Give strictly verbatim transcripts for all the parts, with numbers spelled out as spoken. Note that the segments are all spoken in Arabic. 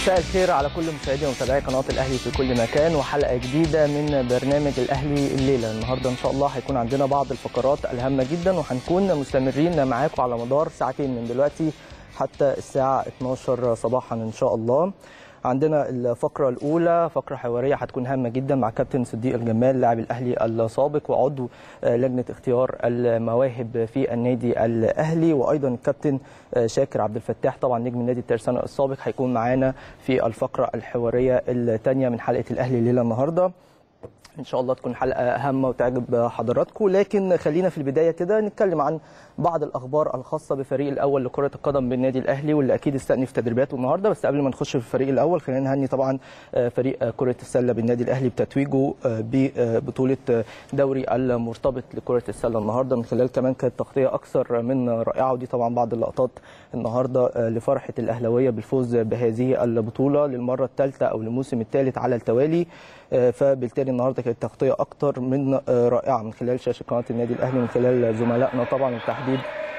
مساء الخير على كل مشاهدي ومتابعي قناه الاهلي في كل مكان، وحلقه جديده من برنامج الاهلي الليله. النهارده ان شاء الله هيكون عندنا بعض الفقرات الهامه جدا، وهنكون مستمرين معاكم على مدار ساعتين من دلوقتي حتى الساعه اتناشر صباحا ان شاء الله. عندنا الفقره الاولى فقره حواريه هتكون هامه جدا مع كابتن صديق الجمال لاعب الاهلي السابق وعضو لجنه اختيار المواهب في النادي الاهلي، وايضا الكابتن شاكر عبد الفتاح طبعا نجم النادي الترسانة السابق هيكون معانا في الفقره الحواريه الثانيه من حلقه الاهلي الليله النهارده. ان شاء الله تكون حلقه هامه وتعجب حضراتكم، لكن خلينا في البدايه كده نتكلم عن بعض الاخبار الخاصه بفريق الاول لكره القدم بالنادي الاهلي، واللي اكيد استأنف تدريباته النهارده. بس قبل ما نخش في الفريق الاول خلينا نهني طبعا فريق كره السله بالنادي الاهلي بتتويجه ببطوله دوري المرتبط لكره السله النهارده، من خلال كمان كانت تغطيه اكثر من رائعه، ودي طبعا بعض اللقطات النهارده لفرحه الاهلاويه بالفوز بهذه البطوله للمره الثالثه او الموسم الثالث على التوالي. فبالتالي النهارده كانت تغطيه اكثر من رائعه من خلال شاشه قناه النادي الاهلي، من خلال زملائنا طبعا بالتحديد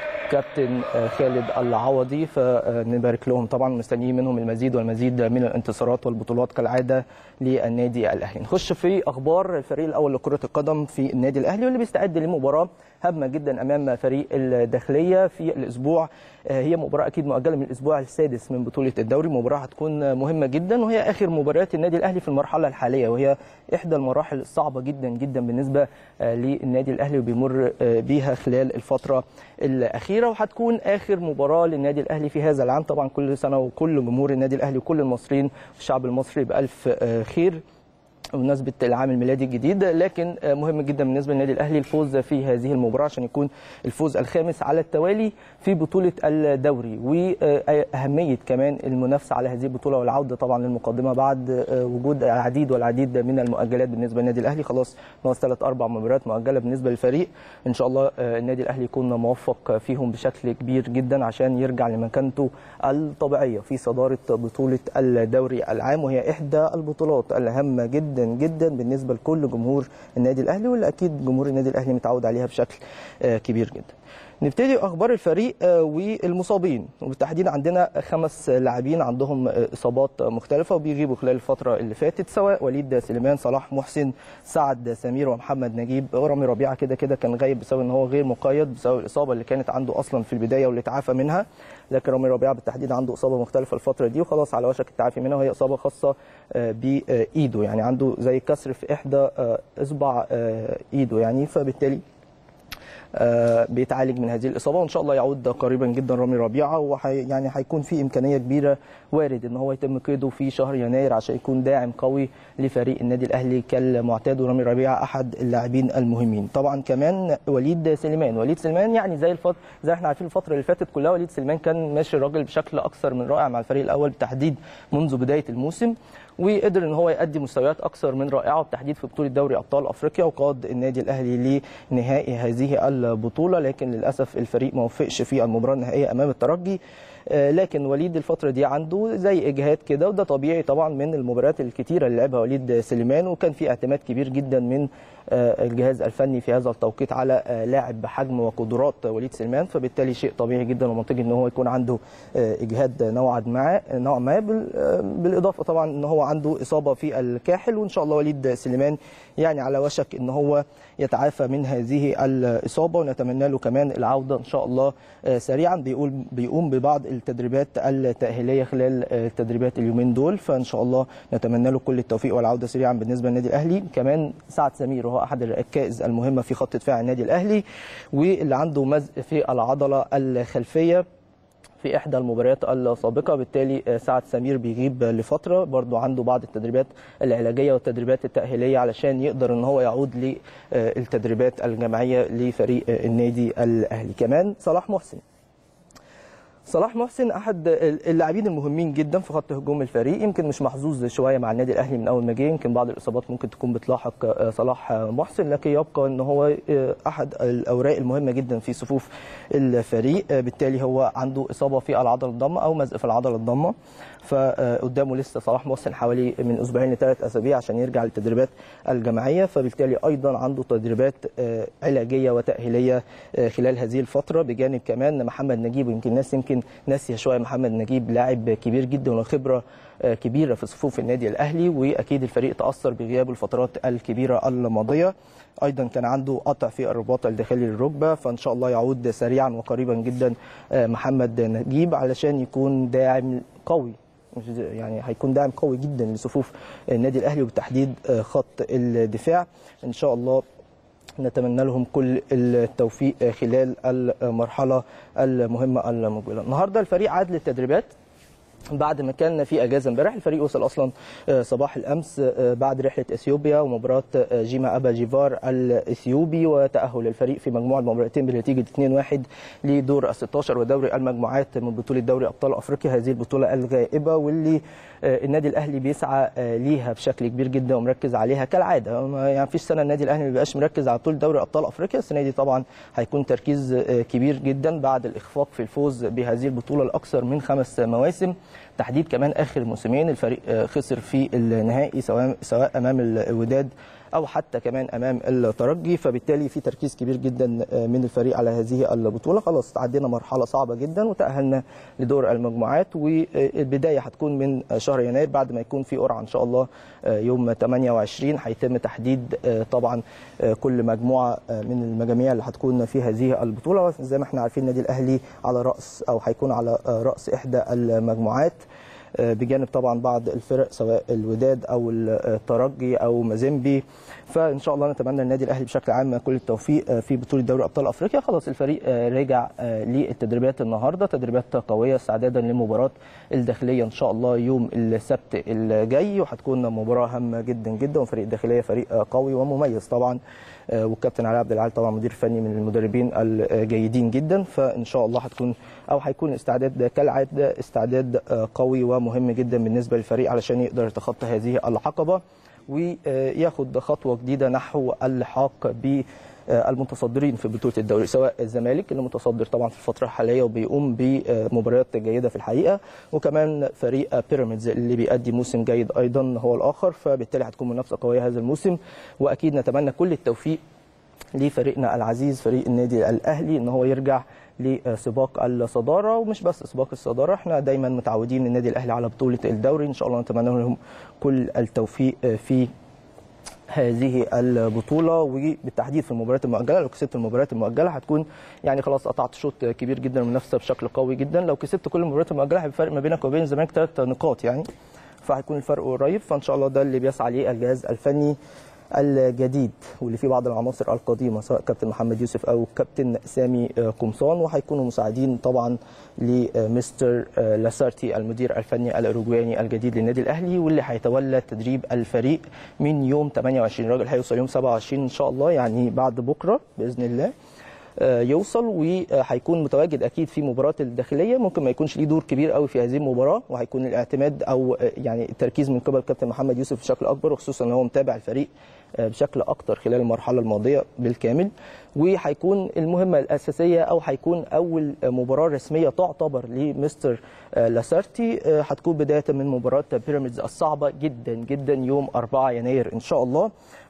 كابتن خالد العوضي، فنبارك لهم طبعا، مستنيين منهم المزيد والمزيد من الانتصارات والبطولات كالعاده للنادي الاهلي. نخش في اخبار الفريق الاول لكره القدم في النادي الاهلي، واللي بيستعد لمباراه هامه جدا امام فريق الداخليه في الاسبوع. هي مباراه اكيد مؤجله من الاسبوع السادس من بطوله الدوري، مباراه هتكون مهمه جدا، وهي اخر مباريات النادي الاهلي في المرحله الحاليه، وهي احدى المراحل الصعبه جدا جدا بالنسبه للنادي الاهلي وبيمر بيها خلال الفتره الاخيره، وهتكون اخر مباراه للنادي الاهلي في هذا العام. طبعا كل سنه وكل جمهور النادي الاهلي وكل المصريين والشعب المصري بالف خير بمناسبه العام الميلادي الجديد، لكن مهم جدا بالنسبه للنادي الاهلي الفوز في هذه المباراه عشان يكون الفوز الخامس على التوالي في بطوله الدوري، واهميه كمان المنافسه على هذه البطوله والعوده طبعا للمقدمه بعد وجود العديد والعديد من المؤجلات بالنسبه للنادي الاهلي. خلاص ناقص ثلاث اربع مباريات مؤجله بالنسبه للفريق، ان شاء الله النادي الاهلي يكون موفق فيهم بشكل كبير جدا عشان يرجع لمكانته الطبيعيه في صداره بطوله الدوري العام، وهي احدى البطولات الهامه جدا جدا بالنسبه لكل جمهور النادي الاهلي، واللي اكيد جمهور النادي الاهلي متعود عليها بشكل كبير جدا. نبتدي اخبار الفريق والمصابين، وبالتحديد عندنا خمس لاعبين عندهم اصابات مختلفه وبيغيبوا خلال الفتره اللي فاتت، سواء وليد سليمان، صلاح محسن، سعد سمير، ومحمد نجيب. رامي ربيعه كده كده كان غايب بسبب ان هو غير مقيد بسبب الاصابه اللي كانت عنده اصلا في البدايه واللي تعافى منها، لكن رامي ربيعه بالتحديد عنده اصابه مختلفه الفتره دي وخلاص على وشك التعافي منها، وهي اصابه خاصه بايده، يعني عنده زي كسر في احدى اصبع ايده يعني، فبالتالي آه بيتعالج من هذه الاصابه، وان شاء الله يعود قريبا جدا رامي ربيعه، وحي يعني هيكون في امكانيه كبيره وارد ان هو يتم قيده في شهر يناير عشان يكون داعم قوي لفريق النادي الاهلي كالمعتاد، ورامي ربيعه احد اللاعبين المهمين. طبعا كمان وليد سليمان، وليد سليمان يعني زي الفتره زي احنا عارفين الفتره اللي فاتت كلها وليد سليمان كان ماشي الراجل بشكل اكثر من رائع مع الفريق الاول بالتحديد منذ بدايه الموسم، وقدر ان هو يؤدي مستويات اكثر من رائعه بالتحديد في بطوله دوري ابطال افريقيا، وقاد النادي الاهلي لنهائي هذه البطوله، لكن للاسف الفريق ما وفقش في المباراه النهائيه امام الترجي. لكن وليد الفتره دي عنده زي اجهاد كده، وده طبيعي طبعا من المباريات الكتيره اللي لعبها وليد سليمان، وكان في اعتماد كبير جدا من الجهاز الفني في هذا التوقيت على لاعب بحجم وقدرات وليد سليمان، فبالتالي شيء طبيعي جدا ومنطقي ان هو يكون عنده اجهاد نوعا ما نوعا ما بالاضافه طبعا ان هو عنده اصابه في الكاحل، وان شاء الله وليد سليمان يعني على وشك ان هو يتعافى من هذه الاصابه، ونتمنى له كمان العوده ان شاء الله سريعا. بيقول بيقوم ببعض التدريبات التاهيليه خلال التدريبات اليومين دول، فان شاء الله نتمنى له كل التوفيق والعوده سريعا بالنسبه للنادي الاهلي. كمان سعد سمير وهو احد الركائز المهمه في خط دفاع النادي الاهلي، واللي عنده مزق في العضله الخلفيه في احدى المباريات السابقه، بالتالي سعد سمير بيغيب لفتره، برضو عنده بعض التدريبات العلاجيه والتدريبات التاهيليه علشان يقدر ان هو يعود للتدريبات الجماعيه لفريق النادي الاهلي. كمان صلاح محسن صلاح محسن احد اللاعبين المهمين جدا في خط هجوم الفريق، يمكن مش محظوظ شويه مع النادي الاهلي من اول ما جه، يمكن بعض الاصابات ممكن تكون بتلاحق صلاح محسن، لكن يبقى ان هو احد الاوراق المهمه جدا في صفوف الفريق، بالتالي هو عنده اصابه في العضله الضمه او مزق في العضله الضمه، فقدامه لسه صلاح محسن حوالي من اسبوعين لثلاث اسابيع عشان يرجع للتدريبات الجماعيه، فبالتالي ايضا عنده تدريبات علاجيه وتاهيليه خلال هذه الفتره، بجانب كمان محمد نجيب. يمكن الناس يمكن يمكن ناسيه شويه محمد نجيب، لاعب كبير جدا وخبره كبيره في صفوف النادي الاهلي، واكيد الفريق تاثر بغيابه الفترات الكبيره الماضيه. ايضا كان عنده قطع في الرباط الداخلي للركبه، فان شاء الله يعود سريعا وقريبا جدا محمد نجيب علشان يكون داعم قوي، يعني هيكون داعم قوي جدا لصفوف النادي الاهلي وبالتحديد خط الدفاع. ان شاء الله نتمنى لهم كل التوفيق خلال المرحله المهمه المقبله. النهارده الفريق عاد للتدريبات بعد ما كان في اجازه امبارح. الفريق وصل اصلا صباح الامس بعد رحله اثيوبيا ومباراه جيما ابا جيفار الاثيوبي، وتاهل الفريق في مجموع المباراتين بنتيجه اثنين واحد لدور الستاشر ودوري المجموعات من بطوله دوري ابطال افريقيا، هذه البطوله الغائبه واللي النادي الاهلي بيسعى ليها بشكل كبير جدا ومركز عليها كالعاده. يعني فيش سنه النادي الاهلي ما بيبقاش مركز على بطوله دوري ابطال افريقيا، السنه دي طبعا هيكون تركيز كبير جدا بعد الاخفاق في الفوز بهذه البطوله الاكثر من خمس مواسم، تحديد كمان اخر موسمين الفريق خسر في النهائي سواء سواء امام الوداد او حتى كمان امام الترجي، فبالتالي في تركيز كبير جدا من الفريق على هذه البطوله. خلاص عدينا مرحله صعبه جدا وتاهلنا لدور المجموعات، والبدايه هتكون من شهر يناير بعد ما يكون في قرعه ان شاء الله يوم ثمانية وعشرين هيتم تحديد طبعا كل مجموعه من المجاميع اللي هتكون في هذه البطوله. زي ما احنا عارفين النادي الاهلي على راس او هيكون على راس احدى المجموعات بجانب طبعا بعض الفرق سواء الوداد او الترجي او مازيمبي، فان شاء الله نتمنى النادي الاهلي بشكل عام كل التوفيق في بطوله دوري ابطال افريقيا. خلاص الفريق رجع للتدريبات النهارده، تدريبات قويه استعدادا للمباراه الداخليه ان شاء الله يوم السبت الجاي، وهتكون مباراه هامه جدا جدا، وفريق الداخليه فريق قوي ومميز طبعا، والكابتن علي عبد العال طبعا مدير فني من المدربين الجيدين جدا، فان شاء الله هتكون او هيكون الاستعداد كالعاده استعداد قوي ومهم جدا بالنسبه للفريق علشان يقدر يتخطى هذه العقبه وياخد خطوه جديده نحو اللحاق بالمتصدرين في بطوله الدوري، سواء الزمالك اللي متصدر طبعا في الفتره الحاليه وبيقوم بمباريات جيده في الحقيقه، وكمان فريق بيراميدز اللي بيأدي موسم جيد ايضا هو الاخر، فبالتالي هتكون منافسه قويه هذا الموسم. واكيد نتمنى كل التوفيق لفريقنا العزيز فريق النادي الاهلي ان هو يرجع لسباق الصداره، ومش بس سباق الصداره، احنا دايما متعودين النادي الاهلي على بطوله الدوري، ان شاء الله نتمنى لهم كل التوفيق في هذه البطوله، وبالتحديد في المباريات المؤجله. لو كسبت المباريات المؤجله هتكون يعني خلاص قطعت شوط كبير جدا المنافسه بشكل قوي جدا، لو كسبت كل المباريات المؤجله هيبقى الفرق ما بينك وبين الزمالك ثلاث نقاط يعني، فهيكون الفرق قريب، فان شاء الله ده اللي بيسعى ليه الجهاز الفني الجديد واللي فيه بعض العناصر القديمه سواء كابتن محمد يوسف او كابتن سامي قمصان، وهيكونوا مساعدين طبعا لمستر لاسارتي المدير الفني الاوروجواني الجديد للنادي الاهلي، واللي هيتولى تدريب الفريق من يوم ثمانية وعشرين. الراجل هيوصل يوم سبعة وعشرين ان شاء الله، يعني بعد بكره باذن الله يوصل، وهيكون متواجد اكيد في مباراه الداخليه، ممكن ما يكونش ليه دور كبير قوي في هذه المباراه، وهيكون الاعتماد او يعني التركيز من قبل كابتن محمد يوسف بشكل اكبر، وخصوصا ان هو متابع الفريق بشكل اكتر خلال المرحله الماضيه بالكامل، وهيكون المهمه الاساسيه او هيكون اول مباراه رسميه تعتبر لمستر لاسارتي هتكون بدايه من مباراه بيراميدز الصعبه جدا جدا يوم أربعة يناير ان شاء الله،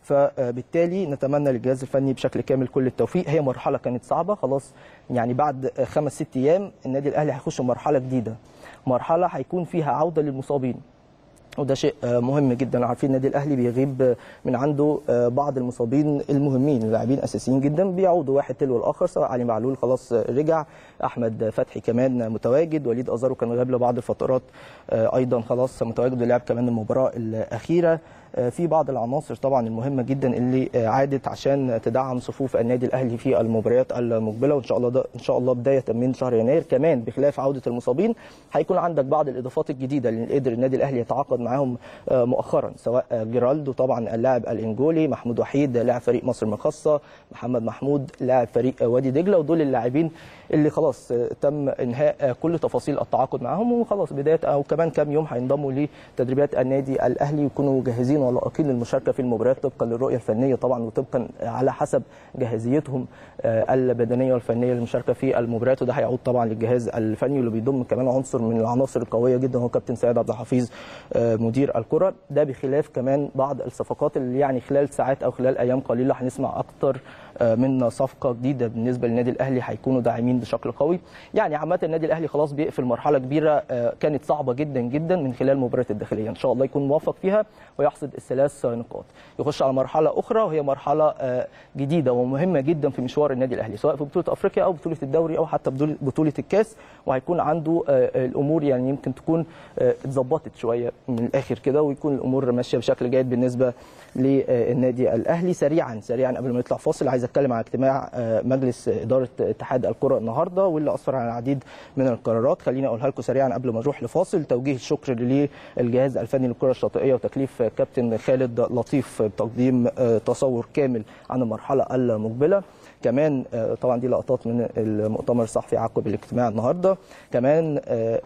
فبالتالي نتمنى للجهاز الفني بشكل كامل كل التوفيق. هي مرحله كانت صعبه خلاص، يعني بعد خمس ست ايام النادي الاهلي هيخش مرحله جديده، مرحله هيكون فيها عوده للمصابين، وده شيء مهم جدا. عارفين النادي الاهلي بيغيب من عنده بعض المصابين المهمين، اللاعبين اساسيين جدا بيعودوا واحد تلو الاخر، سواء علي معلول خلاص رجع، احمد فتحي كمان متواجد، وليد ازارو كان غاب لبعض الفترات ايضا خلاص متواجد ولعب كمان المباراه الاخيره. في بعض العناصر طبعا المهمه جدا اللي عادت عشان تدعم صفوف النادي الاهلي في المباريات المقبله، وان شاء الله ده ان شاء الله بدايه من شهر يناير. كمان بخلاف عوده المصابين هيكون عندك بعض الاضافات الجديده اللي قدر النادي الاهلي يتعاقد معاهم مؤخرا، سواء جيرالدو طبعا اللاعب الانجولي، محمود وحيد لاعب فريق مصر المقاصه، محمد محمود لاعب فريق وادي دجله، ودول اللاعبين اللي خلاص تم انهاء كل تفاصيل التعاقد معاهم، وخلاص بدايه او كمان كام يوم هينضموا لتدريبات النادي الاهلي ويكونوا جاهزين ولائقين للمشاركه في المباريات طبقا للرؤيه الفنيه طبعا، وطبقا على حسب جاهزيتهم البدنيه والفنيه للمشاركه في المباريات، وده هيعود طبعا للجهاز الفني واللي بيضم كمان عنصر من العناصر القويه جدا هو كابتن سيد عبد الحفيظ مدير الكره، ده بخلاف كمان بعض الصفقات اللي يعني خلال ساعات او خلال ايام قليله هنسمع اكتر من صفقه جديده بالنسبه للنادي الاهلي هيكونوا داعمين بشكل قوي. يعني عامه النادي الاهلي خلاص بيقفل مرحله كبيره كانت صعبه جدا جدا من خلال المباريات الداخليه، ان شاء الله يكون موفق فيها ويحصد الثلاث نقاط، يخش على مرحله اخرى وهي مرحله جديده ومهمه جدا في مشوار النادي الاهلي سواء في بطوله افريقيا او بطوله الدوري او حتى بطوله الكاس، وهيكون عنده الامور يعني يمكن تكون اتظبطت شويه من الاخر كده ويكون الامور ماشيه بشكل جيد بالنسبه للنادي الاهلي. سريعا سريعا قبل ما نطلع فاصل عايز اتكلم عن اجتماع مجلس اداره اتحاد الكره النهارده واللي اثر على العديد من القرارات. خليني اقولها لكم سريعا قبل ما نروح لفاصل. توجيه الشكر للجهاز الفني للكره الشاطئيه وتكليف كابتن خالد لطيف بتقديم تصور كامل عن المرحله المقبله. كمان طبعا دي لقطات من المؤتمر الصحفي عقب الاجتماع النهارده. كمان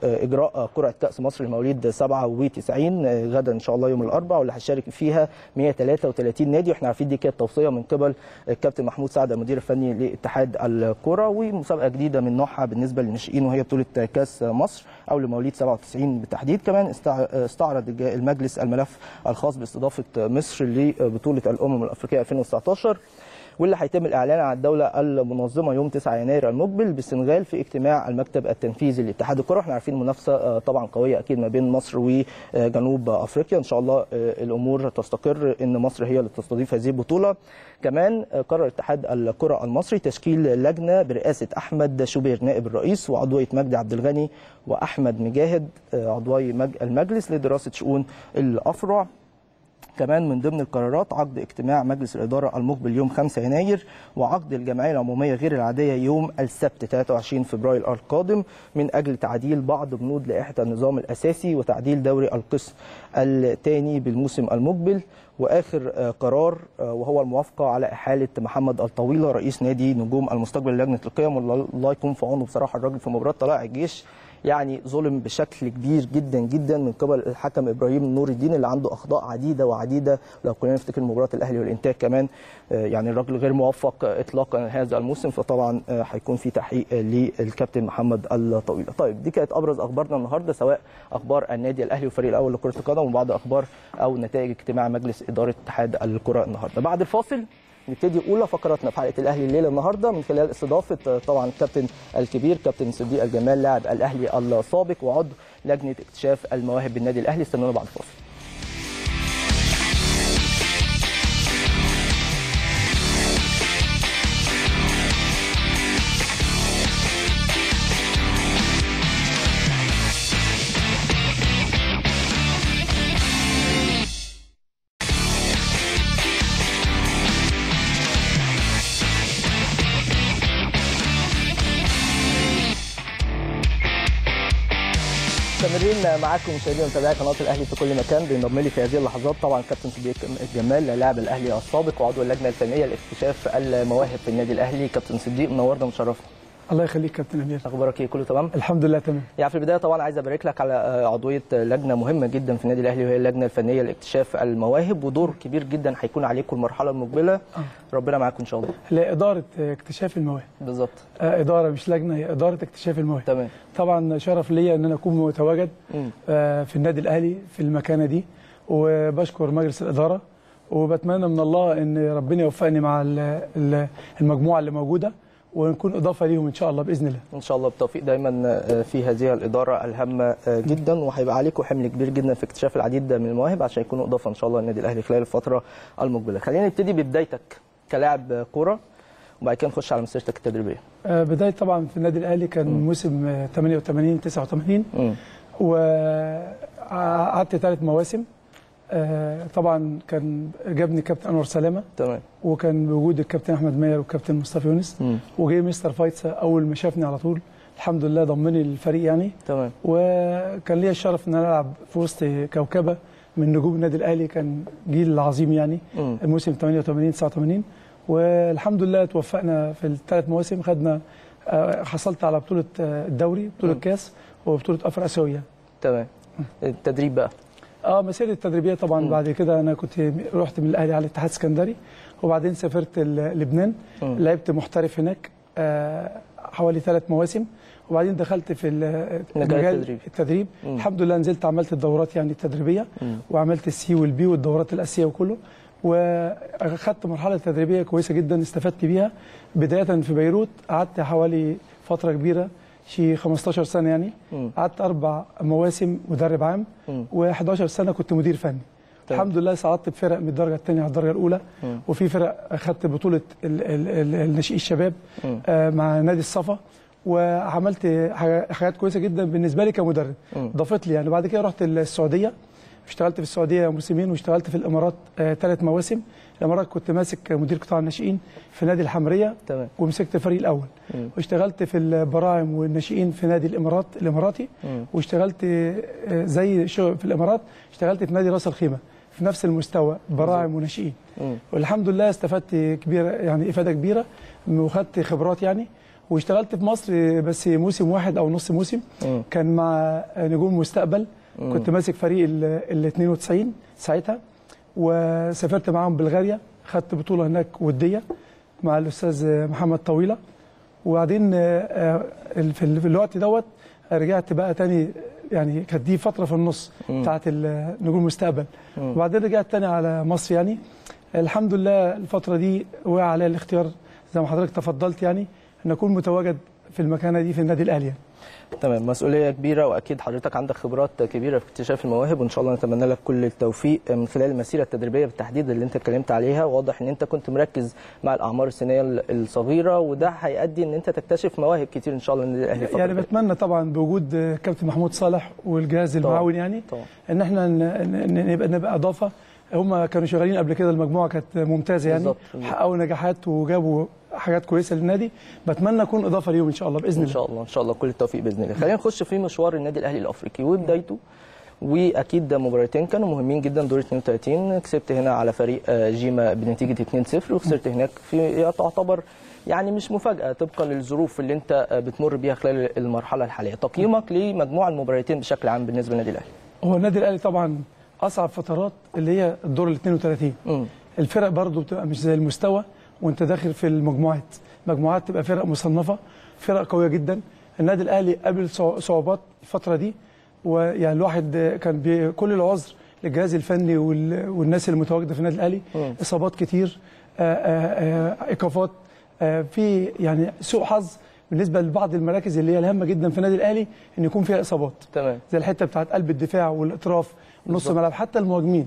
اجراء قرعه كاس مصر لمواليد سبعة وتسعين غدا ان شاء الله يوم الاربعاء واللي هيشارك فيها مئة وثلاثة وثلاثين نادي، واحنا عارفين دي كانت توصيه من قبل الكابتن محمود سعد المدير الفني لاتحاد الكره، ومسابقه جديده من نوعها بالنسبه للناشئين وهي بطوله كاس مصر او لمواليد سبعة وتسعين بالتحديد. كمان استعرض المجلس الملف الخاص باستضافه مصر لبطوله الامم الافريقيه ألفين وتسعطاشر واللي هيتم الاعلان عن الدوله المنظمه يوم تسعة يناير المقبل بالسنغال في اجتماع المكتب التنفيذي لاتحاد الكره. احنا عارفين منافسه طبعا قويه اكيد ما بين مصر وجنوب افريقيا، ان شاء الله الامور تستقر ان مصر هي اللي تستضيف هذه البطوله. كمان قرر اتحاد الكره المصري تشكيل لجنه برئاسه احمد شوبير نائب الرئيس وعضويه مجدي عبد الغني واحمد مجاهد عضوي المجلس لدراسه شؤون الافرع. كمان من ضمن القرارات عقد اجتماع مجلس الإدارة المقبل يوم خمسة يناير وعقد الجمعية العمومية غير العادية يوم السبت ثلاثة وعشرين فبراير القادم من أجل تعديل بعض بنود لائحة النظام الأساسي وتعديل دوري القسم الثاني بالموسم المقبل. واخر قرار وهو الموافقه على احاله محمد الطويله رئيس نادي نجوم المستقبل لجنه القيم، والله يكون في عونه بصراحه الراجل في مباراه طلائع الجيش يعني ظلم بشكل كبير جدا جدا من قبل الحكم ابراهيم نور الدين اللي عنده اخطاء عديده وعديده. لو كنا نفتكر مباراه الاهلي والانتاج كمان يعني الراجل غير موفق اطلاقا هذا الموسم، فطبعا هيكون في تحقيق للكابتن محمد الطويله. طيب دي كانت ابرز اخبارنا النهارده سواء اخبار النادي الاهلي والفريق الاول لكره القدم وبعض اخبار او نتائج اجتماع مجلس اداره اتحاد الكره النهارده. بعد الفاصل نبتدي اولى فقراتنا في حلقه الاهلي الليله النهارده من خلال استضافه طبعا الكابتن الكبير كابتن صديق الجمال لاعب الاهلي السابق وعضو لجنه اكتشاف المواهب بالنادي الاهلي. استنونا بعد الفاصل. مستمرين معاكم مشاهدينا ومتابعي قناه الاهلي في كل مكان. بينضم لي في هذه اللحظات طبعا كابتن صديق الجمال لاعب الاهلي السابق وعضو اللجنه الفنيه لاكتشاف المواهب في النادي الاهلي. كابتن صديق منورنا ومشرفنا. الله يخليك كابتن امير. اخبارك ايه؟ كله تمام؟ الحمد لله تمام. يعني في البدايه طبعا عايز ابارك لك على عضويه لجنه مهمه جدا في النادي الاهلي وهي اللجنه الفنيه لاكتشاف المواهب، ودور كبير جدا هيكون عليكم المرحله المقبله. أه. ربنا معاكم ان شاء الله. لاداره اكتشاف المواهب. بالظبط. آه اداره مش لجنه، هي اداره اكتشاف المواهب. تمام. طبعا شرف ليا ان انا اكون متواجد آه في النادي الاهلي في المكانه دي، وبشكر مجلس الاداره وبتمنى من الله ان ربنا يوفقني مع المجموعه اللي موجوده ونكون اضافه ليهم ان شاء الله باذن الله. ان شاء الله بالتوفيق دايما في هذه الاداره الهامه جدا، وهيبقى عليكم حمل كبير جدا في اكتشاف العديد من المواهب عشان يكونوا اضافه ان شاء الله للنادي الاهلي خلال الفتره المقبله. خلينا نبتدي ببدايتك كلاعب كوره وبعد كده نخش على مسيرتك التدريبيه. بدايه طبعا في النادي الاهلي كان م. موسم ثمانية وثمانين تسعة وثمانين وقعدت ثلاث مواسم. آه طبعا كان جابني كابتن انور سلامه. تمام. وكان بوجود الكابتن احمد ماهر والكابتن مصطفى يونس. وجاي مستر فايتسا اول ما شافني على طول الحمد لله ضمني للفريق يعني. تمام. وكان ليا الشرف ان انا العب في وسط كوكبه من نجوم النادي الاهلي، كان جيل عظيم يعني. مم. الموسم ثمانية وثمانين تسعة وثمانين والحمد لله توفقنا في الثلاث مواسم. خدنا آه حصلت على بطوله الدوري، بطوله الكاس، وبطوله افريقيا اسيويه. تمام. التدريب بقى اه مسيرة التدريبيه طبعا. م. بعد كده انا كنت رحت من الاهلي على الاتحاد السكندري، وبعدين سافرت لبنان. م. لعبت محترف هناك آه حوالي ثلاث مواسم، وبعدين دخلت في مجال التدريب, التدريب. الحمد لله نزلت عملت الدورات يعني التدريبيه. م. وعملت السي والبي والدورات الاساسيه وكله، واخدت مرحله تدريبيه كويسه جدا استفدت بيها. بدايه في بيروت قعدت حوالي فتره كبيره شي خمستاشر سنه يعني، قعدت اربع مواسم مدرب عام و11 سنه كنت مدير فني. طيب. الحمد لله صعدت بفرق من الدرجه الثانيه على الدرجه الاولى، م. وفي فرق اخذت بطوله الناشئين الشباب آه مع نادي الصفا، وعملت حاجات كويسه جدا بالنسبه لي كمدرب، ضافت لي يعني. بعد كده رحت السعوديه، اشتغلت في السعوديه موسمين، واشتغلت في الامارات ثلاث آه مواسم. الامارات كنت ماسك مدير قطاع الناشئين في نادي الحمريه، تمام. ومسكت الفريق الاول، م. واشتغلت في البراعم والناشئين في نادي الامارات الاماراتي، م. واشتغلت آه زي شغل في الامارات، اشتغلت في نادي راس الخيمه في نفس المستوى براعم وناشئين، والحمد لله استفدت كبيره يعني افاده كبيره وخدت خبرات يعني. واشتغلت في مصر بس موسم واحد او نص موسم، م. كان مع نجوم مستقبل، م. كنت ماسك فريق ال اتنين وتسعين ساعتها، وسافرت معاهم بلغاريا، خدت بطوله هناك وديه مع الاستاذ محمد طويله. وبعدين في الوقت دوت رجعت بقى تاني، يعني كانت دي فتره في النص بتاعت نجوم المستقبل، وبعدين رجعت تاني على مصر يعني. الحمد لله الفتره دي وقع عليا الاختيار زي ما حضرتك تفضلت يعني ان اكون متواجد في المكانه دي في النادي الاهلي. تمام، مسؤوليه كبيره، واكيد حضرتك عندك خبرات كبيره في اكتشاف المواهب، وان شاء الله نتمنى لك كل التوفيق من خلال المسيره التدريبيه بالتحديد اللي انت اتكلمت عليها. واضح ان انت كنت مركز مع الاعمار السنيه الصغيره، وده هيؤدي ان انت تكتشف مواهب كتير ان شاء الله النادي الاهلي. يعني بتمنى طبعا بوجود كابتن محمود صالح والجهاز المعاون يعني طبعا. ان احنا نبقى نبقى اضافه. هم كانوا شغالين قبل كده، المجموعه كانت ممتازه يعني، حققوا نجاحات وجابوا حاجات كويسه للنادي. بتمنى اكون اضافه ليهم ان شاء الله باذن الله. ان شاء الله ان شاء الله كل التوفيق باذن الله. خلينا نخش في مشوار النادي الاهلي الافريقي وبدايته، واكيد مباراتين كانوا مهمين جدا. دور اتنين وتلاتين كسبت هنا على فريق جيما بنتيجه اتنين صفر، وخسرت هناك في تعتبر يعني مش مفاجاه طبقا للظروف اللي انت بتمر بيها خلال المرحله الحاليه. تقييمك لمجموع المباراتين بشكل عام بالنسبه للنادي الاهلي؟ هو النادي الاهلي طبعا اصعب فترات اللي هي الدور ال اتنين وتلاتين. م. الفرق برضو بتبقى مش زي المستوى وانت داخل في المجموعات، مجموعات تبقى فرق مصنفه، فرق قويه جدا. النادي الاهلي قابل صعوبات الفتره دي، ويعني الواحد كان بكل العذر للجهاز الفني والناس المتواجده في النادي الاهلي، م. اصابات كتير، ايقافات، في يعني سوء حظ بالنسبه لبعض المراكز اللي هي الهامه جدا في النادي الاهلي ان يكون فيها اصابات، تمام، زي الحته بتاعت قلب الدفاع والاطراف ونص الملعب حتى المهاجمين.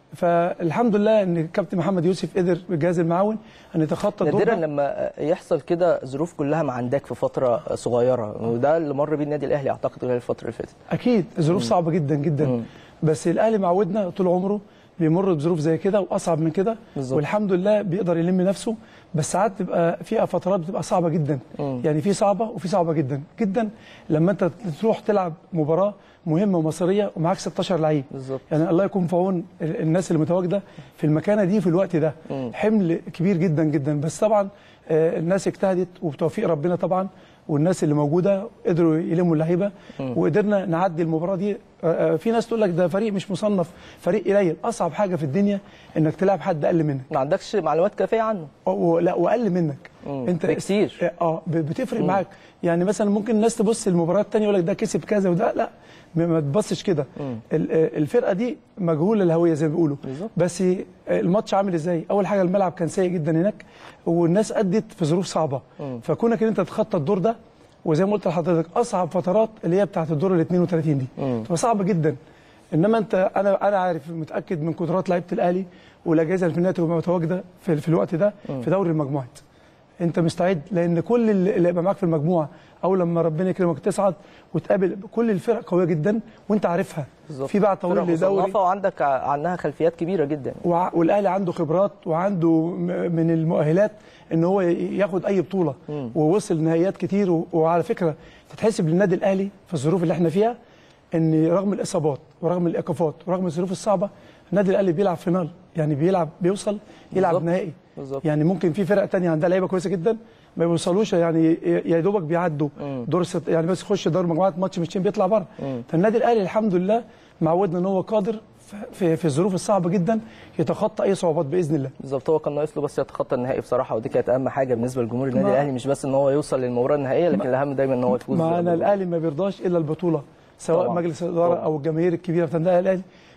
فالحمد لله ان الكابتن محمد يوسف قدر بالجهاز المعاون ان يتخطى الدور ده. نادرا لما يحصل كده ظروف كلها ما عندك في فتره صغيره، وده اللي مر بيه النادي الاهلي اعتقد خلال الفتره اللي فاتت. اكيد ظروف صعبه جدا جدا، مم. بس الاهلي معودنا طول عمره بيمر بظروف زي كده واصعب من كده، والحمد لله بيقدر يلم نفسه. بس ساعات بتبقى فيها فترات بتبقى صعبه جدا، مم. يعني في صعبه وفي صعبه جدا جدا لما انت تروح تلعب مباراه مهمه ومصيريه ومعاك ستاشر لعيب، يعني الله يكون في عون الناس اللي متواجده في المكانه دي في الوقت ده، مم. حمل كبير جدا جدا. بس طبعا الناس اجتهدت وبتوفيق ربنا طبعا، والناس اللي موجوده قدروا يلموا اللعيبه وقدرنا نعدي المباراه دي. في ناس تقول لك ده فريق مش مصنف، فريق قليل. اصعب حاجه في الدنيا انك تلعب حد اقل منك، ما عندكش معلومات كافيه عنه، لا واقل منك مم. انت كتير اه بتفرق مم. معاك. يعني مثلا ممكن الناس تبص المباراه الثانيه يقول لك ده كسب كذا وده لا، ما تبصش كده. الفرقه دي مجهوله الهويه زي ما بيقولوا، بس الماتش عامل ازاي؟ اول حاجه الملعب كان سيء جدا هناك، والناس ادت في ظروف صعبه، مم. فكونك ان انت تتخطى الدور ده، وزي ما قلت لحضرتك اصعب فترات اللي هي بتاعه الدور ال اتنين وتلاتين دي تبقى صعبه جدا. انما انت انا انا عارف متاكد من قدرات لعيبه الاهلي والاجهزه الفنيه تبقى متواجده في, في الوقت ده مم. في دوري المجموعات. انت مستعد، لان كل اللي يبقى معاك في المجموعه او لما ربنا يكرمك تصعد وتقابل كل الفرق قويه جدا وانت عارفها بالزبط. في بعد طويل لدوري وعندك عنها خلفيات كبيره جدا، والاهلي عنده خبرات وعنده من المؤهلات ان هو ياخد اي بطوله، مم. ووصل نهائيات كتير. وعلى فكره تتحسب للنادي الاهلي في الظروف اللي احنا فيها ان رغم الاصابات ورغم الايقافات ورغم الظروف الصعبه النادي الاهلي بيلعب فينال، يعني بيلعب بيوصل يلعب بالزبط. نهائي بالزبط. يعني ممكن في فرق ثانيه عندها لعيبه كويسه جدا ما بيوصلوش، يعني يا دوبك بيعدوا دور ست، يعني بس يخش دور مجموعات ماتش ماتشين بيطلع بره. فالنادي الاهلي الحمد لله معودنا ان هو قادر في في الظروف الصعبه جدا يتخطى اي صعوبات باذن الله. بالظبط، هو كان ناقص له بس يتخطى النهائي بصراحه، ودي كانت اهم حاجه بالنسبه لجمهور النادي الاهلي، مش بس ان هو يوصل للمباراه النهائيه، لكن الاهم دايما ان هو يفوز. معنا الاهلي ما بيرضاش الا البطوله، سواء طبعا. مجلس الاداره طبعا. او الجماهير الكبيره بتاع النادي الاهلي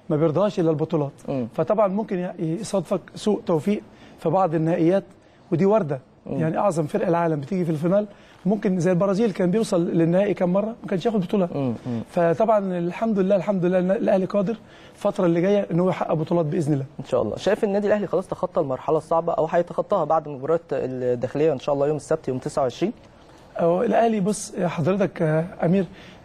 ما بيرضاش الا البطولات. م. فطبعا ممكن يصادفك سوء توفيق في بعض النهائيات، ودي وارده. م. يعني اعظم فرق العالم بتيجي في الفينال، ممكن زي البرازيل كان بيوصل للنهائي كم مره ما كانش ياخد بطوله. فطبعا الحمد لله الحمد لله الاهلي قادر الفتره اللي جايه ان هو يحقق بطولات باذن الله ان شاء الله. شايف النادي الاهلي خلاص تخطى المرحله الصعبه او هيتخطاها بعد مباراه الداخليه ان شاء الله يوم السبت يوم تسعة وعشرين؟ الاهلي بص حضرتك امير،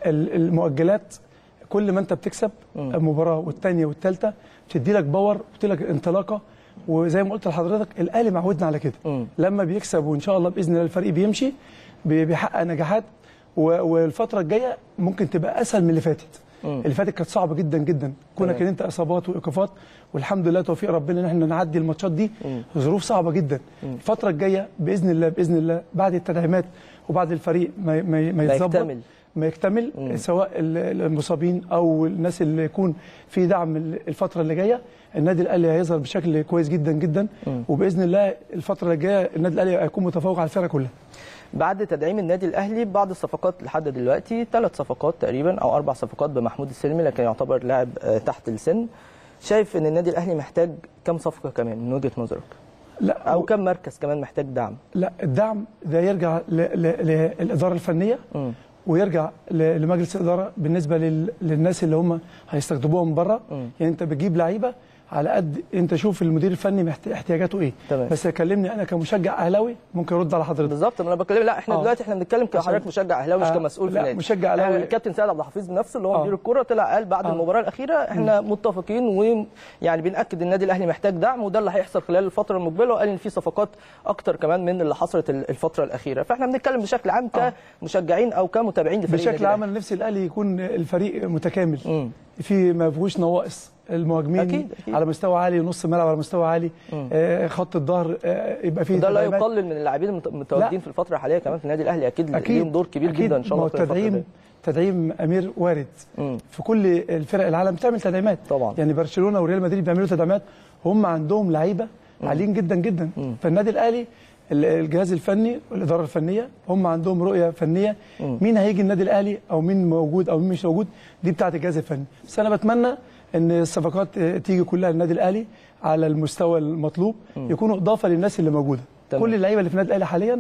المؤجلات كل ما انت بتكسب م. مباراه والثانيه والثالثه بتدي لك باور وبتدي لك انطلاقه، وزي ما قلت لحضرتك الاهلي معودنا على كده. م. لما بيكسب وان شاء الله باذن الله الفريق بيمشي بيحقق نجاحات، والفتره الجايه ممكن تبقى اسهل من اللي فاتت. م. اللي فاتت كانت صعبه جدا جدا، كونك ان انت اصابات وايقافات، والحمد لله توفيق ربنا ان احنا نعدي الماتشات دي. م. ظروف صعبه جدا. م. الفتره الجايه باذن الله باذن الله بعد التدعيمات وبعد الفريق ما ما, ما يتظبط ما يكتمل م. سواء المصابين او الناس اللي يكون في دعم الفتره اللي جايه، النادي الاهلي هيظهر بشكل كويس جدا جدا. م. وباذن الله الفتره اللي جايه النادي الاهلي هيكون متفوق على الفرق كلها. بعد تدعيم النادي الاهلي بعض الصفقات لحد دلوقتي، ثلاث صفقات تقريبا او اربع صفقات بمحمود السلمي، لكن يعتبر لاعب تحت السن. شايف ان النادي الاهلي محتاج كم صفقه كمان من وجهه نظرك؟ لا او كم مركز كمان محتاج دعم؟ لا الدعم ده يرجع للاداره الفنيه م. ويرجع لمجلس الاداره بالنسبه للناس اللي هم هيستخدموها من بره. يعني انت بتجيب لعيبه على قد انت شوف المدير الفني احتياجاته ايه. تمام. بس كلمني انا كمشجع اهلاوي ممكن ارد على حضرتك. بالظبط، انا بكلم لا احنا آه. دلوقتي احنا بنتكلم كحضرتك مشجع اهلاوي مش آه. كمسؤول في النادي. مشجع اهلاوي. الكابتن سيد عبد الحفيظ بنفسه اللي هو آه. مدير الكره طلع قال بعد آه. المباراه الاخيره احنا م. متفقين ويعني بناكد النادي الاهلي محتاج دعم، وده اللي هيحصل خلال الفتره المقبله، وقال ان في صفقات اكتر كمان من اللي حصلت الفتره الاخيره. فاحنا بنتكلم بشكل عام آه. كمشجعين او كمتابعين لفريق بشكل عام. انا نفسي الاهلي يكون الفريق متكامل م. في ما فيهوش نواقص، المهاجمين أكيد أكيد. على مستوى عالي، نص الملعب على مستوى عالي، آه خط الظهر آه يبقى فيه ده لا يقلل من اللاعبين المتواجدين في الفتره الحاليه كمان في النادي الاهلي، اكيد, أكيد ليهم دور كبير أكيد جدا ان شاء الله. التدعيم تدعيم امير وارد م. في كل الفرق العالم تعمل تدعيمات طبعا. يعني برشلونه وريال مدريد بيعملوا تدعيمات، هم عندهم لعيبه عاليين جدا جدا. م. فالنادي الاهلي الجهاز الفني والاداره الفنيه هم عندهم رؤيه فنيه. م. مين هيجي النادي الاهلي او مين موجود او مين مش موجود دي بتاعه الجهاز الفني، بس انا بتمنى ان الصفقات تيجي كلها للنادي الاهلي على المستوى المطلوب، م. يكونوا اضافه للناس اللي موجوده. تمام. كل اللعيبه اللي في النادي الاهلي حاليا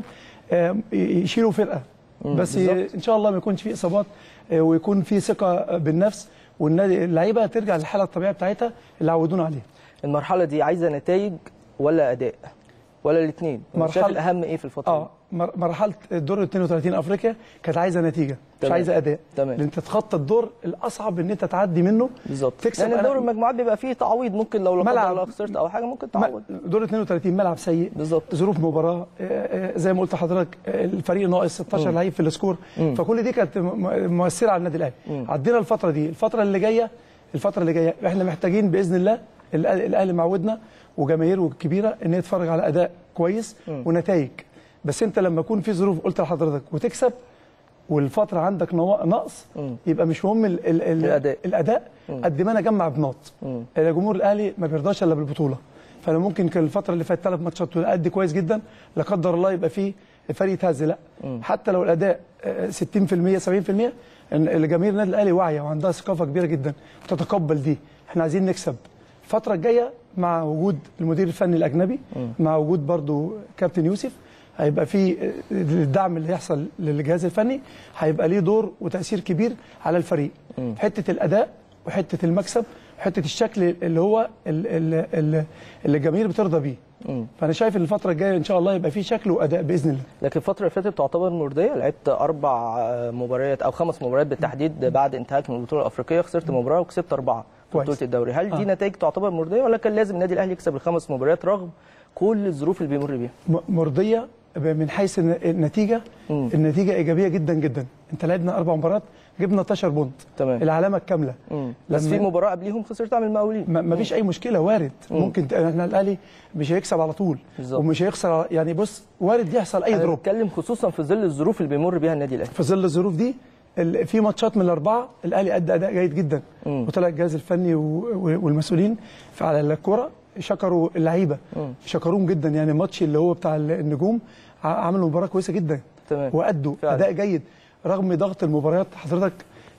يشيلوا فرقه، م. بس بالزبط. ان شاء الله ما يكونش في اصابات ويكون في ثقه بالنفس، والنادي اللعيبه ترجع للحاله الطبيعيه بتاعتها اللي عودونا عليها. المرحله دي عايزه نتائج ولا اداء ولا الاثنين؟ شايف الاهم ايه في الفتره اه مرحله الدور اثنين وثلاثين افريقيا كانت عايزه نتيجه مش عايزه اداء. تمام. لان انت تتخطى الدور الاصعب ان انت تعدي منه بالظبط، تكسب. لان دور المجموعات بيبقى فيه تعويض، ممكن لو لو خسرت او حاجه ممكن تعوض. دور اثنين وثلاثين ملعب سيء بالظبط، ظروف مباراه زي ما قلت لحضرتك، الفريق ناقص ستاشر لعيب في السكور، م. فكل دي كانت مؤثره على النادي الاهلي. عدينا الفتره دي، الفتره اللي جايه الفتره اللي جايه احنا محتاجين باذن الله الاهلي معودنا وجماهيره الكبيره ان هي تتفرج على اداء كويس م. ونتائج. بس انت لما يكون في ظروف قلت لحضرتك وتكسب والفتره عندك نقص، م. يبقى مش مهم ال ال ال الاداء, الأداء قد ما انا اجمع بنقط. الجمهور الاهلي ما بيرضاش الا بالبطوله، فانا ممكن كان الفتره اللي فاتت ثلاث ماتشات ادي كويس جدا، لا قدر الله يبقى فيه فريق يتهز. لا م. حتى لو الاداء ستين في المية سبعين في المية الجماهير النادي الاهلي واعيه وعندها ثقافه كبيره جدا وتتقبل دي. احنا عايزين نكسب الفتره الجايه مع وجود المدير الفني الاجنبي، م. مع وجود برضو كابتن يوسف، هيبقى في الدعم اللي هيحصل للجهاز الفني هيبقى ليه دور وتاثير كبير على الفريق. م. حته الاداء وحته المكسب وحته الشكل اللي هو اللي, اللي الجماهير بترضى بيه. م. فانا شايف ان الفتره الجايه ان شاء الله يبقى في شكل واداء باذن الله. لكن الفتره اللي فاتت تعتبر مرضيه، لعبت اربع مباريات او خمس مباريات بالتحديد بعد انتهاك من البطوله الافريقيه، خسرت مباراه وكسبت اربعه في بطوله الدوري. هل دي آه. نتائج تعتبر مرضيه ولا كان لازم النادي الاهلي يكسب الخمس مباريات رغم كل الظروف اللي بيمر بيها؟ مرضيه من حيث النتيجه. م. النتيجه ايجابيه جدا جدا. انت لعبنا اربع مباريات جبنا اتناشر بونت، تمام، العلامه الكامله. بس في مباراه قبليهم خسرتها من المقاولين. ما فيش اي مشكله، وارد. مم. ممكن احنا الاهلي مش هيكسب على طول بالزبط. ومش هيخسر، يعني بص وارد يحصل اي دروب. بتكلم خصوصا في ظل الظروف اللي بيمر بيها النادي الاهلي. في ظل الظروف دي في ماتشات من الاربعه الاهلي ادى اداء جيد جدا، مم. وطلع الجهاز الفني والمسؤولين على الكوره شكروا اللعيبه، شكروهم جدا. يعني الماتش اللي هو بتاع النجوم عملوا مباراه كويسه جدا، تمام، وادوا اداء جيد رغم ضغط المباريات. حضرتك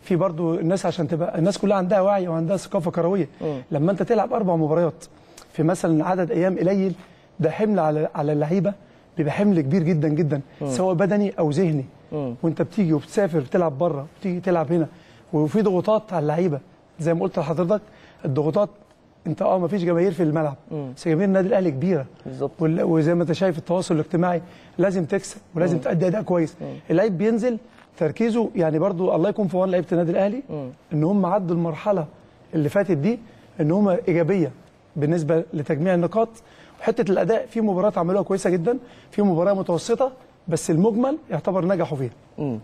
في برضو الناس عشان تبقى الناس كلها عندها وعي وعندها ثقافه كرويه. م. لما انت تلعب اربع مباريات في مثلا عدد ايام قليل، ده حمل على على اللعيبه، بيبقى حمل كبير جدا جدا، م. سواء بدني او ذهني. م. وانت بتيجي وبتسافر بتلعب بره وبتيجي تلعب هنا، وفي ضغوطات على اللعيبه زي ما قلت لحضرتك. الضغوطات انت اه ما فيش جماهير في الملعب، بس جماهير النادي الاهلي كبيره بالظبط، وزي ما انت شايف التواصل الاجتماعي لازم تكسب ولازم تأدي اداء كويس. اللعيب بينزل تركيزه، يعني برضو الله يكون في عون لعيبه النادي الاهلي مم. ان هم عدوا المرحله اللي فاتت دي ان هم ايجابيه بالنسبه لتجميع النقاط. وحته الاداء في مباريات عملوها كويسه جدا، في مباراه متوسطه، بس المجمل يعتبر نجحوا فيها. امم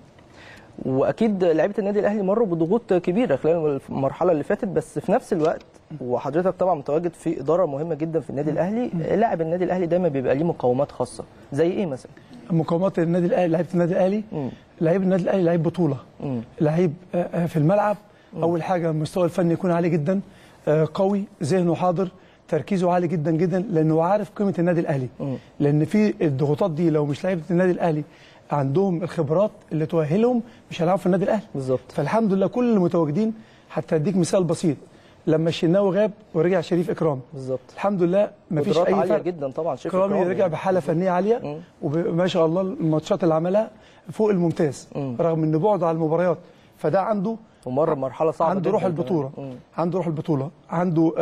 واكيد لعيبه النادي الاهلي مروا بضغوط كبيره خلال المرحله اللي فاتت، بس في نفس الوقت وحضرتك طبعا متواجد في اداره مهمه جدا في النادي الاهلي، لاعب النادي الاهلي دايما بيبقى ليه مقومات خاصه، زي ايه مثلا؟ مقومات النادي الاهلي، لعيبه النادي الاهلي لعيب النادي الاهلي لعيب بطوله، لعيب في الملعب. مم. اول حاجه المستوى الفني يكون عالي جدا، قوي، ذهنه حاضر، تركيزه عالي جدا جدا، لانه عارف قيمه النادي الاهلي. مم. لان في الضغوطات دي لو مش لعيبه النادي الاهلي عندهم الخبرات اللي تؤهلهم مش هيلعبوا في النادي الاهلي بالظبط. فالحمد لله كل المتواجدين. حتى اديك مثال بسيط، لما الشناوي غاب ورجع شريف اكرام بالظبط، الحمد لله ما فيش اي فرق جدا طبعا. شريف اكرامي رجع بحاله فنيه عاليه، وما شاء الله الماتشات اللي عملها فوق الممتاز. مم. رغم ان بعده على المباريات، فده عنده ومر مرحله صعبه، عنده روح البطوله، مم. عنده روح البطوله، عنده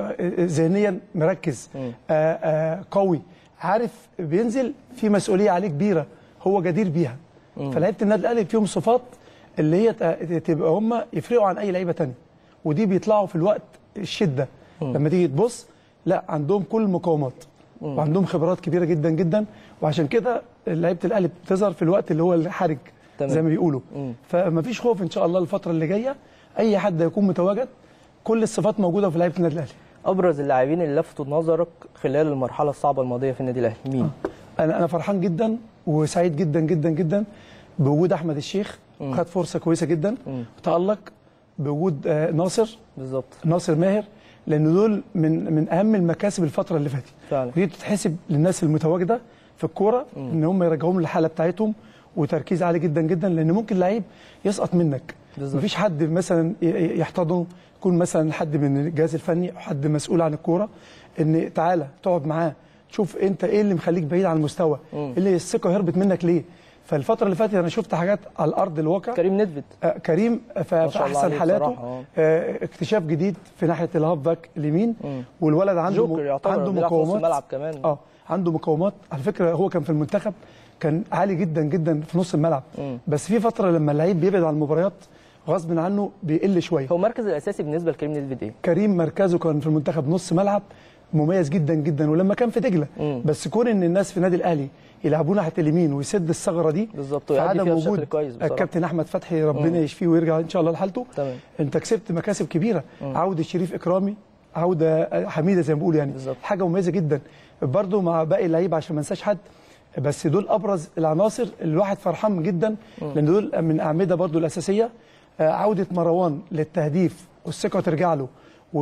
ذهنيا مركز، آآ آآ قوي، عارف بينزل في مسؤوليه عليه كبيره هو جدير بيها. فلعيبه النادي الاهلي فيهم صفات اللي هي تبقى هم يفرقوا عن اي لعيبه ثانيه، ودي بيطلعوا في الوقت الشده. مم. لما تيجي تبص لا عندهم كل المقومات، مم. وعندهم خبرات كبيره جدا جدا، وعشان كده لعيبه الاهلي بتظهر في الوقت اللي هو الحرج زي ما بيقولوا. مم. فما فيش خوف ان شاء الله الفتره اللي جايه، اي حد يكون متواجد كل الصفات موجوده في لعيبه النادي الاهلي. ابرز اللاعبين اللي لفتوا نظرك خلال المرحله الصعبه الماضيه في النادي الاهلي مين؟ آه. انا انا فرحان جدا وسعيد جدا جدا جدا بوجود احمد الشيخ. مم. خد فرصه كويسه جدا وتالق، بوجود آه ناصر بالظبط، ناصر ماهر، لان دول من من اهم المكاسب الفتره اللي فاتت فعلا. ودي تتحسب للناس المتواجده في الكوره ان هم يرجعوهم للحاله بتاعتهم، وتركيز عالي جدا جدا، لان ممكن لعيب يسقط منك بالظبط. مفيش حد مثلا يحتضنه، يكون مثلا حد من الجهاز الفني او حد مسؤول عن الكوره، ان تعالى تقعد معاه تشوف انت ايه اللي مخليك بعيد عن المستوى، ايه اللي الثقه هربت منك ليه. فالفتره اللي فاتت انا شفت حاجات على الارض الواقع. كريم ندفد آه كريم في احسن حالاته، آه اكتشاف جديد في ناحيه الهاف باك اليمين، مم. والولد عنده م... عنده مقومات الملعب كمان. اه عنده مقومات. على فكره هو كان في المنتخب كان عالي جدا جدا في نص الملعب، مم. بس في فتره لما اللعيب بيبعد عن المباريات غصب عنه بيقل شويه. هو المركز الاساسي بالنسبه لكريم ندفد ايه؟ كريم مركزه كان في المنتخب نص ملعب مميز جدا جدا، ولما كان في دجله، مم. بس كون ان الناس في النادي الاهلي يلعبوا ناحيه اليمين ويسد الثغره دي بالظبط، وعدم وجود الكابتن احمد فتحي ربنا مم. يشفيه ويرجع ان شاء الله لحالته، تمام. انت كسبت مكاسب كبيره. مم. عوده شريف اكرامي، عوده حميده زي ما بيقولوا، يعني بالزبط. حاجه مميزه جدا برضو مع باقي اللعيبه عشان ما انساش حد، بس دول ابرز العناصر اللي الواحد فرحان جدا، مم. لان دول من اعمده برضو الاساسيه. عوده مروان للتهديف والثقه ترجع له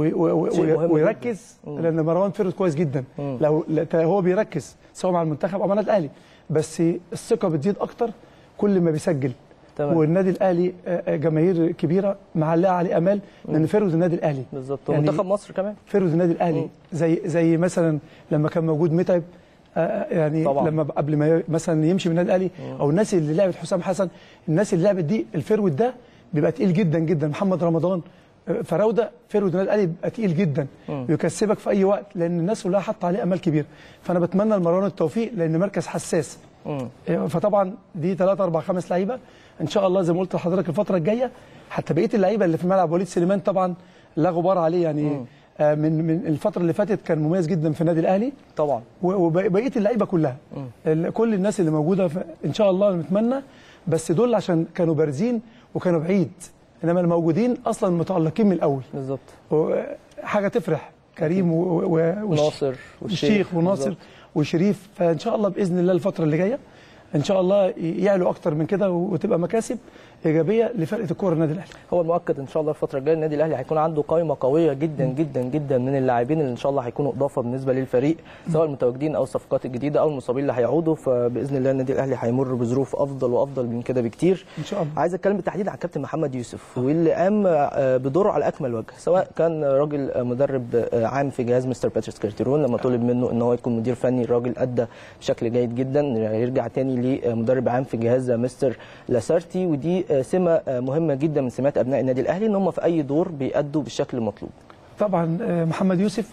ويركز، لان مروان فرد كويس جدا. مم. لو هو بيركز سواء مع المنتخب او مع النادي الاهلي، بس الثقه بتزيد اكتر كل ما بيسجل. تمام. والنادي الاهلي جماهير كبيره معلقه عليه امال، لان فرد النادي الاهلي بالظبط، يعني ومنتخب مصر كمان فرد النادي الاهلي. مم. زي زي مثلا لما كان موجود متعب، يعني طبعا. لما قبل ما مثلا يمشي من النادي الاهلي، او الناس اللي لعبت حسام حسن، الناس اللي لعبت دي الفرود ده بيبقى تقيل جدا جدا. محمد رمضان، فراوده، فرود النادي الاهلي بيبقى تقيل جدا، يكسبك في اي وقت، لان الناس كلها حاطه عليه امال كبير. فانا بتمنى لمروان التوفيق، لان مركز حساس. مم. فطبعا دي ثلاثة أربعة خمس لعيبه ان شاء الله زي ما قلت لحضرتك الفتره الجايه. حتى بقيه اللعيبه اللي في الملعب، وليد سليمان طبعا لا غبار عليه، يعني مم. من من الفتره اللي فاتت كان مميز جدا في النادي الاهلي طبعا، وبقيه اللعيبه كلها، مم. كل الناس اللي موجوده ان شاء الله نتمنى، بس دول عشان كانوا بارزين وكانوا بعيد، انما الموجودين اصلا متالقين من الاول بالظبط. حاجه تفرح، كريم وناصر والشيخ وناصر وشريف. فان شاء الله باذن الله الفتره اللي جايه ان شاء الله يعلوا اكتر من كده وتبقى مكاسب. ايجابيه لفرقه الكوره النادي الاهلي. هو المؤكد ان شاء الله الفتره الجايه النادي الاهلي هيكون عنده قائمه قويه جدا جدا جدا من اللاعبين اللي ان شاء الله هيكونوا اضافه بالنسبه للفريق، سواء المتواجدين او الصفقات الجديده او المصابين اللي هيعودوا، فباذن الله النادي الاهلي هيمر بظروف افضل وافضل من كده بكتير ان شاء الله. عايز اتكلم بالتحديد عن كابتن محمد يوسف واللي قام بدوره على اكمل وجه، سواء كان راجل مدرب عام في جهاز مستر باتريس كارتيرون لما طلب منه ان هو يكون مدير فني، الراجل ادى بشكل جيد جدا، يرجع تاني لمدرب عام في جهاز مستر لاسارتي، ودي سمه مهمه جدا من سمات ابناء النادي الاهلي ان هم في اي دور بيأدوا بالشكل المطلوب. طبعا محمد يوسف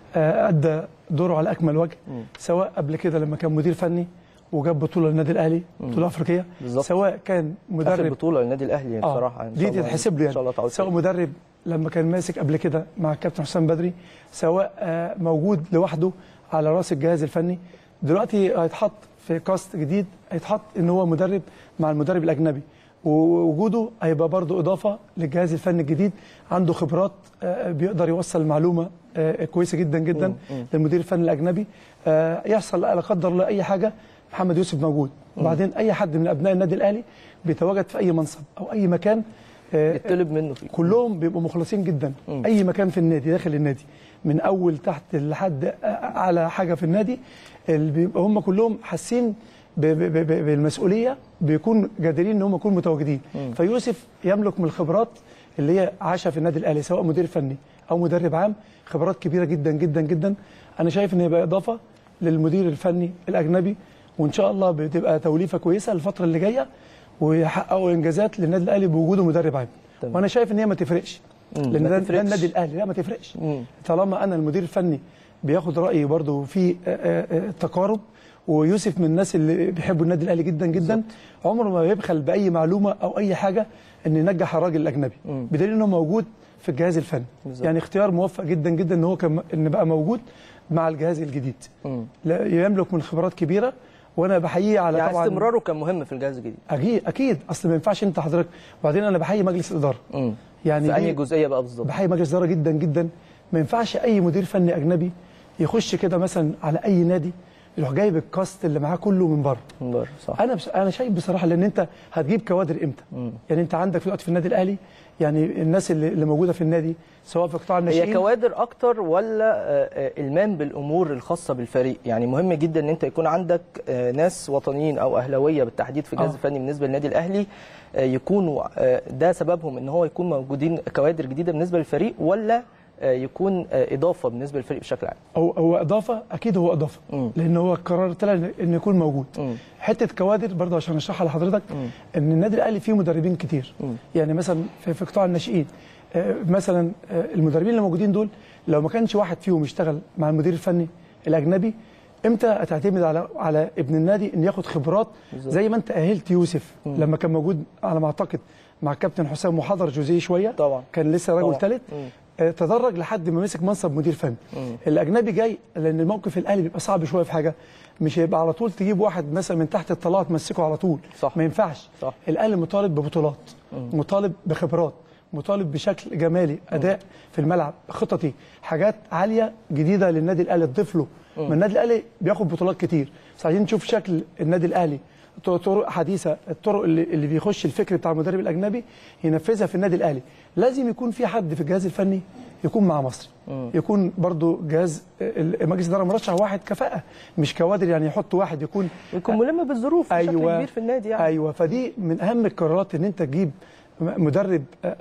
ادى دوره على اكمل وجه، م. سواء قبل كده لما كان مدير فني وجاب بطوله للنادي الاهلي، بطوله افريقيه، سواء كان مدرب اخر بطوله للنادي الاهلي آه بصراحه دي تتحسب له يعني، سواء مدرب لما كان ماسك قبل كده مع الكابتن حسام بدري، سواء آه موجود لوحده على راس الجهاز الفني، دلوقتي هيتحط في كاست جديد، هيتحط ان هو مدرب مع المدرب الاجنبي، ووجوده هيبقى برضه اضافه للجهاز الفني الجديد، عنده خبرات آه بيقدر يوصل المعلومه آه كويسه جدا جدا م- م. للمدير الفني الاجنبي، آه يحصل لا قدر الله اي حاجه محمد يوسف موجود. وبعدين اي حد من ابناء النادي الاهلي بيتواجد في اي منصب او اي مكان يطلب منه فيه، كلهم بيبقوا مخلصين جدا. م. اي مكان في النادي، داخل النادي من اول تحت لحد اعلى حاجه في النادي، اللي بيبقى هم كلهم حاسين بالمسؤوليه، بيكون قادرين ان هم يكونوا متواجدين. م. فيوسف يملك من الخبرات اللي هي عاشها في النادي الاهلي، سواء مدير فني او مدرب عام، خبرات كبيره جدا جدا جدا. انا شايف ان يبقى اضافه للمدير الفني الاجنبي، وان شاء الله بتبقى توليفه كويسه الفتره اللي جايه، ويحققوا انجازات للنادي الاهلي بوجوده مدرب عام. طبعا. وانا شايف ان هي ما تفرقش، لان ده النادي الاهلي، لا ما تفرقش. مم. طالما انا المدير الفني بياخد رايي برضه في تقارب، ويوسف من الناس اللي بيحبوا النادي الاهلي جدا جدا، بالزبط. عمره ما بيبخل باي معلومه او اي حاجه ان ينجح الراجل الاجنبي، مم. بدليل انه موجود في الجهاز الفني. بالزبط. يعني اختيار موفق جدا جدا ان هو كان ان بقى موجود مع الجهاز الجديد. لا يملك من خبرات كبيره، وانا بحييه على يعني طبعا استمراره كان مهم في الجهاز الجديد. اكيد اكيد، اصل ما ينفعش انت حضرتك. وبعدين انا بحيي مجلس الاداره. امم يعني في انهي جزئيه بقى بالظبط؟ بحيي مجلس الاداره جدا جدا. ما ينفعش اي مدير فني اجنبي يخش كده مثلا على اي نادي يروح جايب الكاست اللي معاه كله من بره. من بره صح. انا بس انا شايف بصراحه، لان انت هتجيب كوادر امتى؟ مم. يعني انت عندك في الوقت في النادي الاهلي، يعني الناس اللي, اللي موجوده في النادي سواء في قطاع الناشئين، هي كوادر اكتر ولا المام بالامور الخاصه بالفريق؟ يعني مهم جدا ان انت يكون عندك ناس وطنيين او اهلاويه بالتحديد في الجهاز آه. الفني بالنسبه للنادي الاهلي، يكونوا ده سببهم ان هو يكون موجودين كوادر جديده بالنسبه للفريق، ولا يكون اضافه بالنسبه للفريق بشكل عام؟ هو هو اضافه، اكيد هو اضافه، م. لان هو القرار طلع انه يكون موجود. م. حته كوادر برضه عشان اشرحها لحضرتك، م. ان النادي الاهلي فيه مدربين كتير. م. يعني مثلا في, في قطاع الناشئين، مثلا المدربين اللي موجودين دول لو ما كانش واحد فيهم يشتغل مع المدير الفني الاجنبي، امتى هتعتمد على على ابن النادي ان ياخد خبرات زي ما انت اهلت يوسف م. لما كان موجود على ما اعتقد مع الكابتن حسام وحضر جوزيه شويه، طبعا كان لسه راجل ثالث، تدرج لحد ما مسك منصب مدير فني. مم. الاجنبي جاي لان الموقف الاهلي بيبقى صعب شويه في حاجه، مش هيبقى على طول تجيب واحد مثلا من تحت الطلاق تمسكه على طول، صح. ما ينفعش. صح. الاهلي مطالب ببطولات، مم. مطالب بخبرات، مطالب بشكل جمالي، اداء مم. في الملعب، خططي، حاجات عاليه جديده للنادي الاهلي تضيف له. ما النادي الاهلي بياخد بطولات كتير، بس عايزين نشوف شكل النادي الاهلي، طرق حديثه، الطرق اللي, اللي بيخش الفكر بتاع المدرب الاجنبي ينفذها في النادي الاهلي. لازم يكون في حد في الجهاز الفني يكون مع مصري، مم. يكون برضو جهاز مجلس الاداره مرشح واحد كفاءه، مش كوادر يعني يحط واحد يكون يكون ملم بالظروف أيوة بشكل كبير في النادي يعني. ايوه، فدي من اهم القرارات ان انت تجيب مدرب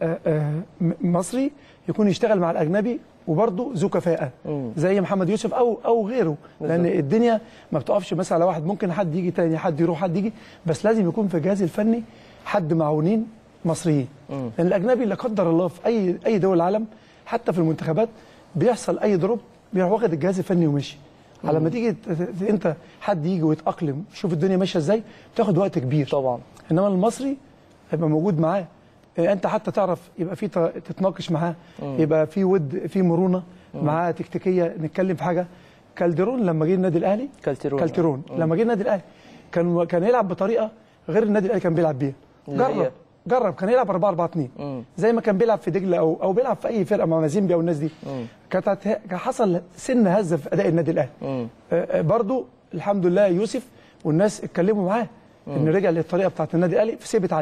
مصري يكون يشتغل مع الاجنبي وبرضه ذو كفاءه، زي محمد يوسف او او غيره، لان الدنيا ما بتقفش مثلا على واحد، ممكن حد يجي تاني، حد يروح، حد يجي، بس لازم يكون في الجهاز الفني حد معاونين مصريين. مم. لان الاجنبي لا قدر الله في اي اي دول العالم حتى في المنتخبات بيحصل اي ضرب بيروح واخد الجهاز الفني ومشي. على ما تيجي انت حد يجي ويتاقلم يشوف الدنيا ماشيه ازاي بتاخد وقت كبير طبعا. انما المصري هيبقى موجود معاه، انت حتى تعرف يبقى في تتناقش معاه، يبقى في ود، في مرونه معاه تكتيكيه، نتكلم في حاجه. كالديرون لما جه النادي الاهلي، كالتيرون كالتيرون لما جه النادي الاهلي كان كان يلعب بطريقه غير النادي الاهلي كان بيلعب بيها. جرب جرب كان يلعب أربعة أربعة اتنين زي ما كان بيلعب في دجله او او بيلعب في اي فرقه مع مازيمبي او الناس دي. كانت حصل سن هزه في اداء النادي الاهلي. برضو الحمد لله يوسف والناس اتكلموا معاه ان رجع للطريقه بتاعت النادي الاهلي فثبت عليها.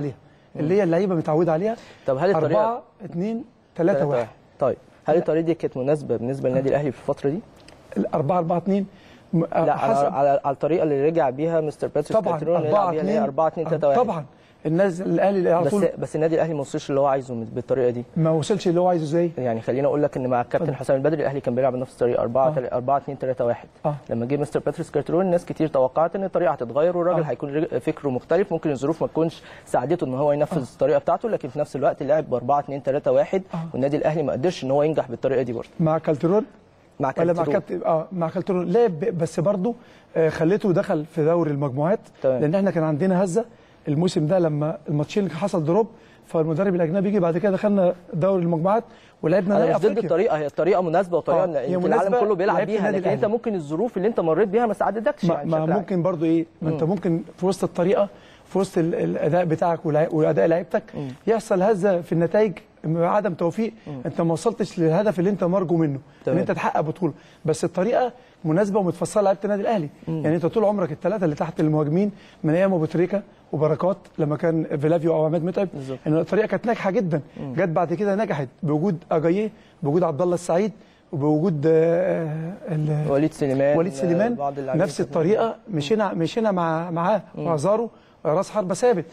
اللي هي اللعيبه متعوده عليها. طب هل الطريقه أربعة اتنين ثلاثة واحد؟ طيب هل الطريقه دي كانت مناسبه بالنسبه للنادي الاهلي في الفتره دي؟ الأربعة أربعة اتنين لا حسب على على الطريقه اللي رجع بيها مستر باتريس كارتيرون، اللي رجع بيها اللي هي أربعة اتنين ثلاثة واحد. طبعا الناس الاهلي على طول، بس بس النادي الاهلي ما وصلش اللي هو عايزه بالطريقه دي. ما وصلش اللي هو عايزه ازاي؟ يعني خليني اقول لك ان مع الكابتن حسام البدري الاهلي كان بيلعب بنفس الطريقه أربعة اتنين ثلاثة واحد. آه. لما جه مستر باتريس كارتيرون ناس كتير توقعت ان الطريقه هتتغير والراجل آه. هيكون فكره مختلف، ممكن الظروف ما تكونش ساعدته ان هو ينفذ آه. الطريقه بتاعته، لكن في نفس الوقت لعب ب أربعة اتنين ثلاثة واحد آه. والنادي الاهلي ما قدرش ان هو ينجح بالطريقه دي برضه. مع كارتيرون مع كارتيرون ولا مع كابتن اه مع كارتيرون لعب، بس برضه آه خليته دخل في دوري المجموعات. طيب. لان احنا كان عندنا هزه الموسم ده لما الماتشين اللي حصل دروب، فالمدرب الاجنبي يجي بعد كده دخلنا دوري المجموعات ولعبنا نهائي افريقيا. انا مش ضد الطريقه، هي الطريقه مناسبه وطريقه آه. العالم كله بيلعب بيها، لكن انت ممكن الظروف اللي انت مريت بيها ما ساعدتكش. ما, ما ممكن برضو ايه، ما انت ممكن في وسط الطريقه، في وسط الاداء بتاعك واداء لعيبتك يحصل هزه في النتائج، عدم توفيق، مم. انت ما وصلتش للهدف اللي انت مرجو منه ان انت تحقق بطوله، بس الطريقه مناسبه ومتفصله لعيبه النادي الاهلي. مم. يعني انت طول عمرك الثلاثه اللي تحت المهاجمين من ايام ابو تريكه وبركات لما كان فيلافيو او عماد متعب، ان الطريقه كانت ناجحه جدا. مم. جت بعد كده نجحت بوجود اجاييه، بوجود عبد الله السعيد، وبوجود وليد سليمان وليد سليمان نفس الطريقه مشينا مشينا مع معاه وعزاره راس حربه ثابت.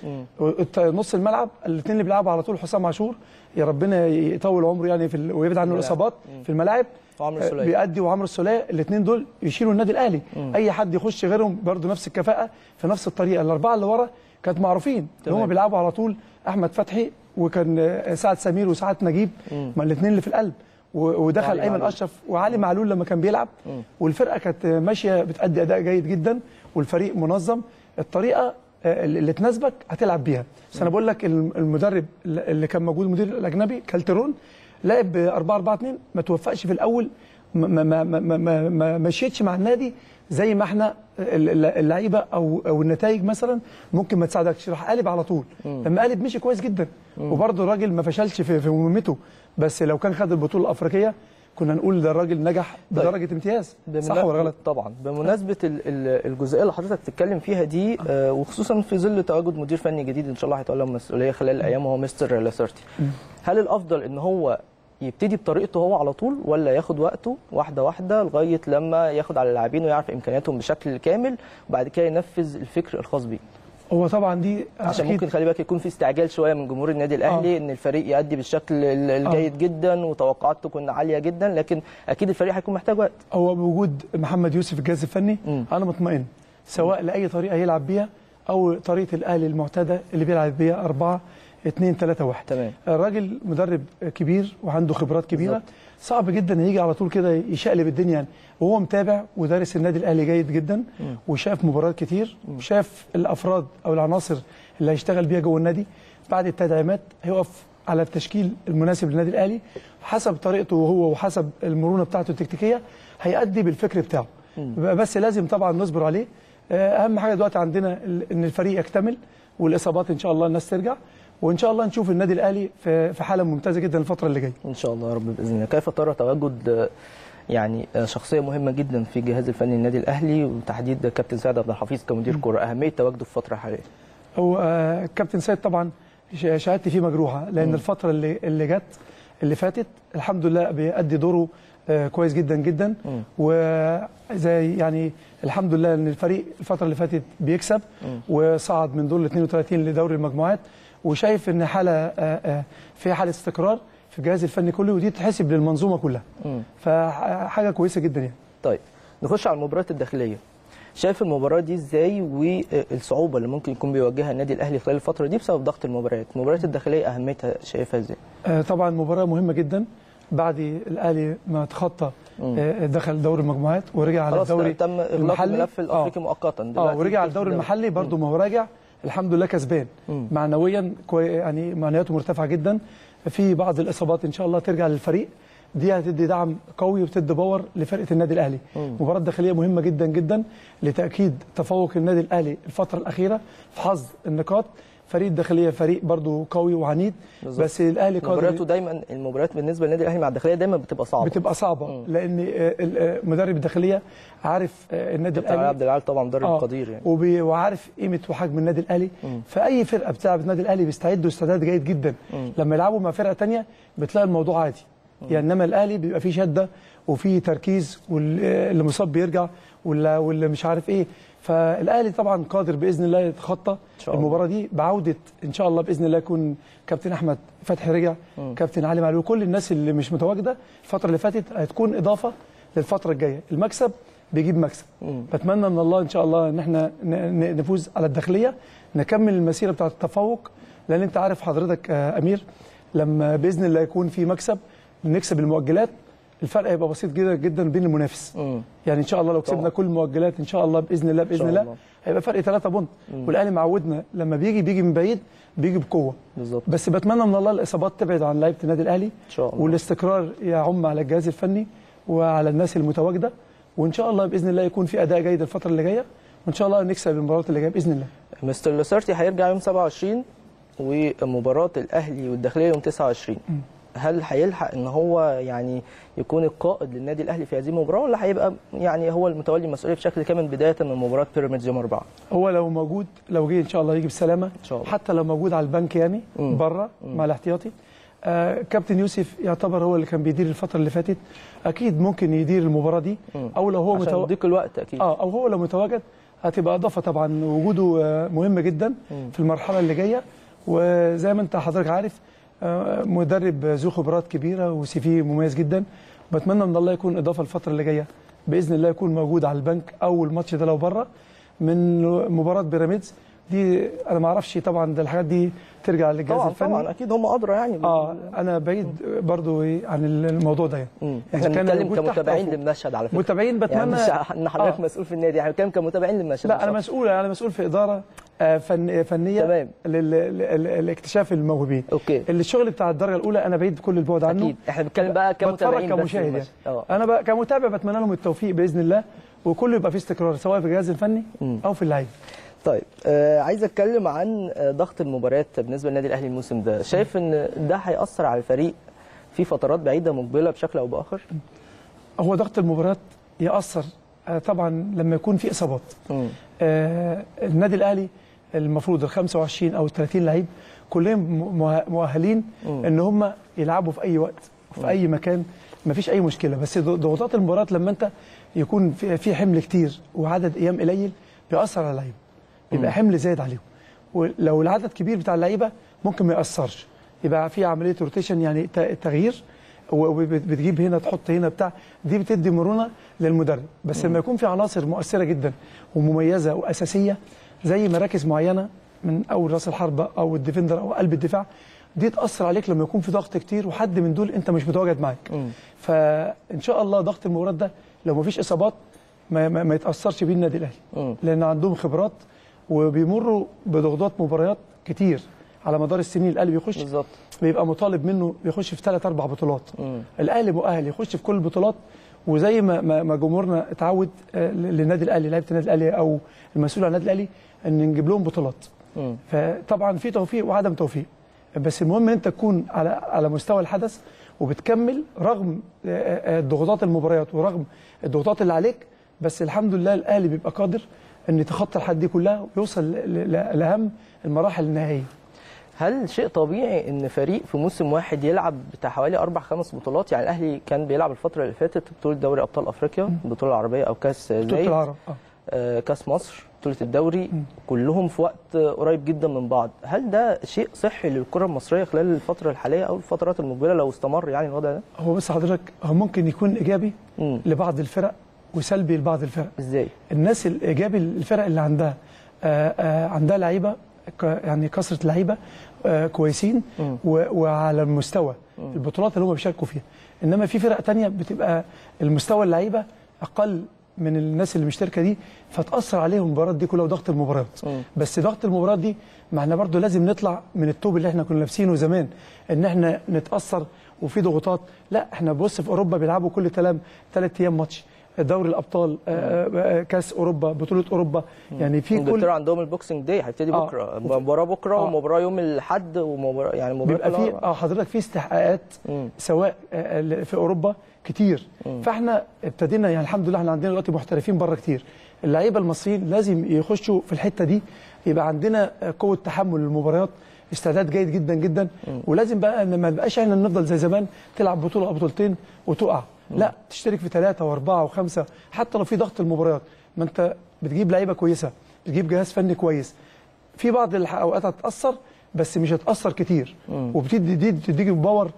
نص الملعب الاثنين اللي بيلعبوا على طول حسام عاشور، يا ربنا يطول عمره يعني في ويبعد عنه الاصابات في الملاعب، وعمرو السوليه بيأدي وعمرو السوليه، الاثنين دول يشيلوا النادي الاهلي. مم. اي حد يخش غيرهم برده نفس الكفاءه في نفس الطريقه. الاربعه اللي ورا كانت معروفين ان هم بيلعبوا على طول، احمد فتحي وكان سعد سمير وسعد نجيب، ما الاثنين اللي في القلب، ودخل ايمن اشرف وعلي معلول لما كان بيلعب. مم. والفرقه كانت ماشيه بتأدي اداء جيد جدا والفريق منظم. الطريقه اللي تناسبك هتلعب بيها. بس انا بقول لك المدرب اللي كان موجود المدير الاجنبي كالتيرون لعب أربعة أربعة اتنين، ما توفقش في الاول، ما ما ما ما, ما مشيتش مع النادي زي ما احنا اللعيبه او او النتائج مثلا ممكن ما تساعدكش، راح قالب على طول. مم. لما قالب مشي كويس جدا، وبرده الراجل ما فشلش في, في مهمته، بس لو كان خد البطوله الافريقيه كنا نقول ده الراجل نجح بدرجه طيب. امتياز. صح ولا غلط؟ طبعا. بمناسبه الجزئيه اللي حضرتك بتتكلم فيها دي، آه وخصوصا في ظل تواجد مدير فني جديد ان شاء الله هيتولى المسؤوليه خلال الايام وهو مستر لاسارتي، هل الافضل ان هو يبتدي بطريقته هو على طول، ولا ياخد وقته واحده واحده لغايه لما ياخد على اللاعبين ويعرف امكانياتهم بشكل كامل وبعد كده ينفذ الفكر الخاص بيه؟ هو طبعا دي عشان أكيد. ممكن خلي بالك يكون في استعجال شويه من جمهور النادي الاهلي آه. ان الفريق يؤدي بالشكل الجيد آه. جدا وتوقعات تكون عاليه جدا، لكن اكيد الفريق هيكون محتاج وقت. هو بوجود محمد يوسف الجهاز الفني م. انا مطمئن سواء م. لاي طريقه يلعب بيها او طريقه الاهلي المعتاده اللي بيلعب بيها أربعة اتنين ثلاثة واحد. تمام. الراجل مدرب كبير وعنده خبرات كبيره بالزبط. صعب جدا يجي على طول كده يشقلب الدنيا يعني. وهو متابع ودارس النادي الاهلي جيد جدا م. وشاف مباريات كتير، وشاف الافراد او العناصر اللي هيشتغل بيها جوه النادي. بعد التدعيمات هيقف على التشكيل المناسب للنادي الاهلي حسب طريقته هو وحسب المرونه بتاعته التكتيكيه، هيأدي بالفكر بتاعه. م. بس لازم طبعا نصبر عليه. اهم حاجه دلوقتي عندنا ان الفريق يكتمل والاصابات ان شاء الله الناس ترجع، وان شاء الله نشوف النادي الاهلي في في حاله ممتازه جدا الفتره اللي جايه ان شاء الله يا رب باذن الله. كيف ترى تواجد يعني شخصيه مهمه جدا في الجهاز الفني للنادي الاهلي وتحديد كابتن سيد عبد الحفيظ كمدير كره، اهميه تواجده في الفتره الحاليه؟ هو كابتن سيد طبعا شهادتي فيه مجروحه، لان م. الفتره اللي اللي جت اللي فاتت الحمد لله بيأدي دوره كويس جدا جدا، وزي يعني الحمد لله ان الفريق الفتره اللي فاتت بيكسب م. وصعد من دور ال اثنين وثلاثين لدوري المجموعات، وشايف ان حاله فيها حاله استقرار في الجهاز الفني كله، ودي تحسب للمنظومه كلها. م. فحاجه كويسه جدا يعني. طيب نخش على المباريات الداخليه. شايف المباراه دي ازاي والصعوبه اللي ممكن يكون بيواجهها النادي الاهلي خلال الفتره دي بسبب ضغط المباريات؟ المباريات الداخليه اهميتها شايفها ازاي؟ آه طبعا مباراه مهمه جدا بعد الاهلي ما تخطى آه دخل دوري المجموعات ورجع على الدوري تم اغلاق الملف الافريقي مؤقتا دلوقتي. اه ورجع على الدوري المحلي برده ما هو راجع الحمد لله كسبان معنويا يعني معنوياته مرتفعه جدا. في بعض الاصابات ان شاء الله ترجع للفريق، دي هتدي دعم قوي وبتدي باور لفرقه النادي الاهلي. مباراه داخليه مهمه جدا جدا لتاكيد تفوق النادي الاهلي الفتره الاخيره في حظ النقاط فريق الداخليه فريق برضو قوي وعنيد بالزبط. بس الاهلي قادر. مبارياته دايما المباريات بالنسبه للنادي الاهلي مع الداخليه دايما بتبقى صعبه بتبقى صعبه م. لان مدرب الداخليه عارف النادي الاهلي. عبد العال طبعا مدرب آه. قدير يعني وبي... وعارف قيمه وحجم النادي الاهلي. فاي فرقه بتلعب النادي الاهلي بيستعدوا استعداد جيد جدا. م. لما يلعبوا مع فرقه ثانيه بتلاقي الموضوع عادي. م. يعني انما الاهلي بيبقى فيه شده وفيه تركيز، واللي مصاب بيرجع واللي, واللي مش عارف ايه. فالاهلي طبعا قادر باذن الله يتخطى المباراه دي بعوده ان شاء الله باذن الله. يكون كابتن احمد فتحي رجع، م. كابتن علي معلول، كل الناس اللي مش متواجده الفتره اللي فاتت هتكون اضافه للفتره الجايه. المكسب بيجيب مكسب. م. بتمنى من الله ان شاء الله ان احنا نفوز على الداخليه، نكمل المسيره بتاعه التفوق، لان انت عارف حضرتك امير لما باذن الله يكون في مكسب نكسب المؤجلات الفرق هيبقى بسيط جدا جدا بين المنافس. مم. يعني ان شاء الله لو كسبنا طبعا كل المؤجلات ان شاء الله باذن الله باذن الله, الله هيبقى فرق ثلاثة بونت. والاهلي معودنا لما بيجي بيجي من بعيد بيجي بقوه بالظبط. بس بتمنى من الله الاصابات تبعد عن لعيبه النادي الاهلي ان شاء الله، والاستقرار يعم على الجهاز الفني وعلى الناس المتواجده، وان شاء الله باذن الله يكون في اداء جيد الفتره اللي جايه، وان شاء الله نكسب المباريات اللي جايه باذن الله. مستر لاسارتي هيرجع يوم سبعة وعشرين ومباراه الاهلي والداخليه يوم تسعة وعشرين. م. هل هيلحق ان هو يعني يكون القائد للنادي الاهلي في هذه المباراه، ولا هيبقى يعني هو المتولي المسؤوليه بشكل كامل بدايه من مباراه بيراميدز يوم أربعة؟ هو لو موجود، لو جه ان شاء الله يجي بسلامه ان شاء الله، حتى لو موجود على البنك يعني بره مع الاحتياطي. آه كابتن يوسف يعتبر هو اللي كان بيدير الفتره اللي فاتت، اكيد ممكن يدير المباراه دي، او لو هو متواجد يديك الوقت اكيد اه او هو لو متواجد هتبقى اضافه طبعا. وجوده آه مهم جدا مم. في المرحله اللي جايه، وزي ما انت حضرتك عارف مدرب ذو خبرات كبيره وسي في مميز جدا. بتمنى من الله يكون اضافه الفتره اللي جايه باذن الله، يكون موجود على البنك اول ماتش ده لو بره من مباراه بيراميدز دي. انا ما اعرفش طبعا، ده الحاجات دي ترجع للجهاز الفني طبعا اكيد هم ادرى يعني. اه انا بعيد برضو عن الموضوع ده يعني. احنا بنتكلم كمتابعين للمشهد على فكره. متابعين بتمنى يعني ان حضرتك آه. مسؤول في النادي، احنا بنتكلم كمتابعين للمشهد. لا انا مسؤول، انا مسؤول في اداره فن فنيه تمام لاكتشاف الموهوبين. اوكي. الشغل بتاع الدرجه الاولى انا بعيد كل البعد عنه. اكيد احنا بنتكلم بقى كمتابعين كمشاهد يعني. انا بقى كمتابع بتمنى لهم التوفيق باذن الله، وكله يبقى فيه استقرار سواء في الجهاز الفني م. او في اللعيبه. طيب آه عايز اتكلم عن ضغط المباريات بالنسبه للنادي الاهلي الموسم ده. شايف ان ده هيأثر على الفريق في فترات بعيده مقبله بشكل او باخر؟ هو ضغط المباريات يأثر آه طبعا لما يكون في اصابات. آه النادي الاهلي المفروض ال خمسة وعشرين او ال ثلاثين لعيب كلهم مؤهلين م. ان هم يلعبوا في اي وقت وفي م. اي مكان، ما فيش اي مشكله. بس ضغوطات المباريات لما انت يكون في حمل كتير وعدد ايام قليل بيأثر على اللعيبه، بيبقى حمل زايد عليهم. ولو العدد كبير بتاع اللعيبه ممكن ما ياثرش، يبقى في عمليه روتيشن يعني تغيير، وبتجيب هنا تحط هنا بتاع، دي بتدي مرونه للمدرب. بس لما يكون في عناصر مؤثره جدا ومميزه واساسيه زي مراكز معينه من اول راس الحربه او الديفندر او قلب الدفاع، دي تاثر عليك لما يكون في ضغط كتير وحد من دول انت مش متواجد معاك. فان شاء الله ضغط المباراه ده لو ما فيش اصابات ما, ما, ما يتاثرش بيه النادي الاهلي، لان عندهم خبرات وبيمروا بضغوطات مباريات كتير على مدار السنين. الاهلي بيخش بالظبط بيبقى مطالب منه بيخش في ثلاث اربع بطولات. مم. الاهلي مؤهل يخش في كل البطولات، وزي ما ما جمهورنا اتعود للنادي الاهلي، لعيبه النادي الاهلي او المسؤول عن النادي الاهلي، ان نجيب لهم بطولات. مم. فطبعا في توفيق وعدم توفيق، بس المهم ان انت تكون على على مستوى الحدث وبتكمل رغم ضغوطات المباريات ورغم الضغوطات اللي عليك. بس الحمد لله الاهلي بيبقى قادر ان يتخطى الحد دي كلها ويوصل لاهم المراحل النهائيه. هل شيء طبيعي ان فريق في موسم واحد يلعب بتاع حوالي اربع خمس بطولات؟ يعني الاهلي كان بيلعب الفتره اللي فاتت بطوله دوري ابطال افريقيا، البطوله العربيه او كاس زايد، بطوله العرب آه كاس مصر، بطوله الدوري، م. كلهم في وقت قريب جدا من بعض. هل ده شيء صحي للكره المصريه خلال الفتره الحاليه او الفترات المقبله لو استمر يعني الوضع ده؟ هو بس حضرتك هو ممكن يكون ايجابي م. لبعض الفرق وسلبي لبعض الفرق. ازاي؟ الناس الايجابي الفرق اللي عندها آآ آآ عندها لعيبه يعني كثره لعيبه كويسين وعلى المستوى م. البطولات اللي هم بيشاركوا فيها. انما في فرق ثانيه بتبقى المستوى اللعيبه اقل من الناس اللي مشتركه دي، فتاثر عليهم المباريات دي كلها وضغط المباريات. بس ضغط المباريات دي ما احنا برضه لازم نطلع من التوب اللي احنا كنا لابسينه زمان، ان احنا نتاثر وفي ضغوطات. لا احنا بص في اوروبا بيلعبوا كل ثلاث ايام ماتش، دوري الابطال، كاس اوروبا، بطوله اوروبا. يعني في كل انجلترا عندهم البوكسنج داي هيبتدي آه. بكره، مباراه بكره آه. ومباراه يوم الاحد ومباراه يعني مباراه بيبقى في اه حضرتك في استحقاقات سواء في اوروبا كتير. مم. فاحنا ابتدينا يعني الحمد لله احنا عندنا دلوقتي محترفين بره كتير. اللعيبه المصريين لازم يخشوا في الحته دي، يبقى عندنا قوه تحمل للمباريات، استعداد جيد جدا جدا. مم. ولازم بقى ان ما نبقاش احنا نفضل زي زمان تلعب بطوله او بطولتين وتقع. مم. لا، تشترك في ثلاثه واربعه وخمسه، حتى لو في ضغط المباريات ما انت بتجيب لعيبه كويسه، بتجيب جهاز فني كويس. في بعض الاوقات هتتاثر بس مش هتاثر كتير. مم. وبتدي دي بتديك باور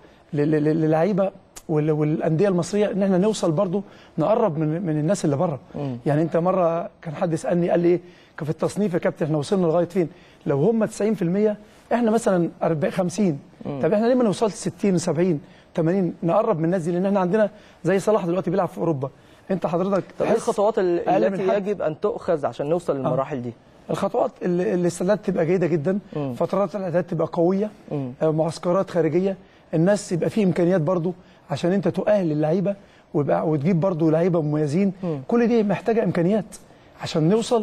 للعيبه والانديه المصريه ان احنا نوصل برضو نقرب من من الناس اللي بره. يعني انت مره كان حد يسالني قال لي ايه في التصنيف يا كابتن احنا وصلنا لغايه فين؟ لو هم تسعين في المية احنا مثلا خمسين، طب احنا ليه ما نوصلش ستين سبعين ثمانين نقرب من الناس دي؟ لان احنا عندنا زي صلاح دلوقتي بيلعب في اوروبا. انت حضرتك طب ايه الخطوات التي يجب ان تؤخذ عشان نوصل للمراحل آه. دي؟ الخطوات الاستعداد تبقى جيده جدا، مم. فترات الاعداد تبقى قويه، مم. معسكرات خارجيه، الناس يبقى فيه امكانيات برضو عشان انت تؤهل اللعيبه وتجيب برضو لعيبه مميزين. مم. كل دي محتاجه امكانيات عشان نوصل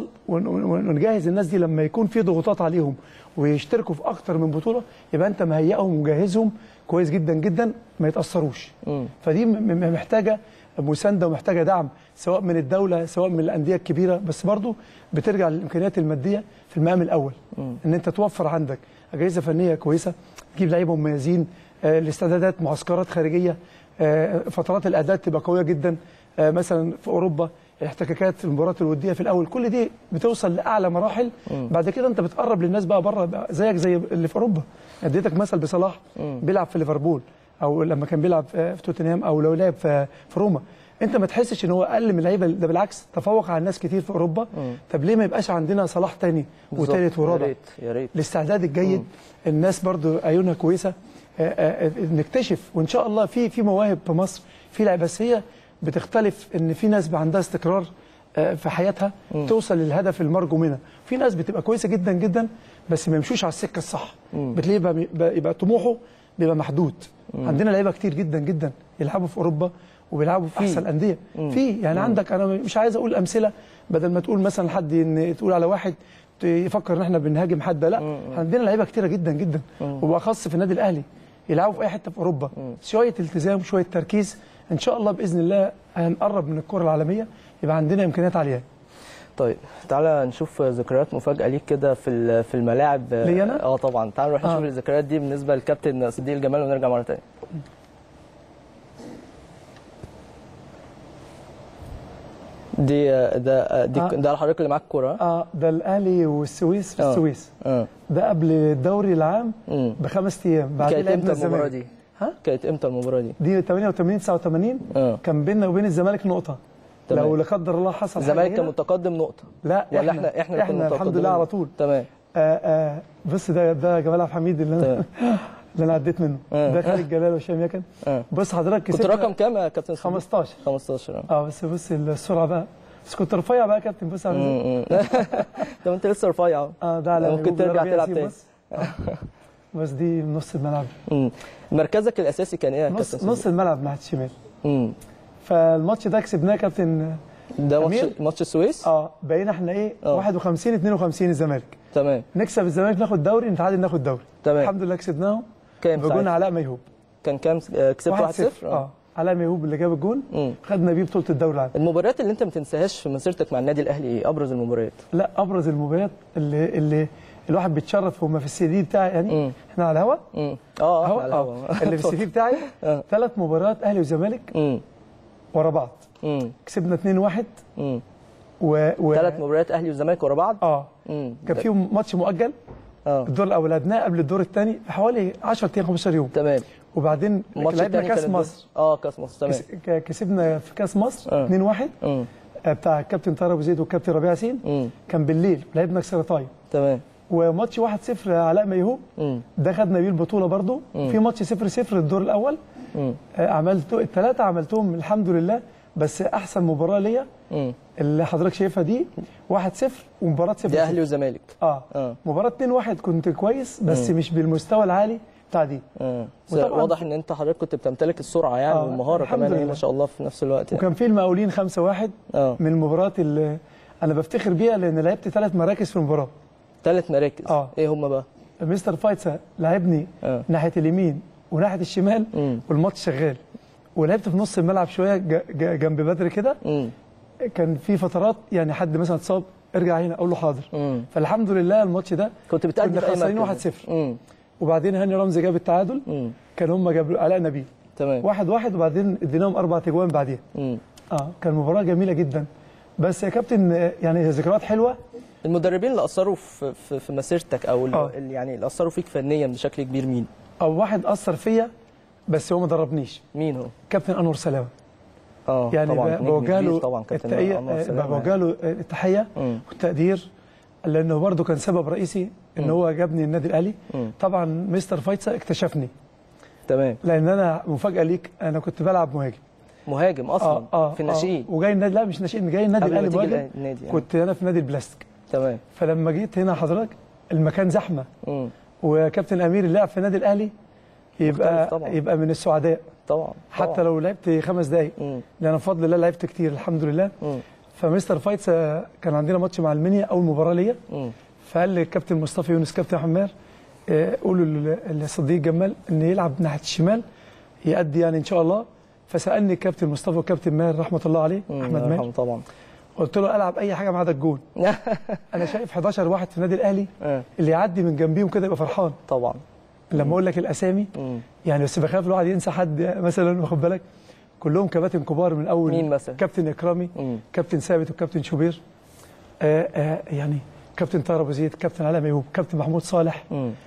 ونجهز الناس دي لما يكون في ضغوطات عليهم ويشتركوا في اكتر من بطوله، يبقى انت مهيئهم ومجهزهم كويس جدا جدا ما يتاثروش. مم. فدي محتاجه مسانده ومحتاجه دعم سواء من الدوله سواء من الانديه الكبيره، بس برضو بترجع للامكانيات الماديه في المقام الاول. مم. ان انت توفر عندك اجهزه فنيه كويسه، تجيب لعيبه مميزين، آه الاستعدادات معسكرات خارجيه، آه فترات الاعداد تبقى قويه جدا. آه مثلا في اوروبا احتكاكات المباريات الوديه في الاول، كل دي بتوصل لاعلى مراحل. مم. بعد كده انت بتقرب للناس بقى بره زيك زي اللي في اوروبا. اديتك مثل بصلاح مم. بيلعب في ليفربول او لما كان بيلعب في توتنهام او لو لعب في روما، انت ما تحسش ان هو اقل من اللعيبه، ده بالعكس تفوق على الناس كتير في اوروبا. مم. طب ليه ما يبقاش عندنا صلاح تاني وثالث ورابع؟ يا ريت يا ريت. الاستعداد الجيد، مم. الناس برضو عيونها كويسه، آآ آآ نكتشف وان شاء الله في في مواهب في مصر، في لعيبه بس هي بتختلف، ان في ناس بقى عندها استقرار في حياتها، مم. توصل للهدف المرجو منها. في ناس بتبقى كويسه جدا جدا بس ما يمشوش على السكه الصح، بتلاقيه يبقى طموحه بيبقى محدود. مم. عندنا لعيبه كتير جدا جدا يلعبوا في اوروبا وبيلعبوا في احسن انديه. في يعني مم. عندك، انا مش عايز اقول امثله بدل ما تقول مثلا حد ان تقول على واحد يفكر ان احنا بنهاجم حد، لا. مم. عندنا لعيبه كتيره جدا جدا، وباخص في النادي الاهلي يلعبوا في اي حته في اوروبا. مم. شويه التزام شويه تركيز، ان شاء الله باذن الله هنقرب من الكره العالميه، يبقى عندنا امكانيات عاليه. طيب تعالى نشوف ذكريات مفاجاه ليك كده في في الملاعب. ليا انا؟ اه طبعا، تعالى نروح نشوف آه. الذكريات دي بالنسبه للكابتن صديق الجمال ونرجع مره ثانيه. دي ده دي آه. ده حضرتك اللي معاك الكوره؟ اه ده الاهلي والسويس في آه. السويس. اه ده قبل الدوري العام مم. بخمس ايام. بعدين لعبنا المباراه دي. ها؟ كانت امتى المباراه دي؟ دي ثمانية وثمانين تسعة وثمانين. آه. كان بيننا وبين الزمالك نقطه. تمام. لو لا قدر الله حصل حاجه الزمالك كان متقدم نقطه؟ لا ولا احنا احنا احنا, احنا الحمد لله على طول. تمام. آه آه بص ده ده جمال عبد الحميد اللي انا اللي انا عديت منه. آه. ده خالد جلال وهشام يكن. آه. بص حضرتك كنت رقم كام يا كابتن؟ خمستاشر. خمستاشر. اه بس بص السرعه بقى، بس كنت رفيع بقى يا كابتن. بص عامل ازاي. طب انت لسه رفيع اهو. اه ده على ممكن ترجع تلعب تاني. بس دي نص الملعب. امم مركزك الاساسي كان ايه يا كابتن؟ نص, نص الملعب ناحيه الشمال. امم فالماتش ده كسبناه كابتن. ده ماتش ماتش السويس؟ اه بقينا احنا ايه أوه. واحد وخمسين اتنين وخمسين الزمالك. تمام. نكسب الزمالك ناخد دوري، نتعادل ناخد دوري. تمام. الحمد لله كسبناهم. كام بجون علاء ميهوب. كان كام كسبت؟ واحد صفر. اه علاء ميهوب اللي جاب الجون. مم. خدنا بيه بطوله الدوري العام. المباريات اللي انت ما تنساهاش في مسيرتك مع النادي الاهلي ايه؟ ابرز المباريات؟ لا ابرز المباريات اللي اللي الواحد بيتشرف هم في السي في بتاعي يعني. مم. احنا على الهوا. اه اه على الهوا. اللي في السي في بتاعي ثلاث مباريات اهلي وزمالك ورا بعض. مم. كسبنا اتنين واحد. امم و, و... ثلاث مباريات اهلي وزمالك ورا بعض. اه امم كان فيهم ماتش مؤجل. اه الدور الاول لعبناه قبل الدور الثاني بحوالي عشرة ايام خمستاشر يوم. تمام. وبعدين لعبنا كاس مصر. اه كاس مصر. تمام. كس... كسبنا في كاس مصر آه. اتنين واحد. امم بتاع الكابتن طارق ابو زيد والكابتن ربيع ياسين. كان بالليل لعبنا كسر طايم. تمام. وماتش واحد صفر علاء ميهوب. مم. ده خدنا بيه البطوله برضو. مم. في ماتش صفر صفر الدور الاول. امم عملت الثلاثه عملتهم الحمد لله، بس احسن مباراه ليا اللي حضرتك شايفها دي واحد صفر ومباراه صفر دي اهلي وزمالك. اه, آه. مباراه اتنين واحد كنت كويس بس مم. مش بالمستوى العالي بتاع دي. واضح ان انت حضرتك كنت بتمتلك السرعه يعني آه والمهاره كمان ما شاء الله في نفس الوقت يعني. وكان في المقاولين خمسة واحد آه. من المباريات اللي انا بفتخر بيها لان لعبت ثلاث مراكز في المباراه. ثلاث مراكز اه ايه هم بقى؟ مستر فايتسا لعبني آه. ناحيه اليمين وناحيه الشمال م. والماتش شغال، ولعبت في نص الملعب شويه جنب بدر كده. كان في فترات يعني حد مثلا اتصاب ارجع هنا اقول له حاضر. مم. فالحمد لله الماتش ده كنت بتأدي كنا خسرانين واحد صفر وبعدين هاني رمزي جاب التعادل. مم. كان هم جابوا علاء نبيل تمام واحد واحد وبعدين اديناهم اربع تجوان بعديها. اه كان مباراه جميله جدا. بس يا كابتن يعني ذكريات حلوه. المدربين اللي اثروا في في, في مسيرتك او آه. اللي يعني اللي اثروا فيك فنيا بشكل كبير مين؟ او واحد اثر فيا بس هو ما دربنيش. مين هو؟ كابتن انور سلامه. اه يعني بوجه له طبعا التحيه بوجه له التحيه والتقدير لانه برضه كان سبب رئيسي ان م. هو جابني النادي الاهلي. م. طبعا مستر فايتسا اكتشفني تمام لان انا مفاجاه ليك انا كنت بلعب مهاجم مهاجم اصلا آه آه في الناشئين آه وجاي النادي لا مش ناشئين جاي النادي الاهلي مهاجم يعني. كنت انا في نادي البلاستيك تمام. فلما جيت هنا حضرتك المكان زحمه م. وكابتن امير اللي لعب في النادي الاهلي يبقى يبقى من السعداء طبعا حتى طبعًا. لو لعبت خمس دقايق لان بفضل الله لعبت كتير الحمد لله. مم. فمستر فايتس كان عندنا ماتش مع المنيا اول مباراه ليا فقال لي الكابتن مصطفى يونس كابتن حمار قولوا للصديق جمال ان يلعب ناحيه الشمال يأدي يعني ان شاء الله. فسالني الكابتن مصطفى وكابتن ماهر رحمه الله عليه احمد ماهر طبعا قلت له العب اي حاجه ما عدا الجون. انا شايف حداشر واحد في النادي الاهلي اللي يعدي من جنبيهم كده يبقى فرحان طبعا. لما اقول لك الاسامي مم. يعني بس بخاف الواحد ينسى حد مثلا واخد بالك كلهم كباتن كبار من اول مين مثلا؟ كابتن اكرامي مم. كابتن ثابت وكابتن شوبير آآ آآ يعني كابتن طاهر ابو زيد كابتن علاء ميهوب كابتن محمود صالح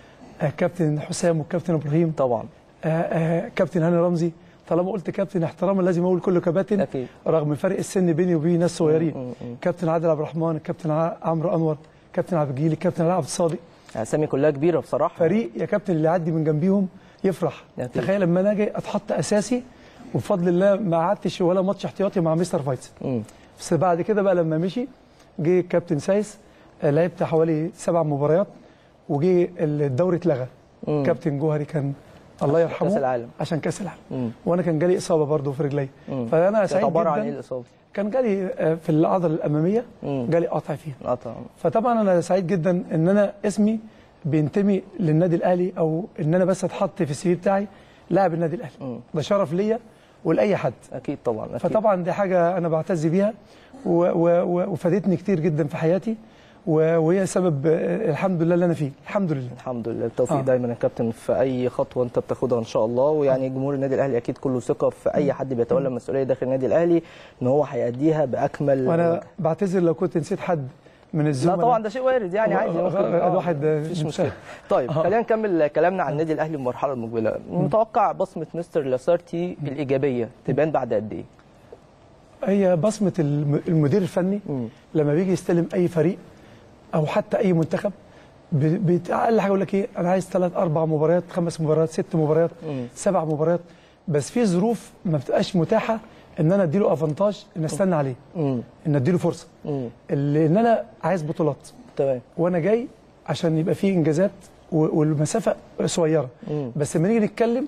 كابتن حسام وكابتن ابراهيم طبعا آآ كابتن هاني رمزي. طالما قلت كابتن احتراما لازم اقول كله كباتن أكيد. رغم فرق السن بيني وبين ناس صغيرين. كابتن عادل عبد الرحمن كابتن عمرو انور كابتن عبد الجليل كابتن علاء عبد الصادق اسامي كلها كبيره بصراحه. فريق يا كابتن اللي يعدي من جنبيهم يفرح. أكيد. تخيل لما انا اجي اتحط اساسي وبفضل الله ما قعدتش ولا ماتش احتياطي مع مستر فايتس. بس بعد كده بقى لما مشي جه الكابتن سايس لعبت حوالي سبع مباريات وجه الدوري اتلغى. كابتن جوهري كان الله يرحمه كاس العالم عشان كاس العالم مم. وانا كان جالي اصابه برضه في رجلي. فانا سعيد جدا. عن ايه الاصابه؟ كان جالي في العضله الاماميه مم. جالي قطع فيها قطع. فطبعا انا سعيد جدا ان انا اسمي بينتمي للنادي الاهلي او ان انا بس اتحط في السي في بتاعي لاعب النادي الاهلي. مم. ده شرف ليا ولاي حد. اكيد طبعا أكيد. فطبعا دي حاجه انا بعتز بيها وفادتني كتير جدا في حياتي وهي سبب الحمد لله اللي انا فيه. الحمد لله الحمد لله. التوفيق آه. دايما يا كابتن في اي خطوه انت بتاخدها ان شاء الله. ويعني جمهور النادي الاهلي اكيد كله ثقه في اي حد بيتولى المسؤوليه داخل النادي الاهلي ان هو هيأديها باكمل. وانا وجه. بعتذر لو كنت نسيت حد من الزملاء. لا طبعا ده شيء وارد يعني عادي الواحد مفيش مشكله. طيب آه. خلينا نكمل كلامنا عن النادي الاهلي المرحله المقبله. متوقع بصمه مستر لاسارتي الايجابيه تبان بعد قد ايه؟ هي بصمه المدير الفني م. لما بيجي يستلم اي فريق او حتى اي منتخب اقل حاجه يقول لك ايه انا عايز ثلاث اربع مباريات خمس مباريات ست مباريات مم. سبع مباريات بس في ظروف ما بتبقاش متاحه ان انا اديله افانتاج ان استنى عليه مم. ان اديله فرصه مم. اللي ان انا عايز بطولات تمام وانا جاي عشان يبقى فيه انجازات والمسافه صغيره مم. بس لما نيجي نتكلم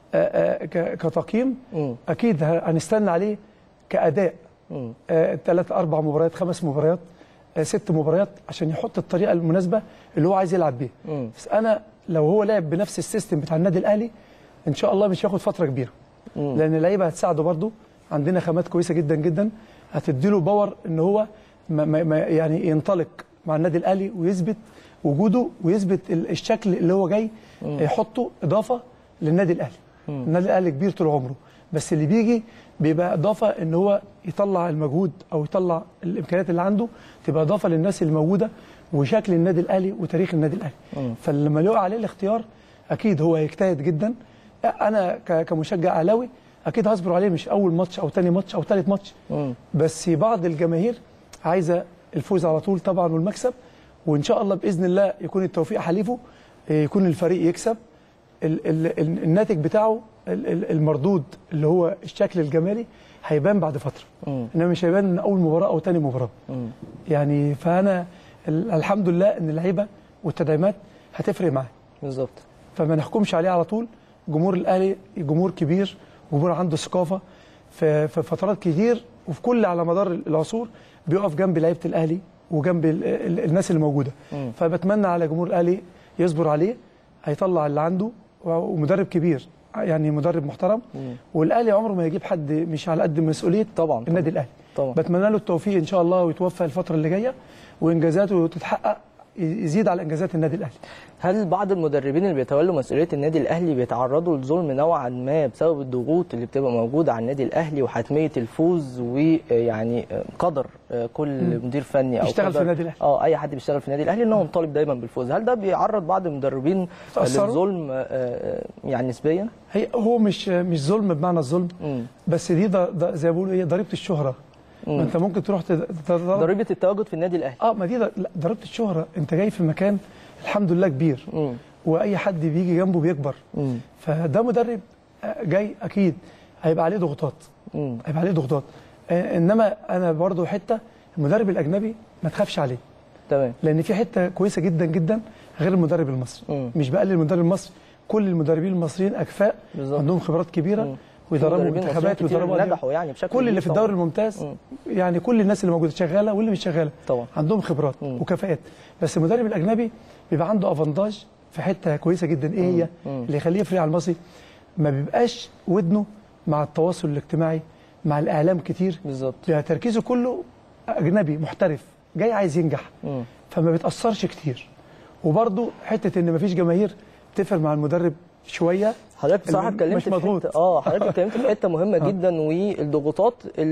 كتقييم مم. اكيد هنستنى عليه كاداء ثلاث اربع مباريات خمس مباريات ست مباريات عشان يحط الطريقه المناسبه اللي هو عايز يلعب بيها. بس انا لو هو لعب بنفس السيستم بتاع النادي الاهلي ان شاء الله مش هياخد فتره كبيره. مم. لان اللعيبه هتساعده برده عندنا خامات كويسه جدا جدا هتديله باور ان هو ما ما يعني ينطلق مع النادي الاهلي ويثبت وجوده ويثبت الشكل اللي هو جاي مم. يحطه اضافه للنادي الاهلي. مم. النادي الاهلي كبير طول عمره بس اللي بيجي بيبقى اضافه ان هو يطلع المجهود او يطلع الامكانيات اللي عنده تبقى اضافه للناس اللي موجوده وشكل النادي الاهلي وتاريخ النادي الاهلي. فلما يقع عليه الاختيار اكيد هو هيجتهد جدا. انا كمشجع اهلاوي اكيد هصبر عليه مش اول ماتش او ثاني ماتش او ثالث ماتش مم. بس بعض الجماهير عايزه الفوز على طول طبعا والمكسب وان شاء الله باذن الله يكون التوفيق حليفه يكون الفريق يكسب ال ال الناتج بتاعه المردود اللي هو الشكل الجمالي هيبان بعد فتره انما مش هيبان من اول مباراه او ثاني مباراه. مم. يعني فانا الحمد لله ان اللعيبه والتدعيمات هتفرق معايا بالظبط. فما نحكمش عليه على طول. جمهور الاهلي جمهور كبير، جمهور عنده ثقافه في فترات كتير وفي كل على مدار العصور بيقف جنب لعيبه الاهلي وجنب ال ال الناس اللي موجوده. م. فبتمنى على جمهور الاهلي يصبر عليه، هيطلع اللي عنده، ومدرب كبير يعني مدرب محترم. م. والاهلي عمره ما يجيب حد مش على قد مسؤوليه طبعا النادي الاهلي. طبعا بتمنى له التوفيق ان شاء الله ويتوفى الفتره اللي جايه وانجازاته تتحقق يزيد على انجازات النادي الاهلي. هل بعض المدربين اللي بيتولوا مسؤوليه النادي الاهلي بيتعرضوا لظلم نوعا ما بسبب الضغوط اللي بتبقى موجوده على النادي الاهلي وحتميه الفوز ويعني قدر كل م. مدير فني او يشتغل في النادي الاهلي اه اي حد بيشتغل في النادي الاهلي ان هو مطالب دايما بالفوز؟ هل ده بيعرض بعض المدربين للظلم يعني نسبيا؟ هي هو مش مش ظلم بمعنى الظلم، م. بس دي زي ما بيقولوا ايه ضريبه الشهره. ما انت ممكن تروح ضريبه التواجد في النادي الاهلي. اه ما دي ضريبه الشهره، انت جاي في مكان الحمد لله كبير. مم. واي حد بيجي جنبه بيكبر. مم. فده مدرب جاي اكيد هيبقى عليه ضغوطات. مم. هيبقى عليه ضغوطات. آه انما انا برضو حته المدرب الاجنبي ما تخافش عليه. تمام. لان في حته كويسه جدا جدا غير المدرب المصري. مم. مش بقلل المدرب المصري، كل المدربين المصريين اكفاء. بالزبط. عندهم خبرات كبيره. مم. ويدربوا منتخبات ويدربوا نجحوا يعني بشكل كل اللي في الدوري الممتاز. مم. يعني كل الناس اللي موجوده شغاله واللي مش شغاله طبعا عندهم خبرات مم. وكفاءات. بس المدرب الاجنبي بيبقى عنده افانتاج في حته كويسه جدا. ايه هي مم. اللي يخليه يفرق على المصري؟ ما بيبقاش ودنه مع التواصل الاجتماعي مع الاعلام كتير. بالظبط. بيبقى تركيزه كله اجنبي محترف جاي عايز ينجح. مم. فما بيتاثرش كتير. وبرده حته ان ما فيش جماهير تفرق مع المدرب شويه. حضرتك بصراحه اتكلمت في حته اه حضرتك اتكلمت في حته مهمه جدا والضغوطات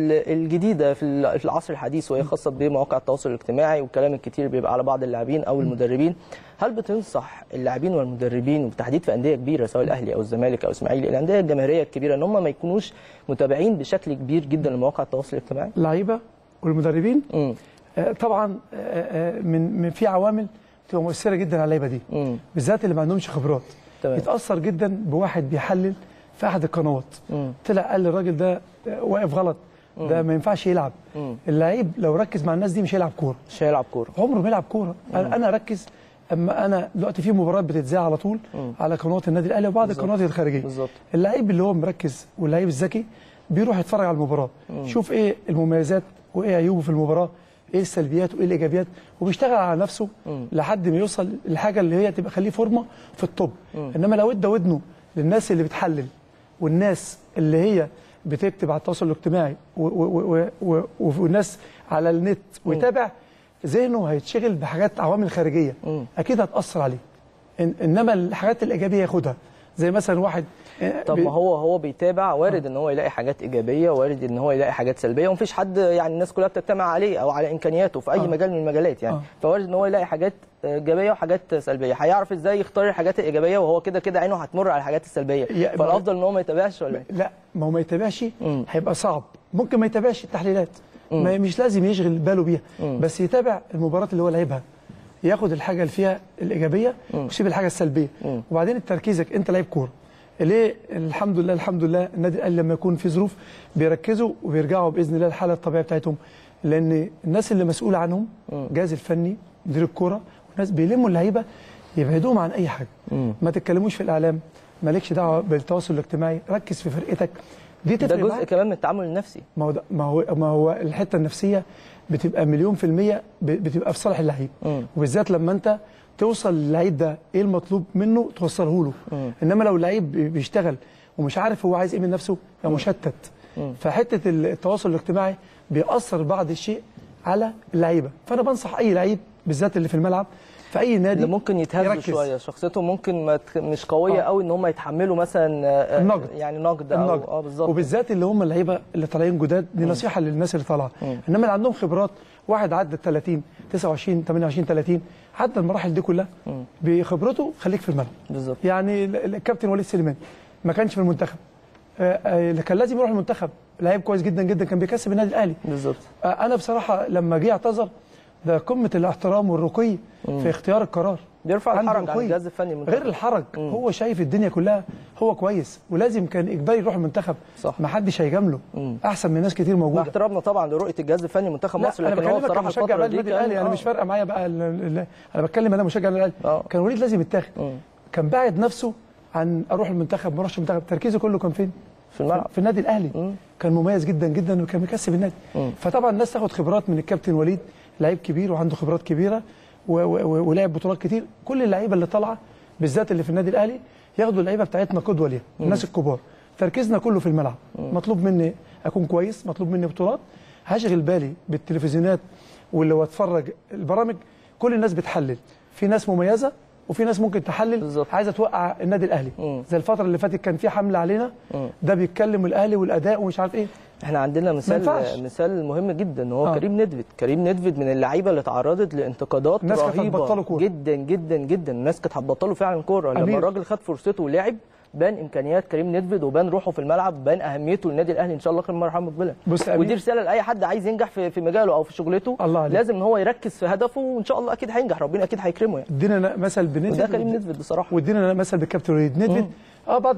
الجديده في العصر الحديث وهي خاصه بمواقع التواصل الاجتماعي والكلام الكتير بيبقى على بعض اللاعبين او المدربين. هل بتنصح اللاعبين والمدربين وبالتحديد في انديه كبيره سواء الاهلي او الزمالك او الاسماعيلي الانديه الجماهيريه الكبيره ان هم ما يكونوش متابعين بشكل كبير جدا لمواقع التواصل الاجتماعي؟ اللعيبه والمدربين آه طبعا آه من من في عوامل بتبقى مؤثره جدا على اللعيبه دي مم. بالذات اللي ما عندهمش خبرات. تمام. يتاثر جدا بواحد بيحلل في احد القنوات مم. طلع قال الراجل ده واقف غلط. مم. ده ما ينفعش يلعب. مم. اللعيب لو ركز مع الناس دي مش هيلعب كوره. مش هيلعب كوره عمره ما يلعب كوره. انا اركز اما انا دلوقتي في مباريات بتتذاع على طول مم. على قنوات النادي الاهلي وبعض بالزبط. القنوات الخارجيه. بالظبط. اللعيب اللي هو مركز واللعيب الذكي بيروح يتفرج على المباراه مم. شوف ايه المميزات وايه عيوبه في المباراه، ايه السلبيات وايه الايجابيات، وبيشتغل على نفسه مم. لحد ما يوصل للحاجه اللي هي تبقى خليه فورمه في الطب. مم. انما لو ادى ودنه للناس اللي بتحلل والناس اللي هي بتكتب على التواصل الاجتماعي والناس على النت ويتابع، ذهنه هيتشغل بحاجات عوامل خارجيه مم. اكيد هتاثر عليه. إن انما الحاجات الايجابيه ياخدها، زي مثلا واحد طب ما هو هو بيتابع، وارد ان هو يلاقي حاجات ايجابيه وارد ان هو يلاقي حاجات سلبيه، ومفيش حد يعني الناس كلها بتجتمع عليه او على امكانياته في اي آه. مجال من المجالات يعني. آه. فوارد ان هو يلاقي حاجات ايجابيه وحاجات سلبيه. هيعرف ازاي يختار الحاجات الايجابيه وهو كده كده عينه هتمر على الحاجات السلبيه؟ فالافضل ان هو ما يتابعش ولا ايه؟ لا ما هو ما يتابعش هيبقى صعب. ممكن ما يتابعش التحليلات، ما مش لازم يشغل باله بيها، مم. بس يتابع المباراه اللي هو لعبها، ياخد الحاجه اللي فيها الايجابيه ويسيب الحاجه السلبيه. مم. وبعدين تركيزك انت لعيب كوره ليه؟ الحمد لله الحمد لله النادي الاهلي لما يكون في ظروف بيركزوا وبيرجعوا باذن الله للحاله الطبيعيه بتاعتهم، لان الناس اللي مسؤوله عنهم الجهاز الفني مدير الكوره والناس بيلموا اللعيبه يبعدوهم عن اي حاجه. مم. ما تتكلموش في الاعلام، مالكش دعوه بالتواصل الاجتماعي، ركز في فرقتك. دي ده جزء معك. كمان من التعامل النفسي. ما هو ما هو ما هو الحته النفسيه بتبقى مليون في الميه بتبقى في صالح اللعيب، وبالذات لما انت توصل للعيب ده ايه المطلوب منه توصله له. مم. انما لو اللعيب بيشتغل ومش عارف هو عايز ايه من نفسه يبقى مشتت. مم. فحته التواصل الاجتماعي بيأثر بعض الشيء على اللعيبه، فانا بنصح اي لعيب بالذات اللي في الملعب في اي نادي اللي ممكن يتهزوا شويه، شخصيتهم ممكن ما مش قويه قوي آه. ان هم يتحملوا مثلا النقد، يعني نقد او اه بالظبط، وبالذات اللي هم اللعيبه اللي طالعين جداد. دي نصيحه للناس اللي طالعه. انما اللي عندهم خبرات، واحد عدى ثلاثين تسعة وعشرين ثمانية وعشرين ثلاثين عدى المراحل دي كلها بخبرته، خليك في الملعب. بالظبط. يعني الكابتن وليد سليمان ما كانش في المنتخب، كان لازم يروح المنتخب، لعيب كويس جدا جدا كان بيكسب النادي الاهلي. بالظبط. انا بصراحه لما جه اعتذر ده قمه الاحترام والرقي في اختيار القرار، بيرفع الحرج عن الجهاز الفني المنتخب. غير الحرج، مم. هو شايف الدنيا كلها هو كويس ولازم كان اجباري يروح المنتخب. صح. ما حدش هيجامله، مم. احسن من ناس كتير موجوده. احترامنا طبعا لرؤيه الجهاز الفني منتخب مصر، لكن هو بصراحه الفتره دي النادي الاهلي انا مش فارقه معايا بقى، انا بتكلم انا مشجع النادي الاهلي، كان وليد لازم يتاخد. كان باعد نفسه عن اروح المنتخب ما اروحش المنتخب، تركيزه كله كان فين؟ في الملعب، في النادي الاهلي. مم. كان مميز جدا جدا وكان مكسب النادي. مم. فطبعا الناس تاخد خبرات من الكابتن وليد، لعيب كبير وعنده خبرات كبيره ولعب بطولات كتير. كل اللعيبه اللي طالعه بالذات اللي في النادي الاهلي ياخدوا اللعيبه بتاعتنا قدوه ليها، الناس الكبار. تركيزنا كله في الملعب. مم. مطلوب مني اكون كويس، مطلوب مني بطولات، هشغل بالي بالتلفزيونات واللي اتفرج البرامج. كل الناس بتحلل، في ناس مميزه وفي ناس ممكن تحلل بالزبط. عايزه توقع النادي الاهلي. مم. زي الفتره اللي فاتت كان في حمله علينا. مم. ده بيتكلم الاهلي والاداء ومش عارف ايه. احنا عندنا مثال مثال مهم جدا هو آه. كريم ندفد. كريم ندفد من اللعيبه اللي تعرضت لانتقادات رهيبه جدا جدا جدا. الناس كانت هتبطله فعلا كوره. لما الراجل خد فرصته ولعب بان امكانيات كريم ندفد وبان روحه في الملعب، بان اهميته للنادي الاهلي ان شاء الله خير مرحله مقبله. ودي رساله لاي حد عايز ينجح في في مجاله او في شغلته، لازم ان هو يركز في هدفه وان شاء الله اكيد هينجح، ربنا اكيد هيكرمه يعني. ادينا مثل بندفد وده كريم ندفد بصراحه، وادينا مثل بالكابتن وليد ندفد. اه بعض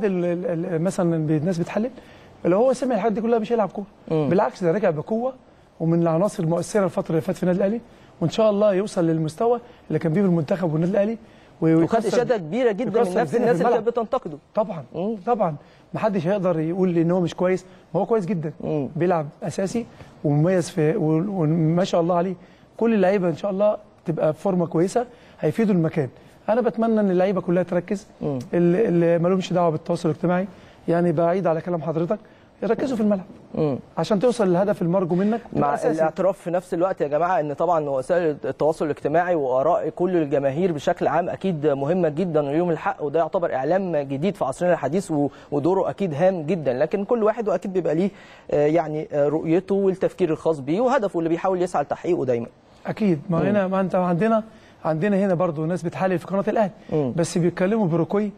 مثلا الناس بتحلل لو هو سمع الحاجات دي كلها مش هيلعب كوره، بالعكس ده رجع بقوه ومن العناصر المؤثره الفتره اللي فاتت في النادي الاهلي، وان شاء الله يوصل للمستوى اللي كان بيه المنتخب والنادي الاهلي. وخد اشاده كبيره جدا من نفس الناس اللي كانت بتنتقده. طبعا مم. طبعا ما حدش هيقدر يقول ان هو مش كويس، ما هو كويس جدا. مم. بيلعب اساسي ومميز في وما شاء الله عليه. كل اللعيبه ان شاء الله تبقى في فورمه كويسه هيفيدوا المكان. انا بتمنى ان اللعيبه كلها تركز، اللي, اللي ما لهمش دعوه بالتواصل الاجتماعي، يعني بعيد على كلام حضرتك، يركزوا في الملعب. مم. عشان توصل للهدف المرجو منك. مع الاعتراف في نفس الوقت يا جماعه ان طبعا وسائل التواصل الاجتماعي واراء كل الجماهير بشكل عام اكيد مهمه جدا ويوم الحق، وده يعتبر اعلام جديد في عصرنا الحديث ودوره اكيد هام جدا، لكن كل واحد واكيد بيبقى ليه يعني رؤيته والتفكير الخاص بيه وهدفه اللي بيحاول يسعى لتحقيقه دايما. اكيد. ما هنا ما انت عندنا عندنا هنا برضو ناس بتحلل في قناه الاهلي، بس بيتكلموا برقي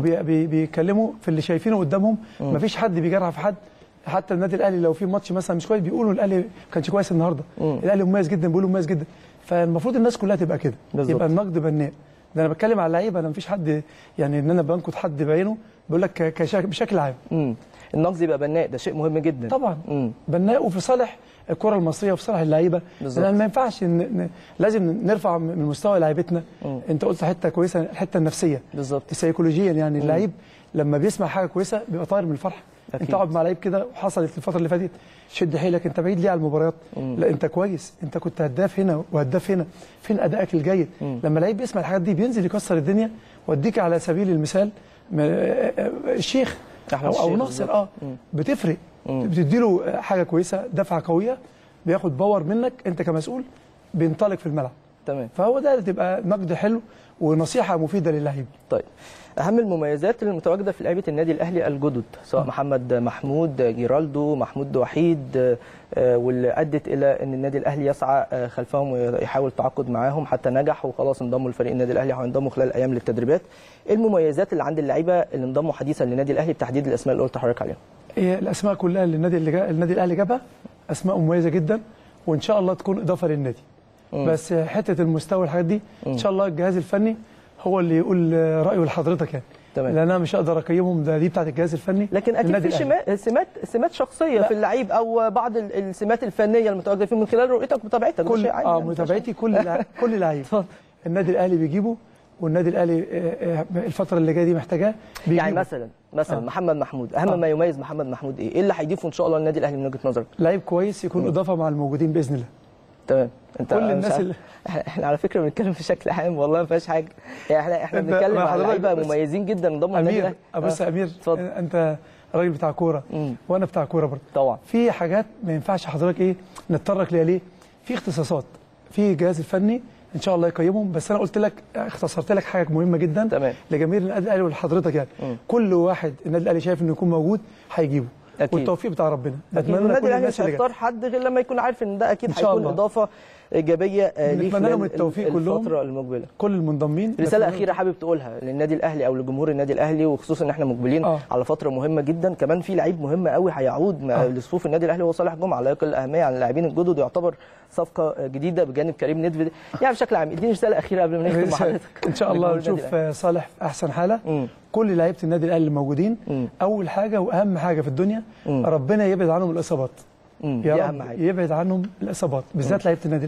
وبيتكلموا في اللي شايفينه قدامهم. ما فيش حد بيجرح في حد. حتى النادي الاهلي لو في ماتش مثلا مش كويس بيقولوا الاهلي ما كانش كويس النهارده، الاهلي مميز جدا بيقولوا مميز جدا. فالمفروض الناس كلها تبقى كده، يبقى النقد بناء. ده انا بتكلم على اللعيبه، انا ما فيش حد يعني ان انا بنقد حد بعينه، بقول لك بشكل عام. امم النقد يبقى بناء، ده شيء مهم جدا طبعا. مم. بناء وفي صالح الكره المصريه وفي صالح اللعيبه، لان ما ينفعش إن لازم نرفع من مستوى لعيبتنا. انت قلت حته كويسه، الحته النفسيه بالظبط سيكولوجيا، يعني اللعيب لما بيسمع حاجه كويسه بيبقى طاير من الفرحه. أكيد. انت اقعد مع لعيب كده وحصلت الفتره اللي فاتت، شد حيلك، انت بعيد ليه على المباريات؟ مم. لا انت كويس، انت كنت هداف هنا وهداف هنا، فين ادائك الجيد؟ مم. لما لعيب بيسمع الحاجات دي بينزل يكسر الدنيا. واديك على سبيل المثال الشيخ او, أو ناصر. اه مم. بتفرق، بتدي له حاجه كويسه، دفعه قويه، بياخد باور منك انت كمسؤول، بينطلق في الملعب. تمام. فهو ده اللي تبقى نقد حلو ونصيحه مفيده للاعب. طيب، اهم المميزات اللي متواجده في لعيبه النادي الاهلي الجدد، سواء م. محمد محمود، جيرالدو، محمود وحيد، واللي ادت الى ان النادي الاهلي يسعى خلفهم ويحاول التعاقد معاهم حتى نجح وخلاص انضموا لفريق النادي الاهلي، هينضموا خلال ايام للتدريبات. ايه المميزات اللي عند اللعيبه اللي انضموا حديثا للنادي الاهلي بتحديد الاسماء اللي قلت لحضرتك عليها؟ هي الاسماء كلها اللي النادي اللي جا... النادي الاهلي جابها اسماء مميزه جدا، وان شاء الله تكون اضافه للنادي. م. بس حته المستوى والحاجات دي ان شاء الله الجهاز الفني هو اللي يقول رايه لحضرتك يعني. تمام. لان انا مش هقدر اقيمهم، ده دي بتاعه الجهاز الفني. لكن اكيد في سمات سمات سمات شخصيه لا. في اللعيب او بعض السمات الفنيه المتواجده فيه من خلال رؤيتك ومتابعتك. كل اه متابعتي كل لع... كل لعيب النادي الاهلي بيجيبه، والنادي الاهلي الفتره اللي جايه دي محتاجاه. يعني مثلا مثلا آه. محمد محمود، اهم آه. ما يميز محمد محمود ايه؟ ايه اللي هيضيفه ان شاء الله للنادي الاهلي من وجهه نظرك؟ لعيب كويس يكون م. اضافه مع الموجودين باذن الله. تمام. انت كل الناس اللي احنا على فكره بنتكلم في شكل عام، والله ما فيهاش حاجه. احنا احنا بنتكلم على لعيبه مميزين جدا انضموا للنادي الاهلي. بص يا امير، اتفضل. انت راجل بتاع كوره وانا بتاع كوره برضه. طبعا في حاجات ما ينفعش حضرتك ايه نتطرق ليها. ليه؟ في اختصاصات في الجهاز الفني ان شاء الله يقيمهم، بس انا قلت لك اختصرت لك حاجه مهمه جدا. تمام. لجماهير النادي الاهلي ولحضرتك يعني. م. كل واحد النادي الاهلي شايف انه يكون موجود هيجيبه. أكيد. والتوفيق بتاع ربنا. اتمنى النادي الاهلي مش هيختار حد غير لما يكون عارف ان ده اكيد هيكون اضافه ايجابيه ليه نتمنى لهم التوفيق كلهم الفتره المقبله. كل المنضمين. رساله اخيره حابب تقولها للنادي الاهلي او لجمهور النادي الاهلي، وخصوصا ان احنا مقبلين آه. على فتره مهمه جدا، كمان في لعيب مهم قوي هيعود آه. لصفوف النادي الاهلي هو صالح جمعه، لا يقل الاهميه عن اللاعبين الجدد، يعتبر صفقه جديده بجانب كريم ندفد. يعني بشكل عام اديني رساله اخيره قبل ما نختم مع حضرتك. ان شاء الله نشوف صالح في احسن حاله. م. كل لعيبه النادي الاهلي الموجودين، م. اول حاجه واهم حاجه في الدنيا م. ربنا يبعد عنهم الاصابات. يا رب يبعد عنهم الاصابات بالذات لعيبه النادي الاهلي.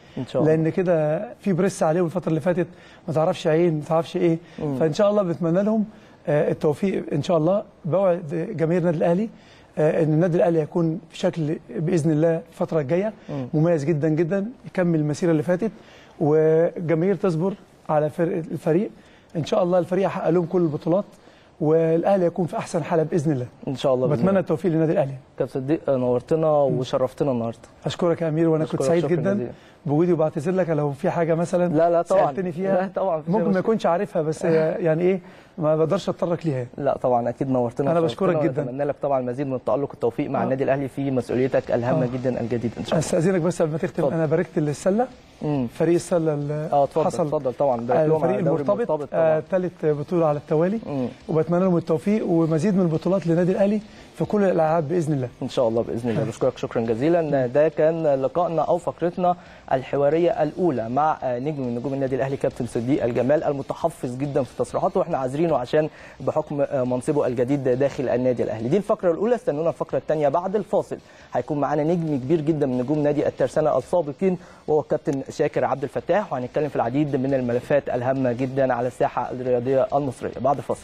ان شاء الله، لان كده في بريس عليهم الفتره اللي فاتت، ما تعرفش عين ما تعرفش ايه. مم. فان شاء الله بنتمنى لهم التوفيق ان شاء الله. بوعد جماهير النادي الاهلي ان النادي الاهلي هيكون بشكل باذن الله الفتره الجايه مميز جدا جدا، يكمل المسيره اللي فاتت، وجماهير تصبر على الفريق. ان شاء الله الفريق هيحقق لهم كل البطولات، والاهلي يكون في احسن حاله باذن الله ان شاء الله. بتمنى التوفيق للنادي الاهلي. كابتن صديق نورتنا وشرفتنا النهارده. اشكرك يا امير، وانا كنت سعيد جدا بوجودي، وبعتذر لك لو في حاجه مثلا لا لا طبعا سالتني فيها. لا طبعا ممكن ما اكونش عارفها، بس يعني ايه ما بقدرش اتطرق ليها. لا طبعا اكيد نورتنا. انا بشكرك جدا، اتمنى لك طبعا المزيد من التالق والتوفيق مع آه. النادي الاهلي في مسؤوليتك الهامه آه. جدا الجديده ان شاء الله. استاذنك بس قبل ما تختم، انا باركت للسله، مم. فريق السله اللي اه اتفضل حصل اتفضل طبعا، الفريق المرتبط ثالث آه بطوله على التوالي، مم. وبتمنى لهم التوفيق ومزيد من البطولات للنادي الاهلي في كل الالعاب باذن الله. ان شاء الله باذن الله. بشكرك شكرا جزيلا. ده كان لقائنا او فقرتنا الحواريه الاولى مع نجم من نجوم النادي الاهلي كابتن صديق الجمال، المتحفظ جدا في تصريحاته، واحنا عاذرينه عشان بحكم منصبه الجديد داخل النادي الاهلي. دي الفقره الاولى، استنونا الفقره الثانيه بعد الفاصل. هيكون معانا نجم كبير جدا من نجوم نادي الترسانه السابقين، وهو الكابتن شاكر عبد الفتاح، وهنتكلم في العديد من الملفات الهامه جدا على الساحه الرياضيه المصريه. بعد الفاصل.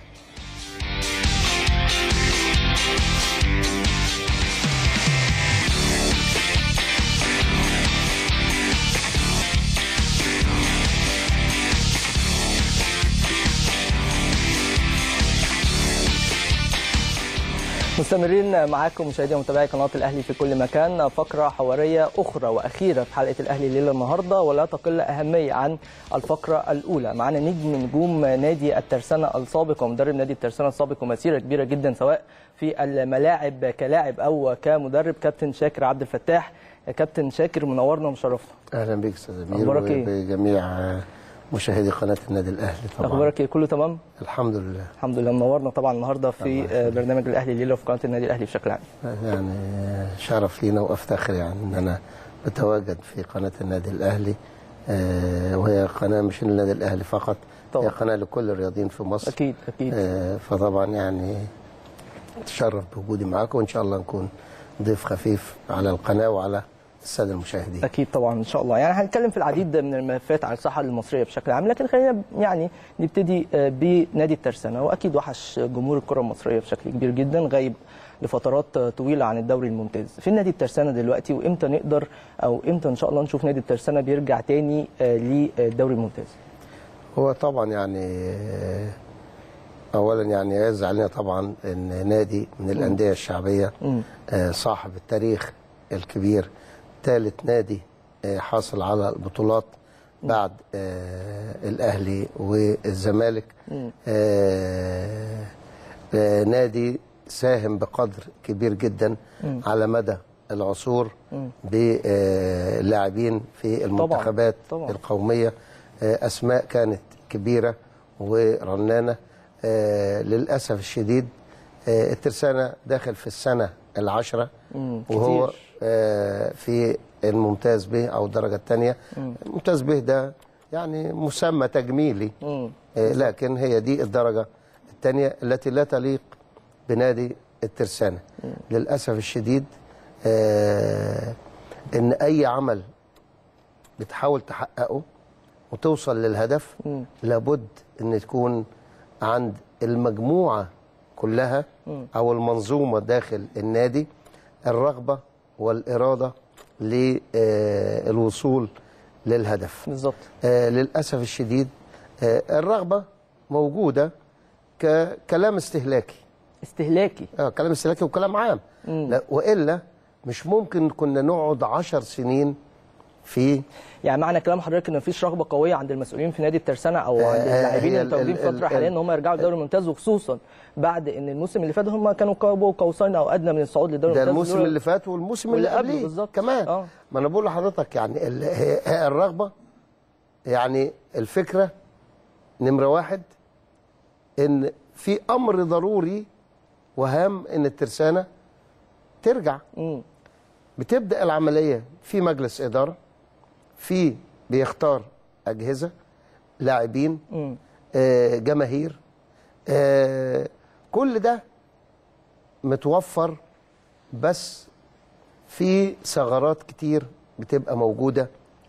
مستمرين معاكم مشاهدي ومتابعي قناه الاهلي في كل مكان. فقره حواريه اخرى واخيره في حلقه الاهلي الليله النهارده، ولا تقل اهميه عن الفقره الاولى. معانا نجم من نجوم نادي الترسانه السابق ومدرب نادي الترسانه السابق ومسيره كبيره جدا سواء في الملاعب كلاعب او كمدرب، كابتن شاكر عبد الفتاح. كابتن شاكر منورنا ومشرفنا. اهلا بيك استاذ امير وبجميع مشاهدي قناه النادي الاهلي. طبعا اخبارك ايه؟ كله تمام؟ الحمد لله الحمد لله. منورنا طبعا النهارده في برنامج الاهلي الليله وفي قناه النادي الاهلي بشكل عام. يعني شرف لينا وافتخر يعني ان انا بتواجد في قناه النادي الاهلي، وهي قناه مش للنادي الاهلي فقط طبعا. هي قناه لكل الرياضيين في مصر. اكيد اكيد. فطبعا يعني اتشرف بوجودي معاكم، وان شاء الله نكون ضيف خفيف على القناه وعلى الساده المشاهدين. اكيد طبعا ان شاء الله. يعني هنتكلم في العديد من الملفات على الساحه المصريه بشكل عام، لكن خلينا يعني نبتدي بنادي الترسانه، واكيد وحش جمهور الكره المصريه بشكل كبير جدا، غايب لفترات طويله عن الدوري الممتاز. في نادي الترسانه دلوقتي، وامتى نقدر او امتى ان شاء الله نشوف نادي الترسانه بيرجع تاني للدوري الممتاز؟ هو طبعا يعني اولا يعني يعز علينا طبعا ان نادي من الانديه الشعبيه صاحب التاريخ الكبير، ثالث نادي حاصل على البطولات بعد الاهلي والزمالك، نادي ساهم بقدر كبير جدا على مدى العصور باللاعبين في المنتخبات طبعًا. القوميه، اسماء كانت كبيره ورنانه. للاسف الشديد الترسانه داخل في السنه العاشره وهو في الممتاز به او الدرجه الثانيه. الممتاز به ده يعني مسمى تجميلي، لكن هي دي الدرجه الثانيه التي لا تليق بنادي الترسانه. للاسف الشديد ان اي عمل بتحاول تحققه وتوصل للهدف لابد ان تكون عند المجموعه كلها او المنظومه داخل النادي الرغبه والاراده للوصول للهدف بالظبط. آه للاسف الشديد آه الرغبه موجوده ككلام استهلاكي استهلاكي اه كلام استهلاكي وكلام عام. لا والا مش ممكن كنا نقعد عشر سنين في يعني معنى كلام حضرتك ان مفيش رغبه قويه عند المسؤولين في نادي الترسانه او عند اللاعبين المتواجدين في فتره حاليا ان هم يرجعوا للدوري الممتاز، وخصوصا بعد ان الموسم اللي فات هم كانوا قاب قوسين او ادنى من الصعود للدوري الممتاز. ده الموسم اللي فات والموسم اللي قبله بالظبط كمان. آه. ما انا بقول لحضرتك يعني الرغبه، يعني الفكره نمره واحد ان في امر ضروري وهام ان الترسانه ترجع. م. بتبدا العمليه في مجلس اداره، في بيختار اجهزه، لاعبين، آه جماهير، آه كل ده متوفر، بس في ثغرات كتير بتبقى موجوده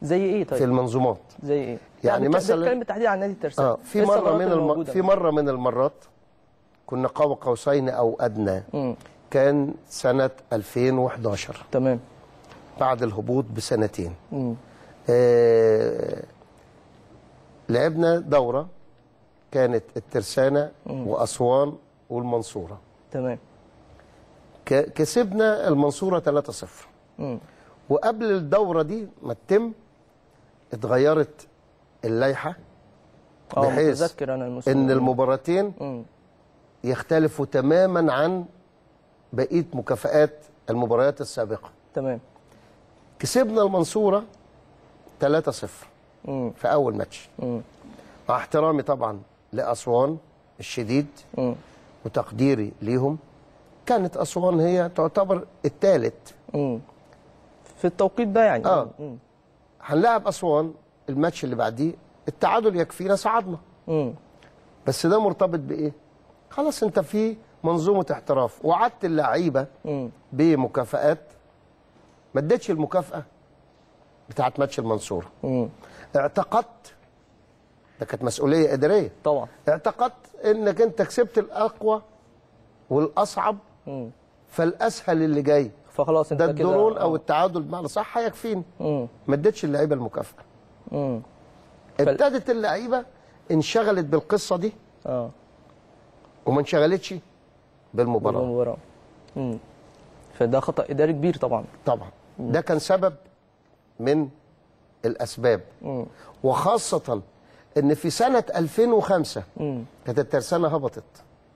زي ايه طيب؟ في المنظومات زي ايه؟ يعني مثلا بتتكلم بالتحديد عن نادي الترسانة. اه في مره من الم... في مره من المرات كنا قاب قوسين او ادنى. م. كان سنه ألفين وإحداشر. تمام. بعد الهبوط بسنتين. م. آه... لعبنا دوره كانت الترسانة م. واسوان والمنصوره. تمام. ك... كسبنا المنصوره ثلاثة صفر. م. وقبل الدوره دي ما تتم اتغيرت اللائحه بحيث أنا ان المباراتين م. يختلفوا تماما عن بقيه مكافآت المباريات السابقه. تمام. كسبنا المنصوره ثلاثة صفر في اول ماتش، م. مع احترامي طبعا لاسوان الشديد م. وتقديري ليهم. كانت اسوان هي تعتبر الثالث في التوقيت ده يعني. اه م. هنلاعب اسوان الماتش اللي بعديه، التعادل يكفينا صعدنا. م. بس ده مرتبط بايه؟ خلاص انت في منظومه احتراف، وعدت اللعيبه بمكافآت، ما اديتش المكافاه بتاعت ماتش المنصوره. م. اعتقدت، ده كانت مسؤوليه اداريه طبعا، اعتقدت انك انت كسبت الاقوى والاصعب، م. فالاسهل اللي جاي فخلاص انت ده الدرون او التعادل بمعنى صح هيكفيني. ما اديتش اللعيبه المكافاه. امم ابتدت اللعيبه انشغلت بالقصه دي اه وما انشغلتش بالمباراه. بالمباراه. امم فده خطا اداري كبير طبعا. طبعا مم. ده كان سبب من الاسباب. مم. وخاصه ان في سنه ألفين وخمسة مم. كانت الترسانه هبطت،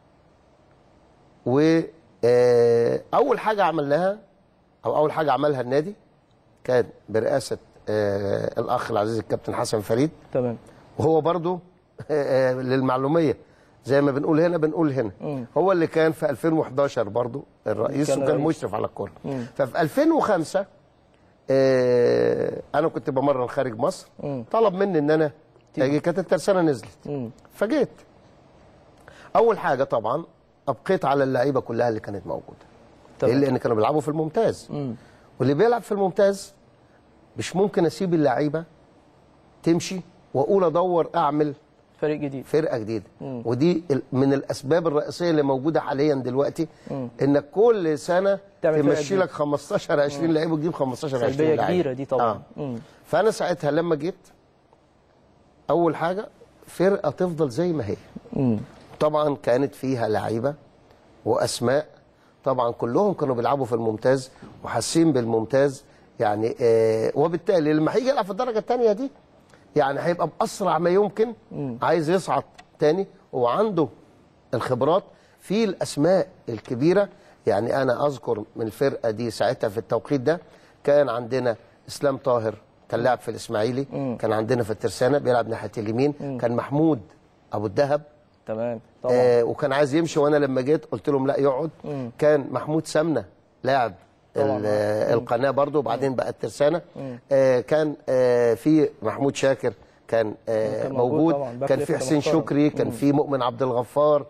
واول حاجه عملناها او اول حاجه عملها النادي كان برئاسه آه الاخ العزيز الكابتن حسن فريد. تمام. وهو برضو آه للمعلوميه زي ما بنقول هنا بنقول هنا. مم. هو اللي كان في ألفين وإحداشر برضو الرئيس وكان رئيس. مشرف على الكوره. ففي ألفين وخمسة آه انا كنت بمرن خارج مصر. مم. طلب مني ان انا اجي، كانت الترسانه نزلت. مم. فجيت. اول حاجه طبعا ابقيت على اللعيبه كلها اللي كانت موجوده. طبعا. لان كانوا بيلعبوا في الممتاز. مم. واللي بيلعب في الممتاز مش ممكن اسيب اللعيبه تمشي واقول ادور اعمل فريق جديد، فرقه جديده. مم. ودي من الاسباب الرئيسيه اللي موجوده حاليا دلوقتي. مم. انك كل سنه تمشي لك خمستاشر عشرين لعيب وتجيب خمستاشر عشرين لعيب. سلبيه كبيره دي طبعا. آه. فانا ساعتها لما جيت اول حاجه فرقه تفضل زي ما هي. مم. طبعا كانت فيها لعيبه واسماء طبعا كلهم كانوا بيلعبوا في الممتاز وحاسين بالممتاز يعني. آه وبالتالي لما هيجي يلعب في الدرجه الثانيه دي يعني هيبقى باسرع ما يمكن. مم. عايز يصعد تاني وعنده الخبرات في الاسماء الكبيره. يعني انا اذكر من الفرقه دي ساعتها في التوقيت ده كان عندنا اسلام طاهر كان لاعب في الاسماعيلي. مم. كان عندنا في الترسانه بيلعب ناحيه اليمين. مم. كان محمود ابو الدهب. تمام طبعا. آه وكان عايز يمشي وانا لما جيت قلت لهم لا يقعد. مم. كان محمود سمنه لاعب القناه برضو وبعدين بقى الترسانه. آه كان آه في محمود شاكر كان آه كان موجود, موجود. كان في حسين شكري. كان في مؤمن عبد الغفار.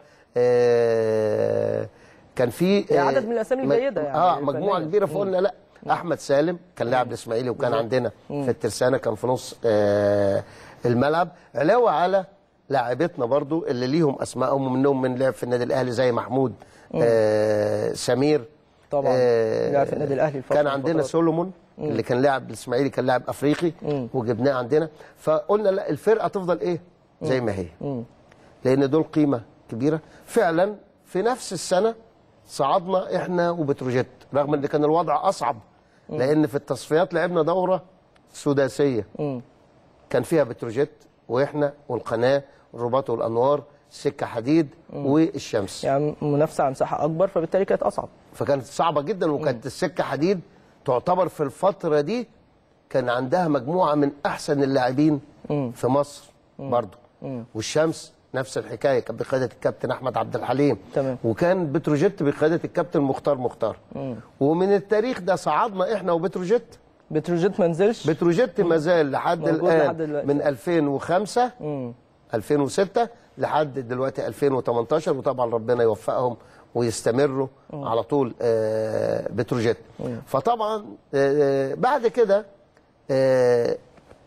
آه كان في آه عدد من الاسامي الجيده يعني. اه مجموعه كبيره. فقلنا لا. مم. احمد سالم كان لاعب الاسماعيلي وكان مم. عندنا مم. في الترسانه كان في نص آه الملعب، علاوه على لاعبتنا برضو اللي ليهم اسمائهم ومنهم من لعب في النادي الاهلي زي محمود آه سمير طبعا. آه لعب في النادي الاهلي. كان عندنا سولومون مم. اللي كان لاعب الاسماعيلي كان لاعب افريقي. مم. وجبناه عندنا. فقلنا لا الفرقه تفضل ايه زي ما هي. مم. لان دول قيمه كبيره فعلا. في نفس السنه صعدنا احنا وبتروجيت رغم ان كان الوضع اصعب. مم. لان في التصفيات لعبنا دوره سداسيه. مم. كان فيها بتروجيت واحنا والقناه والرباط والانوار سكه حديد. مم. والشمس، يعني منافسه على مساحه اكبر فبالتالي كانت اصعب. فكانت صعبه جدا. وكانت السكه حديد تعتبر في الفتره دي كان عندها مجموعه من احسن اللاعبين في مصر. مم. برضو. مم. والشمس نفس الحكايه كان بقياده الكابتن احمد عبد الحليم. تمام. وكان بتروجيت بقياده الكابتن مختار مختار. مم. ومن التاريخ ده صعدنا احنا وبتروجيت. بتروجيت ما نزلش. بتروجيت ما زال لحد الان من ألفين وخمسة مم. ألفين وستة لحد دلوقتي ألفين وتمنتاشر. وطبعا ربنا يوفقهم ويستمروا مم. على طول آه بتروجيت. مم. فطبعا آه بعد كده آه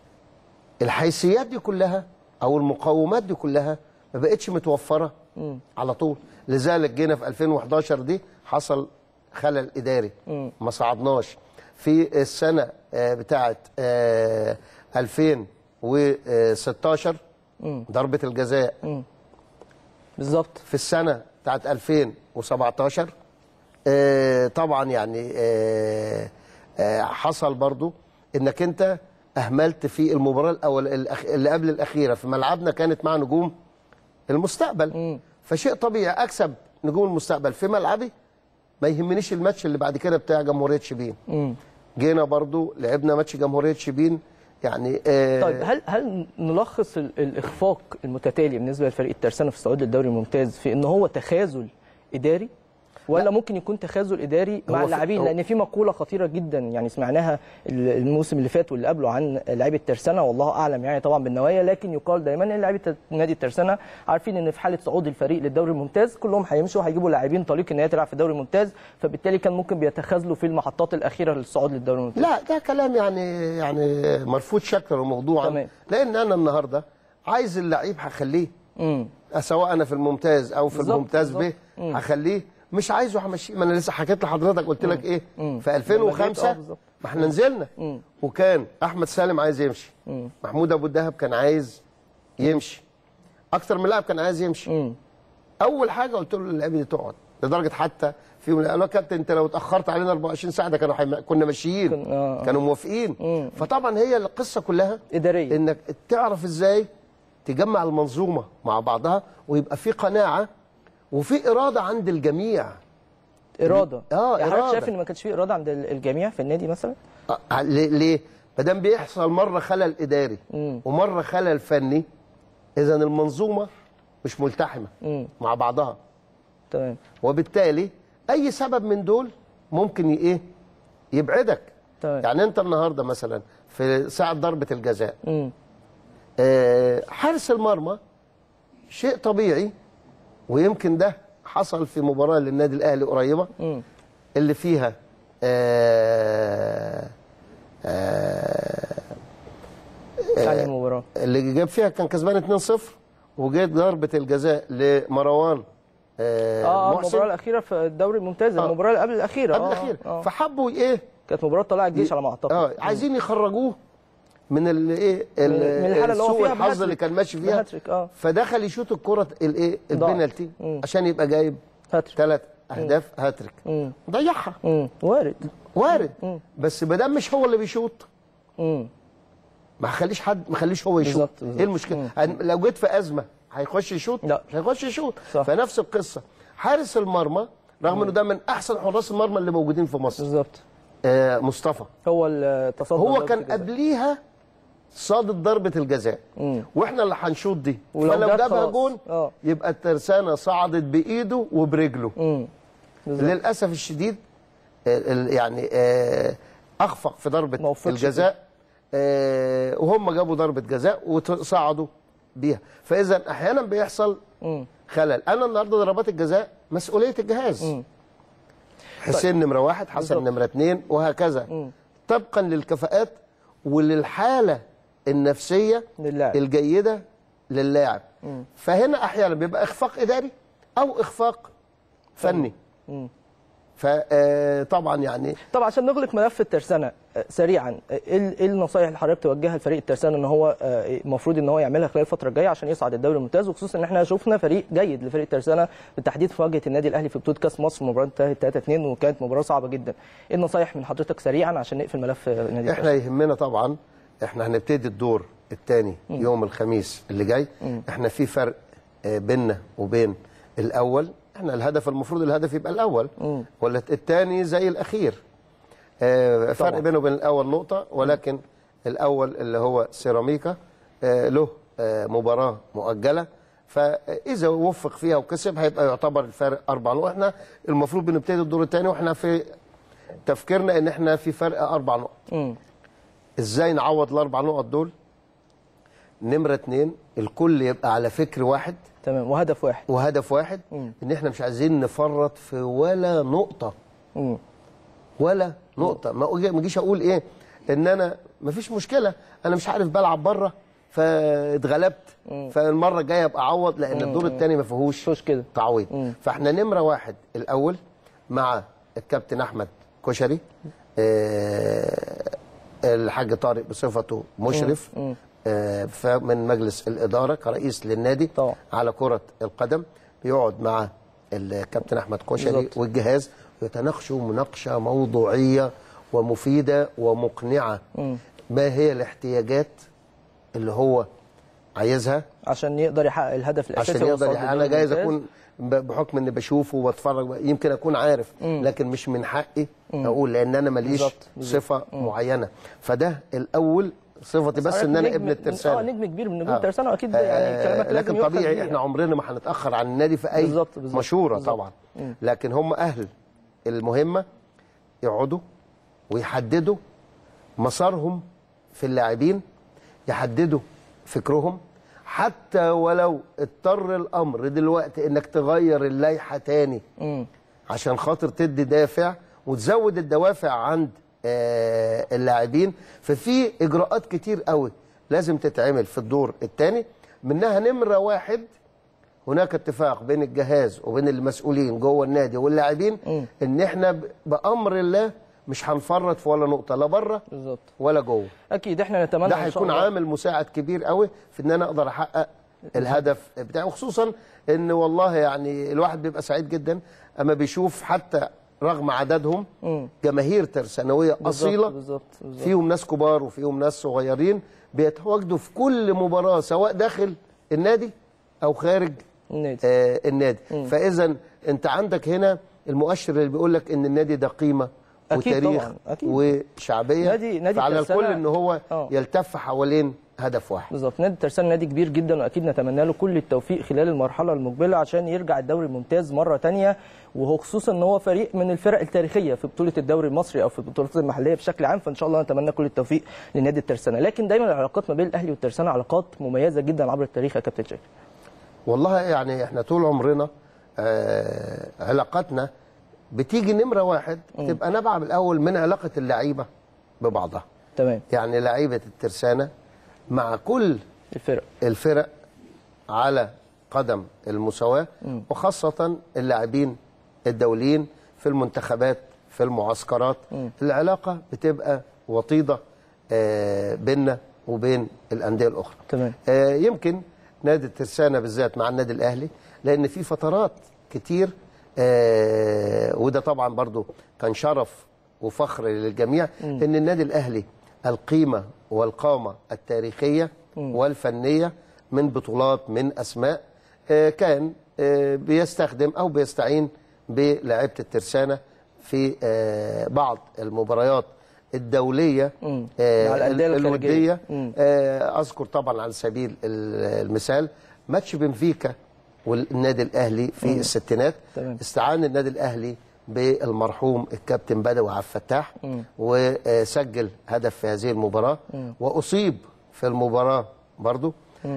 الحيثيات دي كلها او المقومات دي كلها ما بقتش متوفره م. على طول. لذلك جينا في ألفين وحداشر دي حصل خلل اداري م. ما صعدناش. في السنه بتاعه ألفين وستاشر م. ضربه الجزاء م. بالظبط. في السنه بتاعه ألفين وسبعتاشر طبعا يعني حصل برضو انك انت اهملت في المباراه الاول اللي قبل الاخيره في ملعبنا، كانت مع نجوم المستقبل. م. فشيء طبيعي اكسب نجوم المستقبل في ملعبي، ما يهمنيش الماتش اللي بعد كده بتاع جمهوريه شبين. م. جينا برضو لعبنا ماتش جمهوريه شبين يعني آه طيب هل هل نلخص الاخفاق المتتالي بالنسبه لفريق الترسانه في الصعود للدوري الممتاز في ان هو تخاذل اداري، ولا لا. ممكن يكون تخاذل اداري مع اللاعبين؟ لان في مقوله خطيره جدا يعني سمعناها الموسم اللي فات واللي قبله عن لاعبي الترسانه، والله اعلم يعني طبعا بالنوايا، لكن يقال دايما ان لاعبي نادي الترسانه عارفين ان في حاله صعود الفريق للدوري الممتاز كلهم هيمشوا هيجيبوا لاعبين طليق ان هي تلعب في الدوري الممتاز، فبالتالي كان ممكن بيتخاذلوا في المحطات الاخيره للصعود للدوري الممتاز. لا ده كلام يعني يعني مرفوض شكلا وموضوعا. تمام. لان انا النهارده عايز اللعيب هخليه سواء انا في الممتاز او في الممتاز ب هخليه، مش عايزه همشيه. ما انا لسه حكيت لحضرتك قلت لك ايه مم. في ألفين وخمسة ما احنا نزلنا مم. وكان احمد سالم عايز يمشي، مم. محمود ابو الدهب كان عايز يمشي، اكتر من لاعب كان عايز يمشي. مم. اول حاجه قلت له اللعيبه دي تقعد، لدرجه حتى في قالوا له كابتن انت لو اتاخرت علينا أربعة وعشرين ساعه ده كانوا حيما... كنا ماشيين كان... آه. كانوا موافقين. مم. فطبعا هي القصه كلها اداريه، انك تعرف ازاي تجمع المنظومه مع بعضها ويبقى في قناعه وفي اراده عند الجميع. اراده اه يعني حضرتك شايف ان ما كانش في اراده عند الجميع في النادي مثلا؟ آه ليه؟ ما دام بيحصل مره خلل اداري مم. ومره خلل فني، اذا المنظومه مش ملتحمه مم. مع بعضها. تمام. وبالتالي اي سبب من دول ممكن ايه يبعدك. تمام. يعني انت النهارده مثلا في ساعه ضربه الجزاء آه حارس المرمى شيء طبيعي، ويمكن ده حصل في مباراه للنادي الاهلي قريبه م. اللي فيها آه آه آه المباراه اللي جاب فيها كان كسبان اتنين صفر وجت ضربه الجزاء لمروان اه, آه المباراه الاخيره في الدوري الممتاز. آه المباراه اللي قبل الاخيره قبل الاخيره آه فحبوا ايه كانت مباراه طلائع الجيش على ما اعتقد. اه عايزين يخرجوه من الايه من الحاله اللي هو فيها الحظ اللي كان ماشي فيها. آه. فدخل يشوط الكره الايه البينالتي عشان يبقى جايب ثلاث اهداف هاتريك، ضيعها. وارد وارد مم. بس ما دام مش هو اللي بيشوط ما خليش حد ما خليش هو يشوط. بالزبط بالزبط. ايه المشكله؟ مم. لو جيت في ازمه هيخش يشوط؟ لا مش هيخش يشوط. فنفس القصه حارس المرمى رغم انه ده من احسن حراس المرمى اللي موجودين في مصر بالظبط. آه مصطفى هو التصدي هو كان قبليها صادت ضربه الجزاء مم. واحنا اللي هنشوط دي، فلو جابها جون آه. يبقى الترسانه صعدت بايده وبرجله. مم. للاسف الشديد يعني اخفق في ضربه الجزاء وهم جابوا ضربه جزاء وصعدوا بيها. فاذا احيانا بيحصل خلل. انا النهارده ضربات الجزاء مسؤوليه الجهاز. حسين نمره واحد، حسن نمره اثنين، وهكذا مم. طبقا للكفاءات وللحاله النفسيه للاعب. الجيده للاعب. مم. فهنا احيانا بيبقى اخفاق اداري او اخفاق فني. مم. فطبعا يعني طبعا عشان نغلق ملف الترسانه سريعا، ايه النصايح اللي حضرتك توجهها لفريق الترسانه ان هو المفروض ان هو يعملها خلال الفتره الجايه عشان يصعد الدوري الممتاز، وخصوصا ان احنا شفنا فريق جيد لفريق الترسانه بالتحديد في مواجهه النادي الاهلي في بطوله كاس مصر، مباراه انتهت ثلاثة اثنين وكانت مباراه صعبه جدا. ايه النصايح من حضرتك سريعا عشان نقفل ملف النادي؟ احنا يهمنا طبعا، احنا هنبتدي الدور الثاني يوم الخميس اللي جاي. م. احنا في فرق بيننا وبين الاول. احنا الهدف المفروض الهدف يبقى الاول مم. ولا الثاني زي الاخير. آه فرق بينه وبين الاول نقطه، ولكن الاول اللي هو سيراميكا آه له آه مباراه مؤجله، فاذا وفق فيها وكسب هيبقى يعتبر الفارق اربع نقط. احنا المفروض بنبتدي الدور الثاني واحنا في تفكيرنا ان احنا في فرق اربع نقط. مم. ازاي نعوض الاربع نقط دول؟ نمره اثنين، الكل يبقى على فكر واحد. تمام. وهدف واحد وهدف واحد مم. ان احنا مش عايزين نفرط في ولا نقطه. مم. ولا نقطه. ما اجيش اقول ايه ان انا ما فيش مشكله انا مش عارف بلعب بره فاتغلبت، فالمره الجايه ابقى اعوض، لان الدور الثاني ما فيهوش كده تعويض. فاحنا نمره واحد الاول مع الكابتن احمد كشري، آه الحاج طارق بصفته مشرف آه من مجلس الاداره كرئيس للنادي طبعا على كره القدم، بيقعد مع الكابتن احمد كشري بالزبط. والجهاز يتناقشوا مناقشه موضوعيه ومفيده ومقنعه. م. ما هي الاحتياجات اللي هو عايزها عشان يقدر يحقق الهدف الاساسي. عشان يقدر يحقق. انا جايز اكون بحكم اني بشوفه وبتفرج يمكن اكون عارف، مم. لكن مش من حقي مم. اقول، لان انا ماليش صفه مم. معينه. فده الاول صفتي، بس ان انا ابن الترسانه. اه نجم كبير من نجوم الترسانه، واكيد يعني كلامك آه لكن طبيعي احنا عمرنا ما هنتاخر عن النادي في اي بالزبط بالزبط مشوره بالزبط. طبعا مم. لكن هم اهل المهمه يقعدوا ويحددوا مسارهم في اللاعبين، يحددوا فكرهم، حتى ولو اضطر الامر دلوقتي انك تغير اللائحه تاني م. عشان خاطر تدي دافع وتزود الدوافع عند آه اللاعبين. ففي اجراءات كتير قوي لازم تتعمل في الدور الثاني، منها نمره واحد هناك اتفاق بين الجهاز وبين المسؤولين جوه النادي واللاعبين ان احنا بامر الله مش هنفرط في ولا نقطه، لا بره ولا جوه. اكيد احنا نتمنى ده هيكون عامل مساعد كبير قوي في ان انا اقدر احقق الهدف بتاعي، وخصوصا ان والله يعني الواحد بيبقى سعيد جدا اما بيشوف حتى رغم عددهم م. جماهير ترسانويه اصيله، بالزبط بالزبط. فيهم ناس كبار وفيهم ناس صغيرين بيتواجدوا في كل مباراه سواء داخل النادي او خارج النادي. آه النادي. فاذا انت عندك هنا المؤشر اللي بيقول لك ان النادي ده قيمه أكيد وتاريخ طبعاً. أكيد. وشعبيه، نادي نادي فعلى الكل ان هو أوه. يلتف حوالين هدف واحد. بالظبط. نادي الترسانة نادي كبير جدا، واكيد نتمنى له كل التوفيق خلال المرحله المقبله عشان يرجع الدوري الممتاز مره ثانيه، وهو خصوصا ان هو فريق من الفرق التاريخيه في بطوله الدوري المصري او في البطولات المحليه بشكل عام، فان شاء الله نتمنى كل التوفيق لنادي الترسانة. لكن دايما العلاقات ما بين الاهلي والترسانة علاقات مميزه جدا عبر التاريخ يا كابتن شاكر. والله يعني احنا طول عمرنا آه علاقاتنا بتيجي نمره واحد م. تبقى نابعه بالاول من علاقه اللعيبه ببعضها. تمام. يعني لعيبه الترسانة مع كل الفرق الفرق على قدم المساواه، م. وخاصه اللاعبين الدوليين في المنتخبات في المعسكرات، م. العلاقه بتبقى وطيده آه بيننا وبين الانديه الاخرى. تمام. آه يمكن نادي الترسانة بالذات مع النادي الاهلي، لان في فترات كتير آه وده طبعا برضو كان شرف وفخر للجميع م. ان النادي الاهلي القيمه والقامه التاريخيه م. والفنيه من بطولات من اسماء آه كان آه بيستخدم او بيستعين بلاعيبه الترسانة في آه بعض المباريات الدوليه آه الوديه. آه اذكر طبعا على سبيل المثال ماتش بنفيكا والنادي الاهلي في مم. الستينات. تمام. استعان النادي الاهلي بالمرحوم الكابتن بدوي عبد الفتاح وسجل هدف في هذه المباراه، مم. واصيب في المباراه برضو.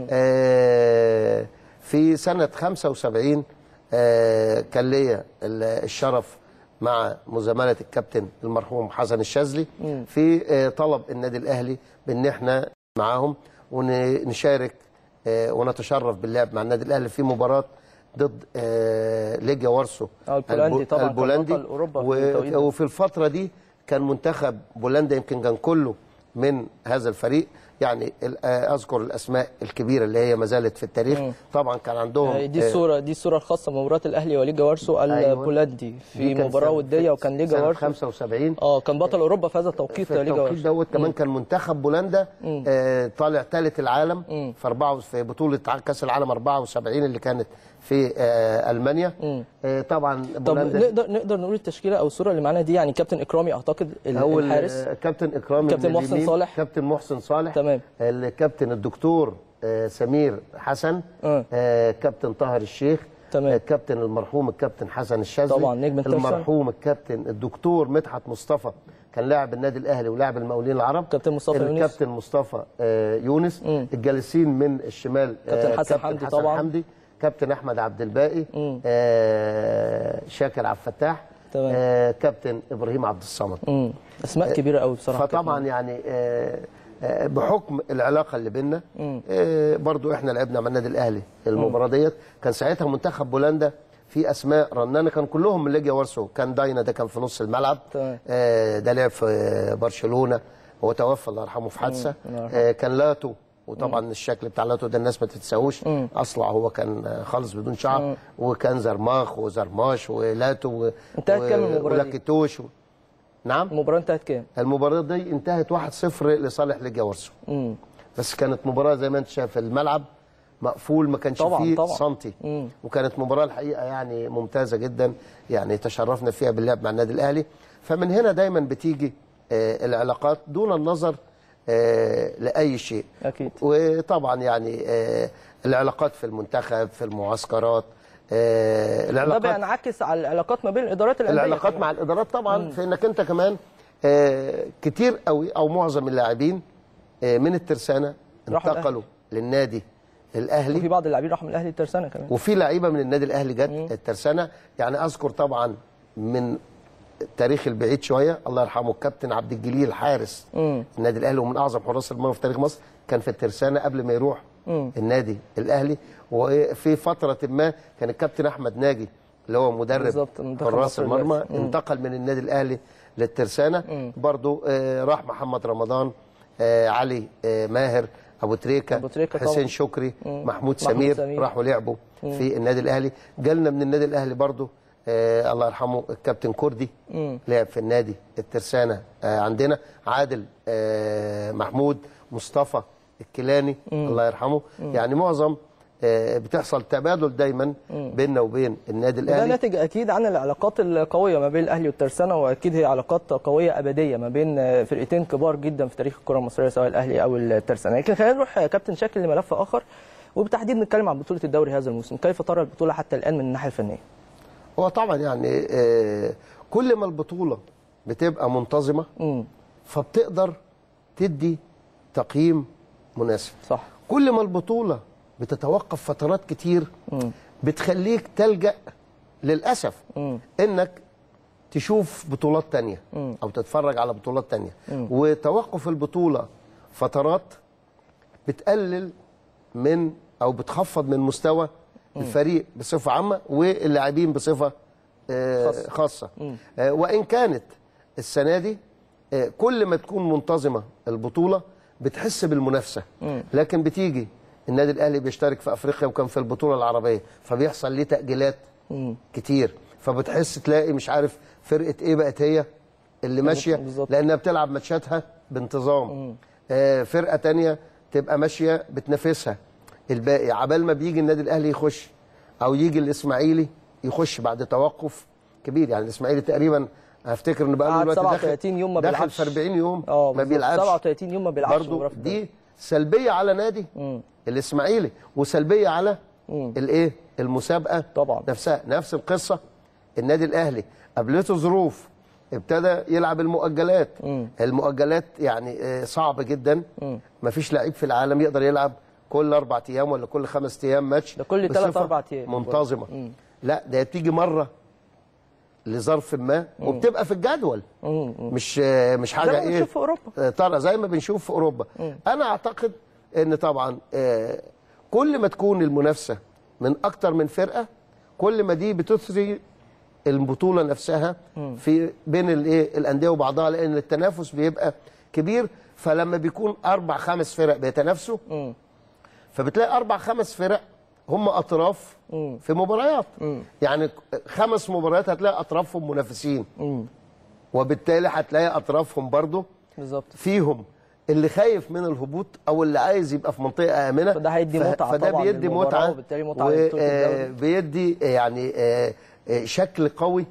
آه في سنه خمسة وسبعين آه كان ليا الشرف مع مزامله الكابتن المرحوم حسن الشاذلي مم. في آه طلب النادي الاهلي بان احنا معاهم ونشارك آه ونتشرف باللعب مع النادي الاهلي في مباراه ضد آه ليجيا وارسو البولندي طبعا البولندي و... وفي الفتره دي كان منتخب بولندا يمكن كان كله من هذا الفريق، يعني اذكر الاسماء الكبيره اللي هي ما زالت في التاريخ. مم. طبعا كان عندهم دي الصوره دي الصوره الخاصه بمباراه الاهلي وليجا وارسو البولندي في مباراه وديه، وكان ليجا وارسو خمسة وسبعين اه كان بطل اوروبا في هذا التوقيت. في التوقيت دوت كمان كان منتخب بولندا آه طالع ثالث العالم مم. في أربعة في بطوله كاس العالم أربعة وسبعين اللي كانت في آه المانيا. آه طبعا بولندا. طب نقدر نقدر نقول التشكيله او الصوره اللي معانا دي، يعني كابتن اكرامي اعتقد الحارس، آه كابتن اكرامي، كابتن محسن صالح كابتن محسن صالح تمام، الكابتن الدكتور آه سمير حسن، آه. آه كابتن طاهر الشيخ تمام، الكابتن المرحوم الكابتن حسن الشاذلي طبعا نجم الترسانة، المرحوم الكابتن الدكتور مدحت مصطفى كان لاعب النادي الاهلي ولاعب المقاولين العرب، كابتن مصطفى يونس، الكابتن مصطفى آه يونس م. الجالسين من الشمال كابتن آه حسن حمدي طبعا، حمدي، كابتن احمد عبد الباقي، آه شاكر عبد الفتاح، آه كابتن ابراهيم عبد الصمد. امم اسماء كبيره قوي بصراحه. فطبعا يعني آه بحكم العلاقه اللي بيننا برضو احنا لعبنا مع النادي الاهلي المباراه ديت. كان ساعتها منتخب بولندا في اسماء رنانه كان كلهم من ليجيا وارسو. كان داينا ده كان في نص الملعب، ده لعب في برشلونه هو توفى الله يرحمه في حادثه. كان لاتو، وطبعا مم. الشكل بتاع لاتو ده الناس ما تتساووش، اصلع هو كان خالص بدون شعر. مم. وكان زرماخ وزرماش ولاتو انتهت و... كام المباراه ولاكيتوش و... نعم المباراه انتهت كام؟ المباراه دي انتهت واحد صفر لصالح ليجيا وارسو. بس كانت مباراه زي ما انت شايف الملعب مقفول ما كانش طبعًا فيه طبعًا. سنتي. مم. وكانت مباراه الحقيقه يعني ممتازه جدا، يعني تشرفنا فيها باللعب مع النادي الاهلي. فمن هنا دايما بتيجي آه العلاقات دون النظر آه لاي شيء. اكيد. وطبعا يعني آه العلاقات في المنتخب في المعسكرات آه العلاقات ده بينعكس على العلاقات ما بين الادارات الانديه. العلاقات كمان مع الادارات طبعا. مم. في انك انت كمان آه كتير قوي او معظم اللاعبين آه من الترسانه انتقلوا للنادي الاهلي، وفي بعض اللاعبين راحوا من الاهلي الترسانه كمان، وفي لعيبه من النادي الاهلي جت الترسانه. يعني اذكر طبعا من التاريخ البعيد شويه الله يرحمه الكابتن عبد الجليل حارس مم. النادي الاهلي ومن اعظم حراس المرمى في تاريخ مصر، كان في الترسانه قبل ما يروح مم. النادي الاهلي. وفي فتره ما كان الكابتن احمد ناجي اللي هو مدرب حراس المرمى انتقل من النادي الاهلي للترسانه. مم. برضو آه راح محمد رمضان، آه علي آه ماهر، ابو تريكه، أبو تريكة حسين طبعا. شكري، مم. محمود سمير, سمير راحوا لعبوا مم. في النادي الاهلي. جالنا من النادي الاهلي برضو آه الله يرحمه الكابتن كردي مم. لعب في النادي الترسانه آه عندنا. عادل آه محمود، مصطفى الكيلاني مم. الله يرحمه. مم. يعني معظم آه بتحصل تبادل دايما بيننا وبين النادي الاهلي. ده ناتج اكيد عن العلاقات القويه ما بين الاهلي والترسانه، واكيد هي علاقات قويه ابديه ما بين فرقتين كبار جدا في تاريخ الكره المصريه سواء الاهلي او الترسانه. لكن خلينا نروح يا كابتن شكل لملف اخر، وبالتحديد نتكلم عن بطوله الدوري هذا الموسم. كيف ترى البطوله حتى الان من الناحيه الفنيه؟ هو طبعا يعني آه كل ما البطوله بتبقى منتظمه م. فبتقدر تدي تقييم مناسب. صح. كل ما البطوله بتتوقف فترات كتير م. بتخليك تلجأ للأسف م. انك تشوف بطولات تانية م. او تتفرج على بطولات تانية. م. وتوقف البطولة فترات بتقلل من او بتخفض من مستوى م. الفريق بصفة عامة واللاعبين بصفة آه خاصة, خاصة. آه وإن كانت السنة دي آه كل ما تكون منتظمة البطولة بتحس بالمنافسة. م. لكن بتيجي النادي الاهلي بيشترك في افريقيا وكان في البطوله العربيه فبيحصل ليه تاجيلات مم. كتير، فبتحس تلاقي مش عارف فرقه ايه بقت هي اللي ماشيه بالزبط. لانها بتلعب ماتشاتها بانتظام. آه فرقه تانية تبقى ماشيه بتنافسها الباقي. عبال ما بيجي النادي الاهلي يخش او يجي الاسماعيلي يخش بعد توقف كبير. يعني الاسماعيلي تقريبا افتكر ان بقى له دلوقتي سبعة وثلاثين يوم ما بيلعبش، داخل في أربعين يوم ما بيلعبش. سبعة وثلاثين يوم ما بيلعبش برضه. دي سلبيه على نادي مم. الاسماعيلي وسلبيه على الايه المسابقه طبعا نفسها. نفس القصه النادي الاهلي قابلته ظروف ابتدى يلعب المؤجلات. مم. المؤجلات يعني صعب جدا. ما فيش لعيب في العالم يقدر يلعب كل اربع ايام ولا كل خمس ايام ماتش، ده كل ثلاث اربع ايام منتظمه. مم. لا ده بتيجي مره لظرف ما مم. وبتبقى في الجدول. مم. مش مش حاجه زي ايه ما بنشوف في اوروبا. ترى زي ما بنشوف في اوروبا. مم. انا اعتقد ان طبعا كل ما تكون المنافسه من اكتر من فرقه كل ما دي بتثري البطوله نفسها مم. في بين الايه الانديه وبعضها، لان التنافس بيبقى كبير. فلما بيكون اربع خمس فرق بيتنافسوا مم. فبتلاقي اربع خمس فرق هم اطراف مم. في مباريات. مم. يعني خمس مباريات هتلاقي اطرافهم منافسين. مم. وبالتالي هتلاقي اطرافهم برضو بالظبط فيهم اللي خايف من الهبوط او اللي عايز يبقى في منطقه امنه. فده هيدي متعه فده طبعا بيدي متعه وبالتالي متعه للدوري. بيدي يعني شكل قوي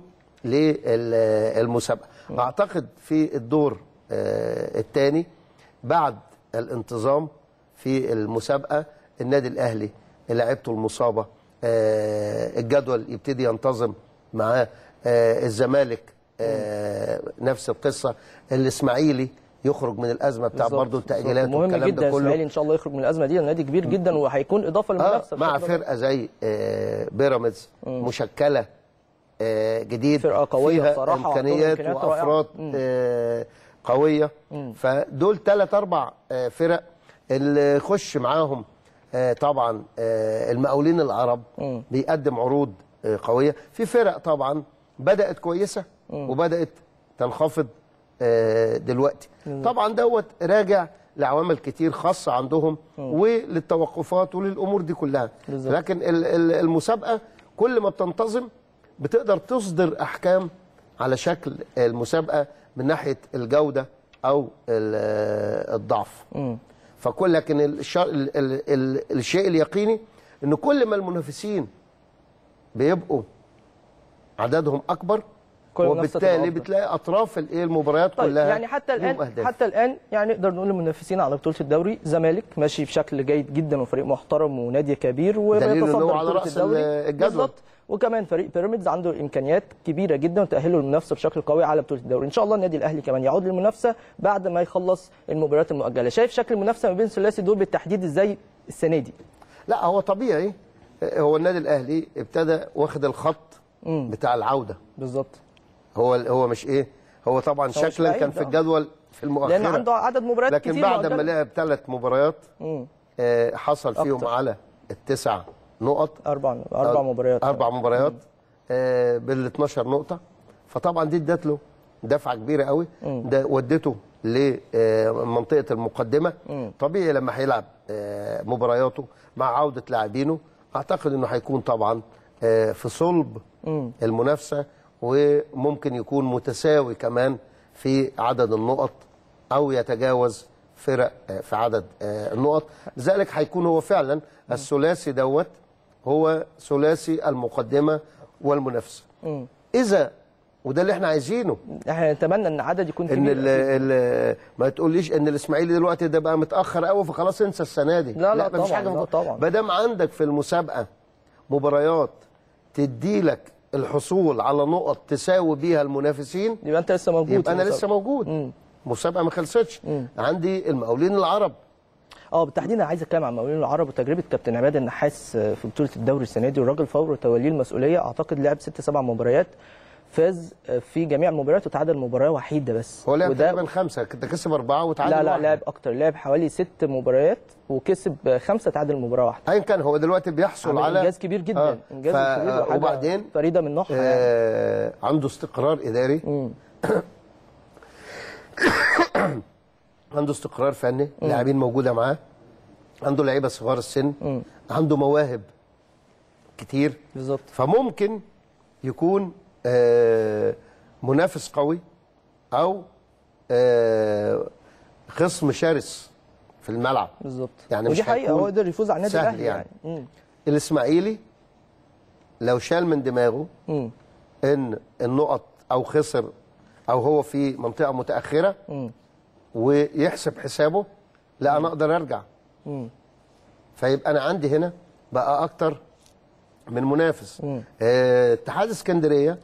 للمسابقه. اعتقد في الدور الثاني بعد الانتظام في المسابقه النادي الاهلي لعيبته المصابه الجدول يبتدي ينتظم معاه. الزمالك نفس القصه. الاسماعيلي يخرج من الازمه بتاع برضه التاجيلات والكلام ده كله. مهم جدا الاسماعيلي ان شاء الله يخرج من الازمه دي، النادي كبير جدا وهيكون اضافه للمنافسه آه مع فرقه زي بيراميدز مشكله جديد، فرقه قويه فيها بصراحه، امكانيات وافراد آه قويه. مم. فدول ثلاث اربع فرق اللي يخش معاهم طبعا المقاولين العرب مم. بيقدم عروض قويه. في فرق طبعا بدات كويسه مم. وبدات تنخفض دلوقتي. مم. طبعا دوت راجع لعوامل كتير خاصه عندهم مم. وللتوقفات وللامور دي كلها. بالزبط. لكن المسابقه كل ما بتنتظم بتقدر تصدر احكام على شكل المسابقه من ناحيه الجوده او الضعف. مم. فكل لكن الش... ال... ال... ال... الشيء اليقيني ان كل ما المنافسين بيبقوا عددهم اكبر وبالتالي بتلاقي اطراف الايه المباريات طيب كلها يعني حتى الان أهداف. حتى الان يعني نقدر نقول المنافسين على بطوله الدوري زمالك ماشي بشكل جيد جدا وفريق محترم ونادي كبير وبيتصدر على راس الجدول. وكمان فريق بيراميدز عنده امكانيات كبيره جدا وتاهله للمنافسه بشكل قوي على بطوله الدوري. ان شاء الله النادي الاهلي كمان يعود للمنافسه بعد ما يخلص المباريات المؤجله. شايف شكل المنافسه ما بين الثلاثي دول بالتحديد ازاي السنه دي؟ لا هو طبيعي، هو النادي الاهلي ابتدى واخد الخط مم. بتاع العوده بالظبط. هو هو مش ايه هو طبعا هو شكلا كان في الجدول في المؤخره لان عنده عدد مباريات لكن كتير بعد ما لعب ثلاث مباريات آه حصل فيهم أكتر. على التسع نقط اربع اربع مباريات اربع مباريات آه بال اتناشر نقطه. فطبعا دي ادت له دفعه كبيره قوي، ده ودته لمنطقه المقدمه. مم. طبيعي لما هيلعب آه مبارياته مع عوده لاعبينه اعتقد انه هيكون طبعا آه في صلب مم. المنافسه، وممكن يكون متساوي كمان في عدد النقط او يتجاوز فرق في عدد النقط. لذلك هيكون هو فعلا الثلاثي دوت هو ثلاثي المقدمه والمنافسه. اذا وده اللي احنا عايزينه، احنا نتمنى ان عدد يكون ان ال ال ما تقوليش ان الاسماعيلي دلوقتي ده بقى متاخر قوي فخلاص انسى السنه دي. لا لا, لا مفيش حاجه لا طبعا. ما دام عندك في المسابقه مباريات تديلك الحصول على نقط تساوي بيها المنافسين يبقى انت لسه موجود. يبقى انا لسه موجود. مسابقه ما خلصتش. مم. عندي المقاولين العرب. اه بالتحديد انا عايز اتكلم عن المقاولين العرب وتجربه كابتن عماد النحاس في بطوله الدوري السنه دي. والراجل فور توليه المسؤوليه اعتقد لعب ست سبع مباريات، فاز في جميع المباريات وتعادل مباراه وحيده بس. هو لعب تقريبا خمسه، كنت كسب اربعه وتعادل لا لا واحد. لعب اكتر، لعب حوالي ست مباريات وكسب خمسه تعادل مباراه واحده. ايا كان هو دلوقتي بيحصل على انجاز كبير جدا. آه. انجاز ف... كبير وحاجه وبعدين فريده من نوعها. آه يعني. عنده استقرار اداري عنده استقرار فني، لاعبين موجوده معاه، عنده لعيبه صغار السن، مم. عنده مواهب كتير بالظبط. فممكن يكون آه منافس قوي او آه خصم شرس في الملعب بالظبط. يعني ودي حقيقه هو قدر يفوز على النادي الاهلي يعني, يعني. الاسماعيلي لو شال من دماغه مم. ان النقط او خسر او هو في منطقه متاخره مم. ويحسب حسابه لا انا اقدر ارجع. مم. فيبقى انا عندي هنا بقى اكتر من منافس. آه، اتحاد اسكندريه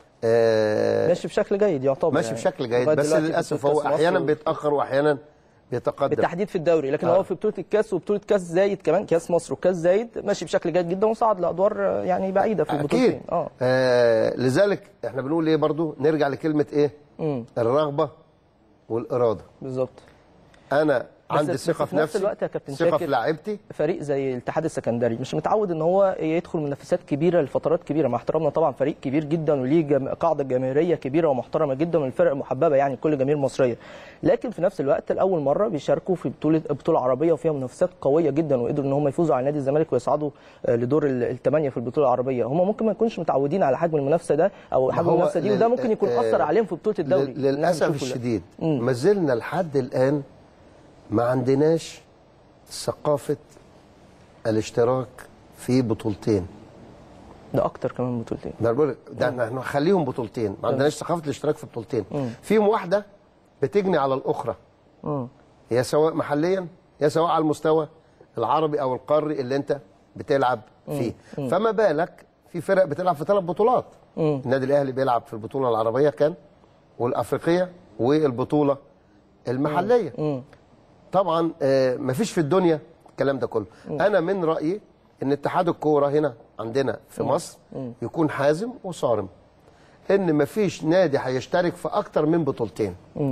آه ماشي بشكل جيد يعتبر ماشي يعني بشكل جيد بس للاسف هو احيانا بيتاخر واحيانا بيتقدم بالتحديد في الدوري. لكن آه. هو في بطوله الكاس وبطوله كاس زايد كمان، كاس مصر وكاس زايد ماشي بشكل جيد جدا وصعد لادوار يعني بعيده في البطولتين. اه, آه لذلك احنا بنقول ايه برضو نرجع لكلمه ايه مم. الرغبه والاراده بالظبط. انا عندي ثقه في نفسي، الوقت يا كابتن ثقه في لاعيبتي. فريق زي الاتحاد السكندري مش متعود ان هو يدخل منافسات كبيره لفترات كبيره، مع احترامنا طبعا فريق كبير جدا وليه جم... قاعده جماهيريه كبيره ومحترمه جدا من الفرق المحببه يعني كل جماهير مصريه. لكن في نفس الوقت لاول مره بيشاركوا في بطوله بطوله عربيه وفيها منافسات قويه جدا وقدروا ان هم يفوزوا على نادي الزمالك ويصعدوا لدور الثمانيه في البطوله العربيه. هم ممكن ما يكونش متعودين على حجم المنافسه ده او حجم المنافسه دي، وده ممكن يكون اثر عليهم في بطوله الدوري. للاسف الشديد ما زلنا لحد الان ما عندناش ثقافة الاشتراك في بطولتين. ده أكتر كمان بطولتين. ده بقول ده احنا نخليهم بطولتين، ما عندناش ثقافة الاشتراك في بطولتين. فيهم واحدة بتجني على الأخرى. مم. هي سواء محليا يا سواء على المستوى العربي أو القاري اللي أنت بتلعب فيه. مم. فما بالك في فرق بتلعب في ثلاث بطولات. مم. النادي الأهلي بيلعب في البطولة العربية كان والأفريقية والبطولة المحلية. مم. طبعا آه مفيش في الدنيا الكلام ده كله. مم. انا من رايي ان اتحاد الكوره هنا عندنا في مم. مصر مم. يكون حازم وصارم ان مفيش نادي هيشترك في اكتر من بطولتين. مم.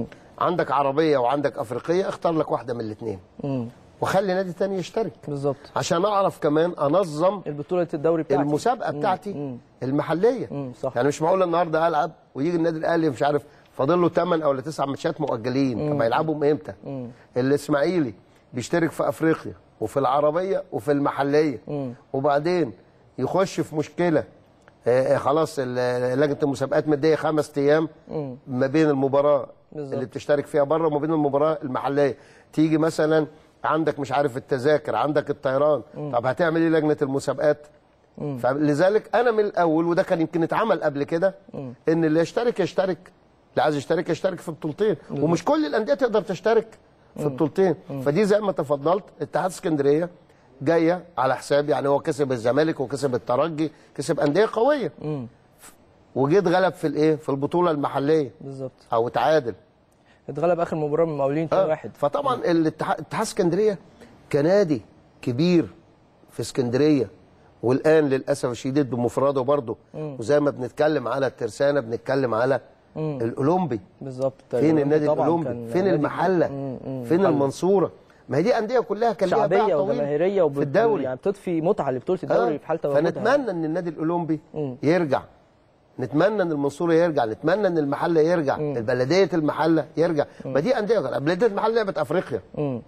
عندك عربيه وعندك افريقيه، اختار لك واحده من الاثنين وخلي نادي ثاني يشترك بالظبط، عشان اعرف كمان انظم البطوله الدوري بتاعتي، المسابقه بتاعتي مم. المحليه. مم. صح. يعني مش معقول النهارده العب ويجي النادي الاهلي مش عارف فاضل له ثمانية او تسعة ماتشات مؤجلين، طب هيلعبهم امتى؟ مم. الاسماعيلي بيشترك في افريقيا وفي العربيه وفي المحليه، مم. وبعدين يخش في مشكله آه خلاص لجنه المسابقات مديه خمس ايام مم. ما بين المباراه بالزبط. اللي بتشترك فيها بره وما بين المباراه المحليه، تيجي مثلا عندك مش عارف التذاكر، عندك الطيران، مم. طب هتعمل ايه لجنه المسابقات؟ مم. فلذلك انا من الاول، وده كان يمكن اتعمل قبل كده، ان اللي يشترك يشترك، اللي عايز يشترك يشترك في بطولتين، ومش كل الانديه تقدر تشترك في بطولتين. فدي زي ما تفضلت اتحاد اسكندريه جايه على حساب، يعني هو كسب الزمالك وكسب الترجي، كسب انديه قويه، مم. وجيت غلب في الايه؟ في البطوله المحليه بالظبط، او تعادل، اتغلب اخر مباراه من المقاولين اتنين واحد. آه. فطبعا الاتحاد اتحاد اسكندريه كنادي كبير في اسكندريه، والان للاسف الشديد بمفرده برضه، وزي ما بنتكلم على الترسانه بنتكلم على مم. الاولمبي بالظبط. فين النادي الاولمبي؟ فين المحله؟ مم. فين المنصوره؟ ما هي دي انديه كلها كان ليها باع طويل وجماهيريه وبت... في الدوري، يعني بتضفي متعه لبطوله الدوري آه. في حاله تواجدها. فنتمنى ان النادي الاولمبي مم. يرجع، نتمنى ان المنصوره يرجع، نتمنى ان المحله يرجع، مم. البلديه المحله يرجع. ما دي انديه، بلديه المحله لعبت افريقيا، مم.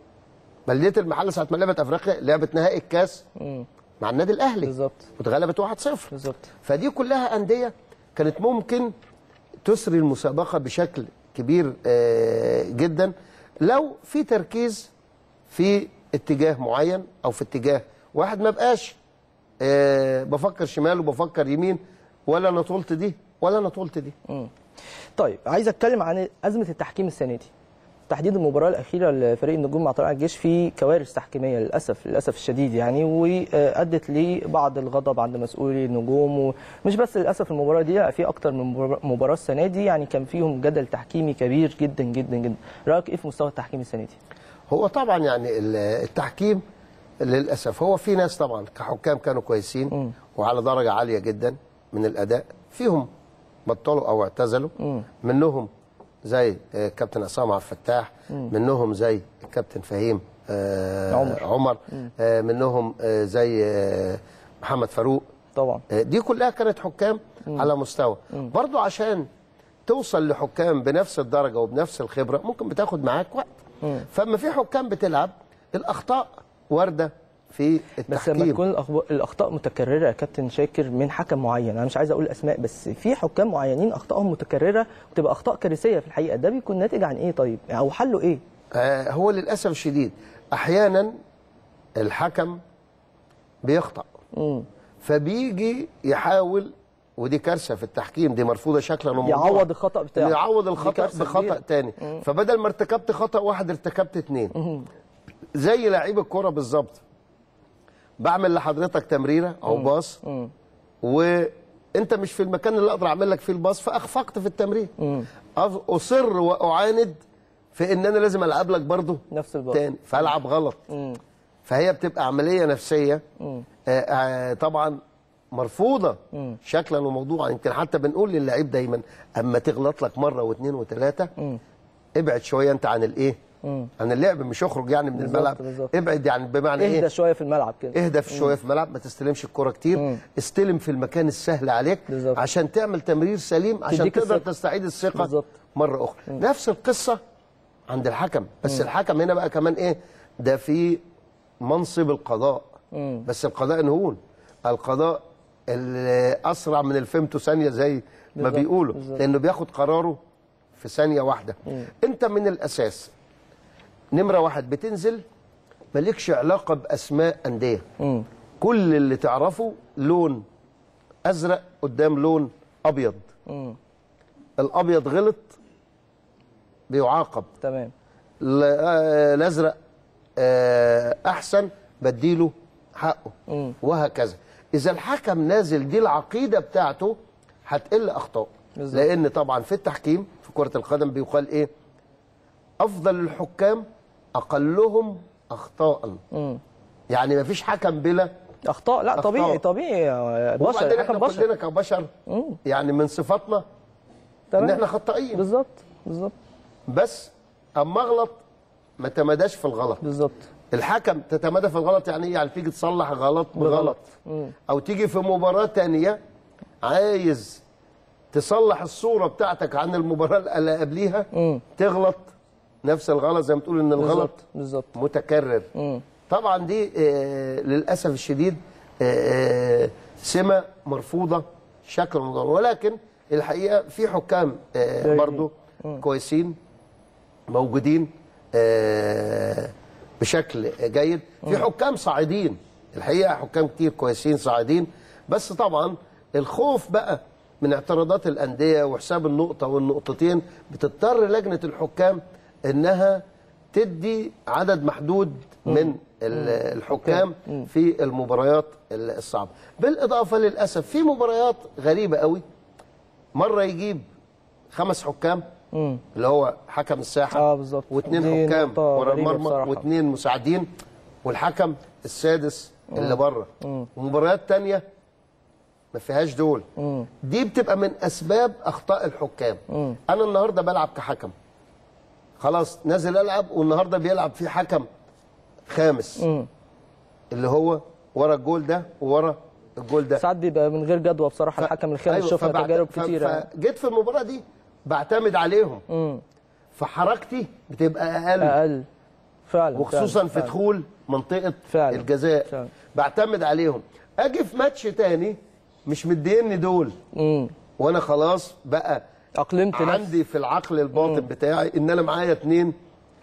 بلديه المحله ساعه ما لعبت افريقيا لعبت نهائي الكاس مم. مع النادي الاهلي بالظبط، واتغلبت واحد صفر بالظبط. فدي كلها انديه كانت ممكن تسري المسابقه بشكل كبير آه جدا لو في تركيز في اتجاه معين او في اتجاه واحد، ما بقاش آه بفكر شمال وبفكر يمين، ولا انا طولت دي ولا انا طولت دي. مم. طيب عايز اتكلم عن ازمه التحكيم السنه دي، تحديد المباراه الاخيره لفريق النجوم مع طلائع الجيش في كوارث تحكيميه للاسف للاسف الشديد يعني، وادت لبعض الغضب عند مسؤولي النجوم، ومش بس للاسف المباراه دي، في اكتر من مباراه السنه دي يعني كان فيهم جدل تحكيمي كبير جدا جدا جدا. رايك ايه في مستوى التحكيم السنه دي؟ هو طبعا يعني التحكيم للاسف هو في ناس طبعا كحكام كانوا كويسين م. وعلى درجه عاليه جدا من الاداء، فيهم بطلوا او اعتزلوا، م. منهم زي كابتن عصام عبد الفتاح، منهم زي الكابتن فهيم آه عمر, عمر آه منهم آه زي آه محمد فاروق طبعا. آه دي كلها كانت حكام مم. على مستوى. برضو عشان توصل لحكام بنفس الدرجه وبنفس الخبره ممكن بتاخد معاك وقت. مم. فما في حكام بتلعب الاخطاء وارده في التحكيم، بس لما تكون الاخطاء متكرره يا كابتن شاكر من حكم معين، انا مش عايز اقول اسماء، بس في حكام معينين اخطائهم متكرره وتبقى اخطاء كارثيه في الحقيقه، ده بيكون ناتج عن ايه طيب؟ او حله ايه؟ آه هو للاسف الشديد احيانا الحكم بيخطأ، مم. فبيجي يحاول، ودي كارثه في التحكيم، دي مرفوضه شكلا وموضوعا، يعوض الخطأ بتاعه، يعوض الخطأ بخطأ تاني. مم. فبدل ما ارتكبت خطأ واحد ارتكبت اتنين. مم. زي لعيب الكوره بالظبط، بعمل لحضرتك تمريره او باص وانت مش في المكان اللي اقدر اعمل لك فيه الباص، فاخفقت في التمرير، اصر واعاند في ان انا لازم العب لك برضه نفس الباص تاني، فالعب غلط. مم. فهي بتبقى عمليه نفسيه آه آه طبعا مرفوضه مم. شكلا وموضوعا. يمكن حتى بنقول للعيب دايما اما تغلط لك مره واثنين وثلاثه ابعد شويه انت عن الايه؟ مم. عن اللعب، مش اخرج يعني من بالزبط الملعب بالزبط. ابعد يعني بمعنى اهدى ايه؟ اهدى شويه في الملعب كده، اهدى في شويه في الملعب، ما تستلمش الكره كتير. مم. استلم في المكان السهل عليك بالزبط. عشان تعمل تمرير سليم، عشان تقدر الثقة. تستعيد الثقه بالزبط. مره اخرى. مم. نفس القصه عند الحكم، بس مم. الحكم هنا بقى كمان ايه؟ ده في منصب القضاء. مم. بس القضاء نهون، القضاء اللي اسرع من الفيمتو ثانيه زي ما بيقولوا، لانه بياخد قراره في ثانيه واحده. مم. انت من الاساس نمره واحد بتنزل مالكش علاقه باسماء انديه، مم. كل اللي تعرفه لون ازرق قدام لون ابيض. مم. الابيض غلط بيعاقب، تمام. الازرق احسن بديله حقه. مم. وهكذا. اذا الحكم نازل دي العقيده بتاعته هتقل اخطاء، لان طبعا في التحكيم في كره القدم بيقال ايه؟ افضل الحكام اقلهم اخطاء. مم. يعني ما فيش حكم بلا اخطاء. لا أخطاء. طبيعي طبيعي بشر، الحكم بشر، كلنا كبشر. مم. يعني من صفاتنا ان احنا خطائين. بالظبط بالظبط. بس اما اغلط ما تمداش في الغلط. بالظبط. الحكم تتمادى في الغلط يعني ايه؟ يعني تيجي تصلح غلط بغلط، او تيجي في مباراه ثانيه عايز تصلح الصوره بتاعتك عن المباراه اللي قبليها، تغلط نفس الغلط زي ما تقول ان الغلط بالظبط متكرر. مم. طبعا دي آه للاسف الشديد آه آه سمه مرفوضه شكل الموضوع، ولكن الحقيقه في حكام آه برضو مم. كويسين موجودين آه بشكل جيد. في حكام صاعدين الحقيقه، حكام كتير كويسين صاعدين، بس طبعا الخوف بقى من اعتراضات الانديه وحساب النقطه والنقطتين بتضطر لجنه الحكام انها تدي عدد محدود من الحكام في المباريات الصعبه. بالاضافه للاسف في مباريات غريبه قوي، مره يجيب خمس حكام مم. اللي هو حكم الساحه اه بالظبط، واثنين حكام ورا المرمى واثنين مساعدين والحكم السادس مم. اللي بره، ومباريات ثانيه ما فيهاش دول. مم. دي بتبقى من اسباب اخطاء الحكام. مم. انا النهارده بلعب كحكم، خلاص نازل العب، والنهارده بيلعب في حكم خامس مم. اللي هو ورا الجول ده وورا الجول ده، ساعات بيبقى من غير جدوى بصراحه. ف... الحكم الخامس أيوة شفنا تجارب كتيره، فجيت في المباراه دي بعتمد عليهم، مم. فحركتي بتبقى اقل اقل فعلا، وخصوصا في دخول منطقه فعلا. الجزاء فعلا. بعتمد عليهم. اجي في ماتش تاني مش مديني دول، مم. وانا خلاص بقى اقلمت عندي نفس. في العقل الباطن مم. بتاعي ان انا معايا اتنين،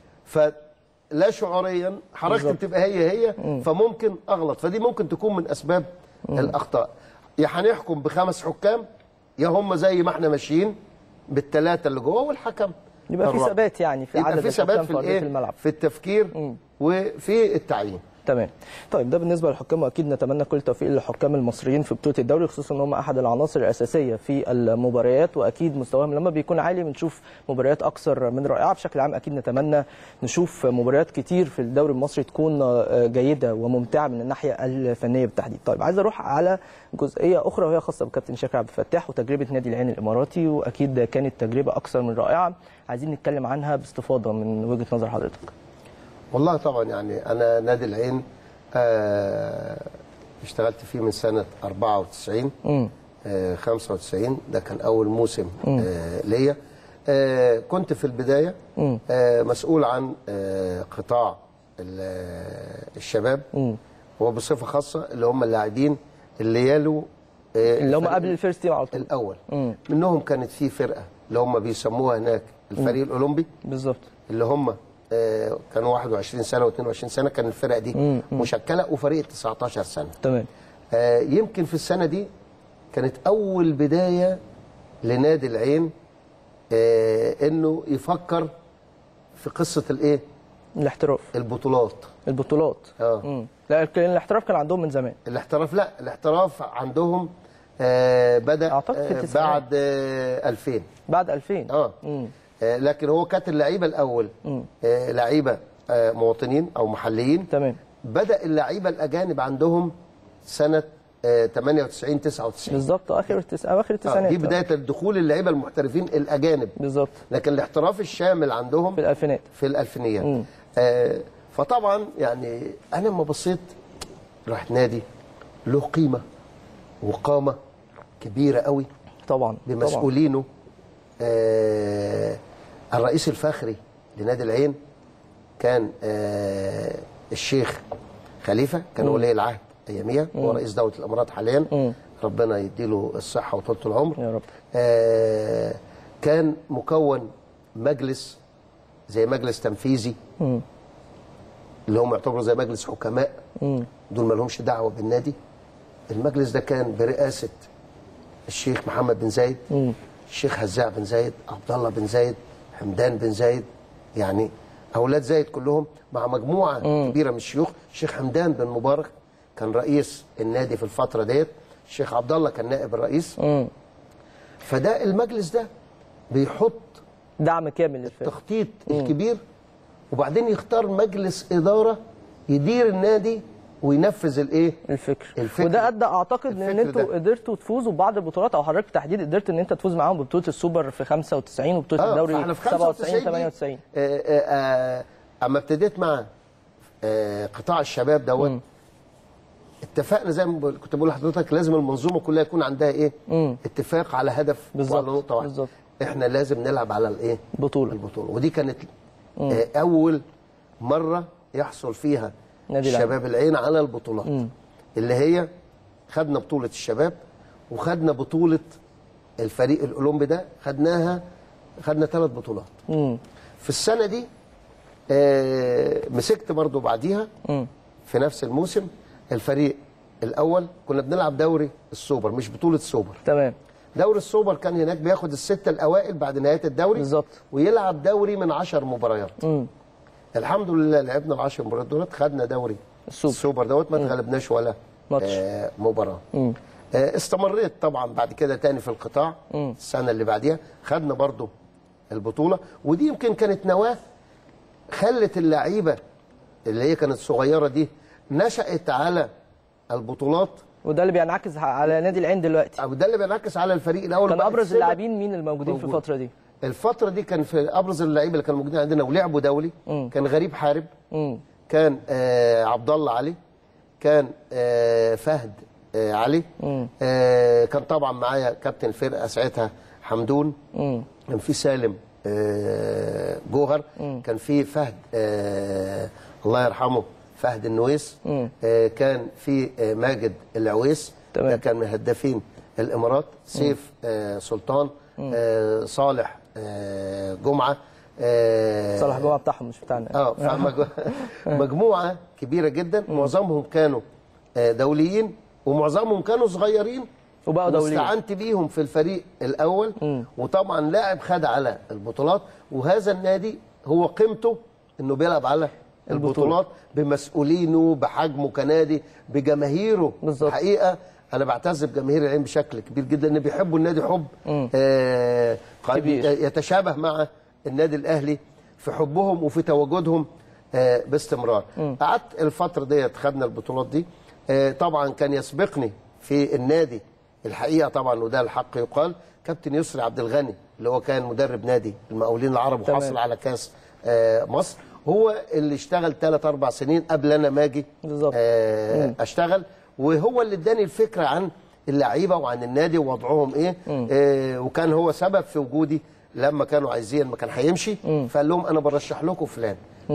فلا شعوريا حركتي بتبقى هي هي مم. فممكن اغلط، فدي ممكن تكون من اسباب مم. الاخطاء. يا هنحكم بخمس حكام يا هم زي ما احنا ماشيين بالثلاثه اللي جوه والحكم يبقى في ثبات، يعني في عدد في ثبات في الايه في الملعب، في التفكير مم. وفي التعيين. تمام. طيب ده بالنسبه للحكام، واكيد نتمنى كل التوفيق للحكام المصريين في بطوله الدوري، خصوصا ان هم احد العناصر الاساسيه في المباريات، واكيد مستواهم لما بيكون عالي بنشوف مباريات اكثر من رائعه. بشكل عام اكيد نتمنى نشوف مباريات كتير في الدوري المصري تكون جيده وممتعه من الناحيه الفنيه بالتحديد. طيب عايز اروح على جزئيه اخرى وهي خاصه بكابتن شاكر عبد الفتاح وتجربه نادي العين الاماراتي، واكيد كانت تجربه اكثر من رائعه، عايزين نتكلم عنها باستفاضه من وجهه نظر حضرتك. والله طبعا يعني انا نادي العين آه اشتغلت فيه من سنه أربعة وتسعين آه خمسة وتسعين، ده كان اول موسم آه ليا. آه كنت في البدايه آه مسؤول عن آه قطاع الشباب، وبصفه خاصه اللي هم اللاعبين اللي يالوا آه اللي هم قبل الفيرست تيم على طول الاول. مم. منهم كانت في فرقه اللي هم بيسموها هناك الفريق مم. الاولمبي بالظبط، اللي هم آه كانوا واحد وعشرين سنه واثنين وعشرين سنه، كان الفرق دي مم. مشكله، وفريق تسعتاشر سنه. تمام. آه يمكن في السنه دي كانت اول بدايه لنادي العين آه انه يفكر في قصه الايه؟ الاحتراف، البطولات البطولات اه مم. لا الاحتراف كان عندهم من زمان. الاحتراف لا الاحتراف عندهم آه بدا اعتقد في آه بعد آه ألفين. بعد ألفين اه مم. آه لكن هو كانت اللعيبه الاول آه لعيبه آه مواطنين او محليين. تمام. بدا اللعيبه الاجانب عندهم سنه آه ثمانية وتسعين تسعة وتسعين بالظبط، اخر التس... اواخر التسعينات. آه دي بدايه الدخول اللعيبه المحترفين الاجانب بالظبط. لكن الاحتراف الشامل عندهم في الالفينات في الالفينيات. آه فطبعا يعني انا لما بصيت رحت نادي له قيمه وقامه كبيره قوي طبعا بمسؤولينه. آه الرئيس الفخري لنادي العين كان آه الشيخ خليفه، كان ولي العهد اياميها، هو رئيس دوله الامارات حاليا. مم. ربنا يديله الصحه وطولة العمر يا رب. آه كان مكون مجلس زي مجلس تنفيذي مم. اللي هم يعتبروا زي مجلس حكماء. مم. دول ما لهمش دعوه بالنادي. المجلس ده كان برئاسه الشيخ محمد بن زايد، مم. الشيخ هزاع بن زايد، عبد الله بن زايد، حمدان بن زايد، يعني اولاد زايد كلهم مع مجموعه مم. كبيره من الشيوخ. الشيخ حمدان بن مبارك كان رئيس النادي في الفتره ديت، الشيخ عبد الله كان نائب الرئيس. مم. فده المجلس ده بيحط دعم كامل للفريق، التخطيط مم. الكبير، وبعدين يختار مجلس اداره يدير النادي وينفذ الايه الفكر. الفكر وده ادى اعتقد ان انتوا قدرتوا تفوزوا ببعض البطولات، او حضرتك بالتحديد قدرت ان انت تفوز معاهم ببطوله السوبر في خمسة وتسعين وبطوله آه الدوري في سبعة وتسعين ثمانية وتسعين. آه آه اما ابتديت مع آه قطاع الشباب دوت، اتفقنا زي ما كنت بقول لحضرتك لازم المنظومه كلها يكون عندها ايه؟ مم. اتفاق على هدف وعلى نقطه واحده. بالظبط. احنا لازم نلعب على الايه؟ بطوله البطوله، ودي كانت آه اول مره يحصل فيها شباب العين على البطولات. مم. اللي هي خدنا بطوله الشباب وخدنا بطوله الفريق الاولمبي ده، خدناها خدنا ثلاث بطولات. مم. في السنه دي آه مسكت برضو بعديها مم. في نفس الموسم الفريق الاول، كنا بنلعب دوري السوبر مش بطوله السوبر. تمام. دوري السوبر كان هناك بياخد السته الاوائل بعد نهايه الدوري بالظبط، ويلعب دوري من عشر مباريات. مم. الحمد لله لعبنا ال عشر مباريات دولت، خدنا دوري السوبر, السوبر دوت، ما اتغلبناش ولا آه مباراه. آه استمريت طبعا بعد كده تاني في القطاع. مم. السنه اللي بعديها خدنا برضو البطوله، ودي يمكن كانت نواه خلت اللعيبه اللي هي كانت صغيره دي نشأت على البطولات، وده اللي بينعكس على نادي العين دلوقتي، وده اللي بينعكس على الفريق الاول. كان ابرز اللاعبين مين الموجودين موجود. في الفتره دي؟ الفتره دي كان في ابرز اللعيبه اللي كانوا موجودين عندنا ولعبوا دولي. مم. كان غريب حارب. مم. كان آه عبد الله علي، كان آه فهد آه علي. آه كان طبعا معايا كابتن الفرقه ساعتها حمدون. مم. كان في سالم آه جوهر. مم. كان في فهد آه الله يرحمه فهد النويس. آه كان في آه ماجد العويس. تمام. ده كان من هدافين الامارات. سيف آه سلطان. آه صالح آه جمعه. آه صالح جمعه بتاعهم مش بتاعنا. اه مجموعه كبيره جدا، معظمهم كانوا آه دوليين ومعظمهم كانوا صغيرين وبقوا دوليين، واستعنت بيهم في الفريق الاول. م. وطبعا لاعب خد على البطولات، وهذا النادي هو قيمته انه بيلعب على البطولات بمسؤولينه بحجمه كنادي بجماهيره. بالظبط. الحقيقه انا بعتز بجماهير العين بشكل كبير جدا، ان بيحبوا النادي حب آه يتشابه مع النادي الاهلي في حبهم وفي تواجدهم آه باستمرار. قعدت الفتره ديت خدنا البطولات دي. آه طبعا كان يسبقني في النادي الحقيقه طبعا، وده الحق يقال، كابتن يسري عبد الغني اللي هو كان مدرب نادي المقاولين العرب وحصل على كاس آه مصر، هو اللي اشتغل ثلاث اربع سنين قبل انا ما اجي آه اشتغل، وهو اللي اداني الفكره عن اللعيبه وعن النادي ووضعهم ايه. آه وكان هو سبب في وجودي لما كانوا عايزين ما كان هيمشي، فقال لهم انا برشح لكم فلان.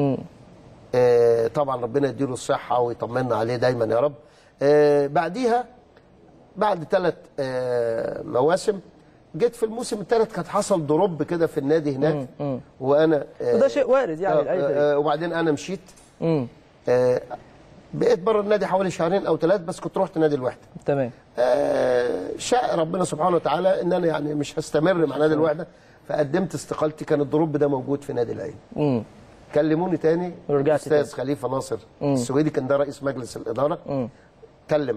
آه طبعا ربنا يديله الصحه ويطمنا عليه دايما يا رب. آه بعديها بعد ثلاث آه مواسم جيت في الموسم الثالث كانت حصل دروب كده في النادي هناك. مم. وانا آه وده شيء وارد يعني آه آه وبعدين انا مشيت. آه بقيت بره النادي حوالي شهرين او ثلاث، بس كنت رحت نادي الوحده. تمام. آه شاء ربنا سبحانه وتعالى ان انا يعني مش هستمر مع نادي الوحده، فقدمت استقالتي. كان الدروب ده موجود في نادي العين. امم كلموني تاني الاستاذ خليفه ناصر مم. السويدي، كان ده رئيس مجلس الاداره. مم. كلم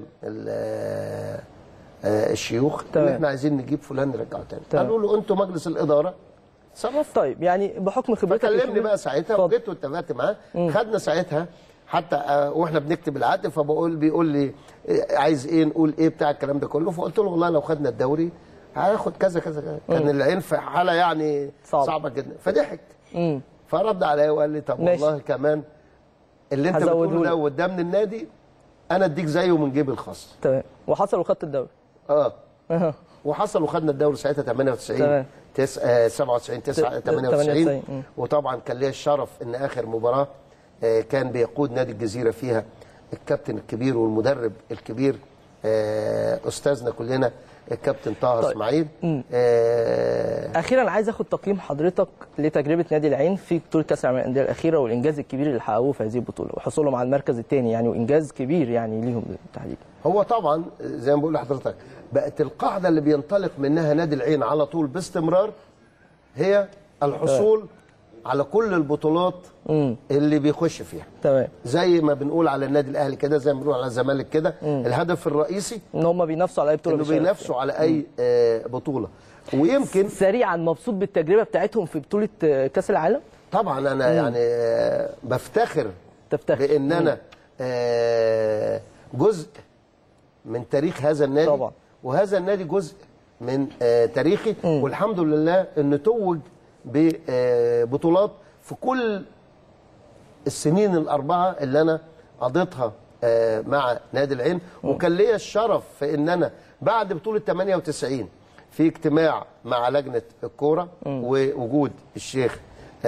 الشيوخ ان احنا عايزين نجيب فلان نرجعه تاني. قالوا له انتوا مجلس الاداره تصرف. طيب يعني بحكم خبرتك فكلمني بقى ساعتها وجيت واتفقت معاه. خدنا ساعتها حتى واحنا بنكتب العقد، فبقول بيقول لي عايز ايه نقول ايه بتاع الكلام ده كله، فقلت له والله لو خدنا الدوري هاخد كذا كذا كذا. كان العين في حاله يعني صعب. صعبه جدا، فضحك. امم فرد عليا وقال لي طب ماشي. والله كمان اللي انت بتقوله ده قدام النادي انا اديك زيه من جيبي الخاص. تمام. وحصل وخدت الدوري. اه اها وحصل وخدنا الدوري ساعتها ثمانية وتسعين. تمام. تس... آه سبعة وتسعين تسعة ثمانية وتسعين. وطبعا كان ليا الشرف ان اخر مباراه آه كان بيقود نادي الجزيره فيها الكابتن الكبير والمدرب الكبير آه استاذنا كلنا الكابتن طه طيب. اسماعيل. آه اخيرا عايز اخد تقييم حضرتك لتجربه نادي العين في بطوله كاس العالم للانديه الاخيره والانجاز الكبير اللي حققوه في هذه البطوله وحصولهم على المركز الثاني يعني، وانجاز كبير يعني ليهم بالتحديد. هو طبعا زي ما بقول لحضرتك بقت القاعده اللي بينطلق منها نادي العين على طول باستمرار هي الحصول طيب. على كل البطولات مم. اللي بيخش فيها. تمام. زي ما بنقول على النادي الاهلي كده، زي ما بنقول على الزمالك كده، الهدف الرئيسي ان هم بينافسوا على اي بطوله، انه بينافسوا على اي آه بطوله. ويمكن سريعا مبسوط بالتجربه بتاعتهم في بطوله كاس العالم؟ طبعا انا مم. يعني آه بفتخر تفتخر بان انا جزء من تاريخ هذا النادي طبعا. وهذا النادي جزء من تاريخي، والحمد لله انه توج ببطولات في كل السنين الاربعه اللي انا قضيتها مع نادي العين. وكان ليا الشرف في ان انا بعد بطوله ثمانية وتسعين في اجتماع مع لجنه الكوره ووجود الشيخ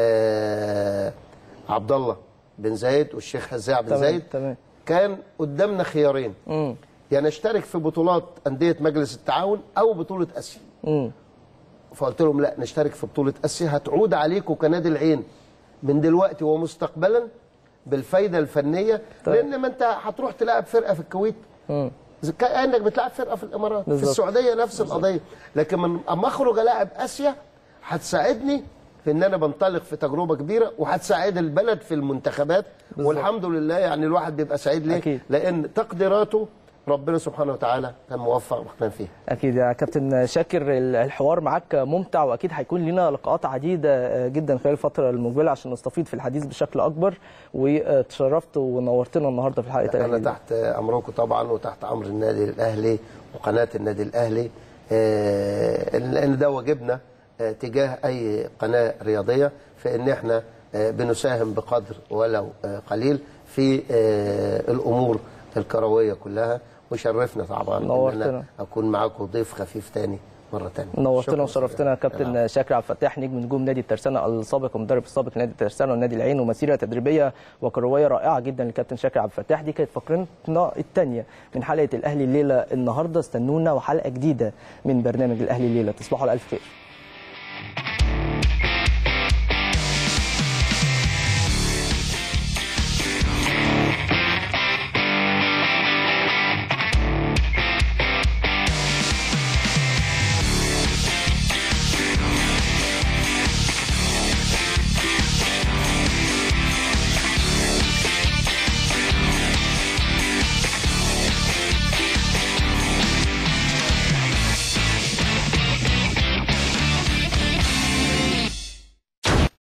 عبد الله بن زايد والشيخ هزاع بن زايد، كان قدامنا خيارين، يا يعني نشترك في بطولات انديه مجلس التعاون او بطوله اسيا. مم. فقلت لهم لا، نشترك في بطوله اسيا، هتعود عليكم كنادي العين من دلوقتي ومستقبلا بالفايده الفنيه. طيب. لان ما انت هتروح تلعب فرقه في الكويت كانك بتلعب فرقه في الامارات بالزبط. في السعوديه نفس بالزبط. القضيه. لكن من اما اخرج العب اسيا هتساعدني في ان انا بنطلق في تجربه كبيره، وهتساعد البلد في المنتخبات بالزبط. والحمد لله يعني الواحد بيبقى سعيد ليه؟ أكيد. لان تقديراته ربنا سبحانه وتعالى كان موفق وكان فيه. اكيد يا كابتن شاكر، الحوار معاك ممتع، واكيد هيكون لنا لقاءات عديده جدا خلال الفتره المقبله عشان نستفيد في الحديث بشكل اكبر. وتشرفت ونورتنا النهارده في الحلقه. انا تحت امركم طبعا، وتحت امر النادي الاهلي وقناه النادي الاهلي، لان ده واجبنا تجاه اي قناه رياضيه في ان احنا بنساهم بقدر ولو قليل في الامور الكرويه كلها. وشرفنا طبعا ان انا اكون معاكم ضيف خفيف تاني مره ثانيه. نورتنا وشرفتنا كابتن شاكر عبد الفتاح، نجم نجوم نادي الترسانه السابق ومدرب السابق لنادي الترسانه ونادي العين، ومسيره تدريبيه وكرويه رائعه جدا للكابتن شاكر عبد الفتاح. دي كانت فقرتنا الثانيه من حلقه الاهلي الليله النهارده. استنونا وحلقه جديده من برنامج الاهلي الليله. تصبحوا على الف خير.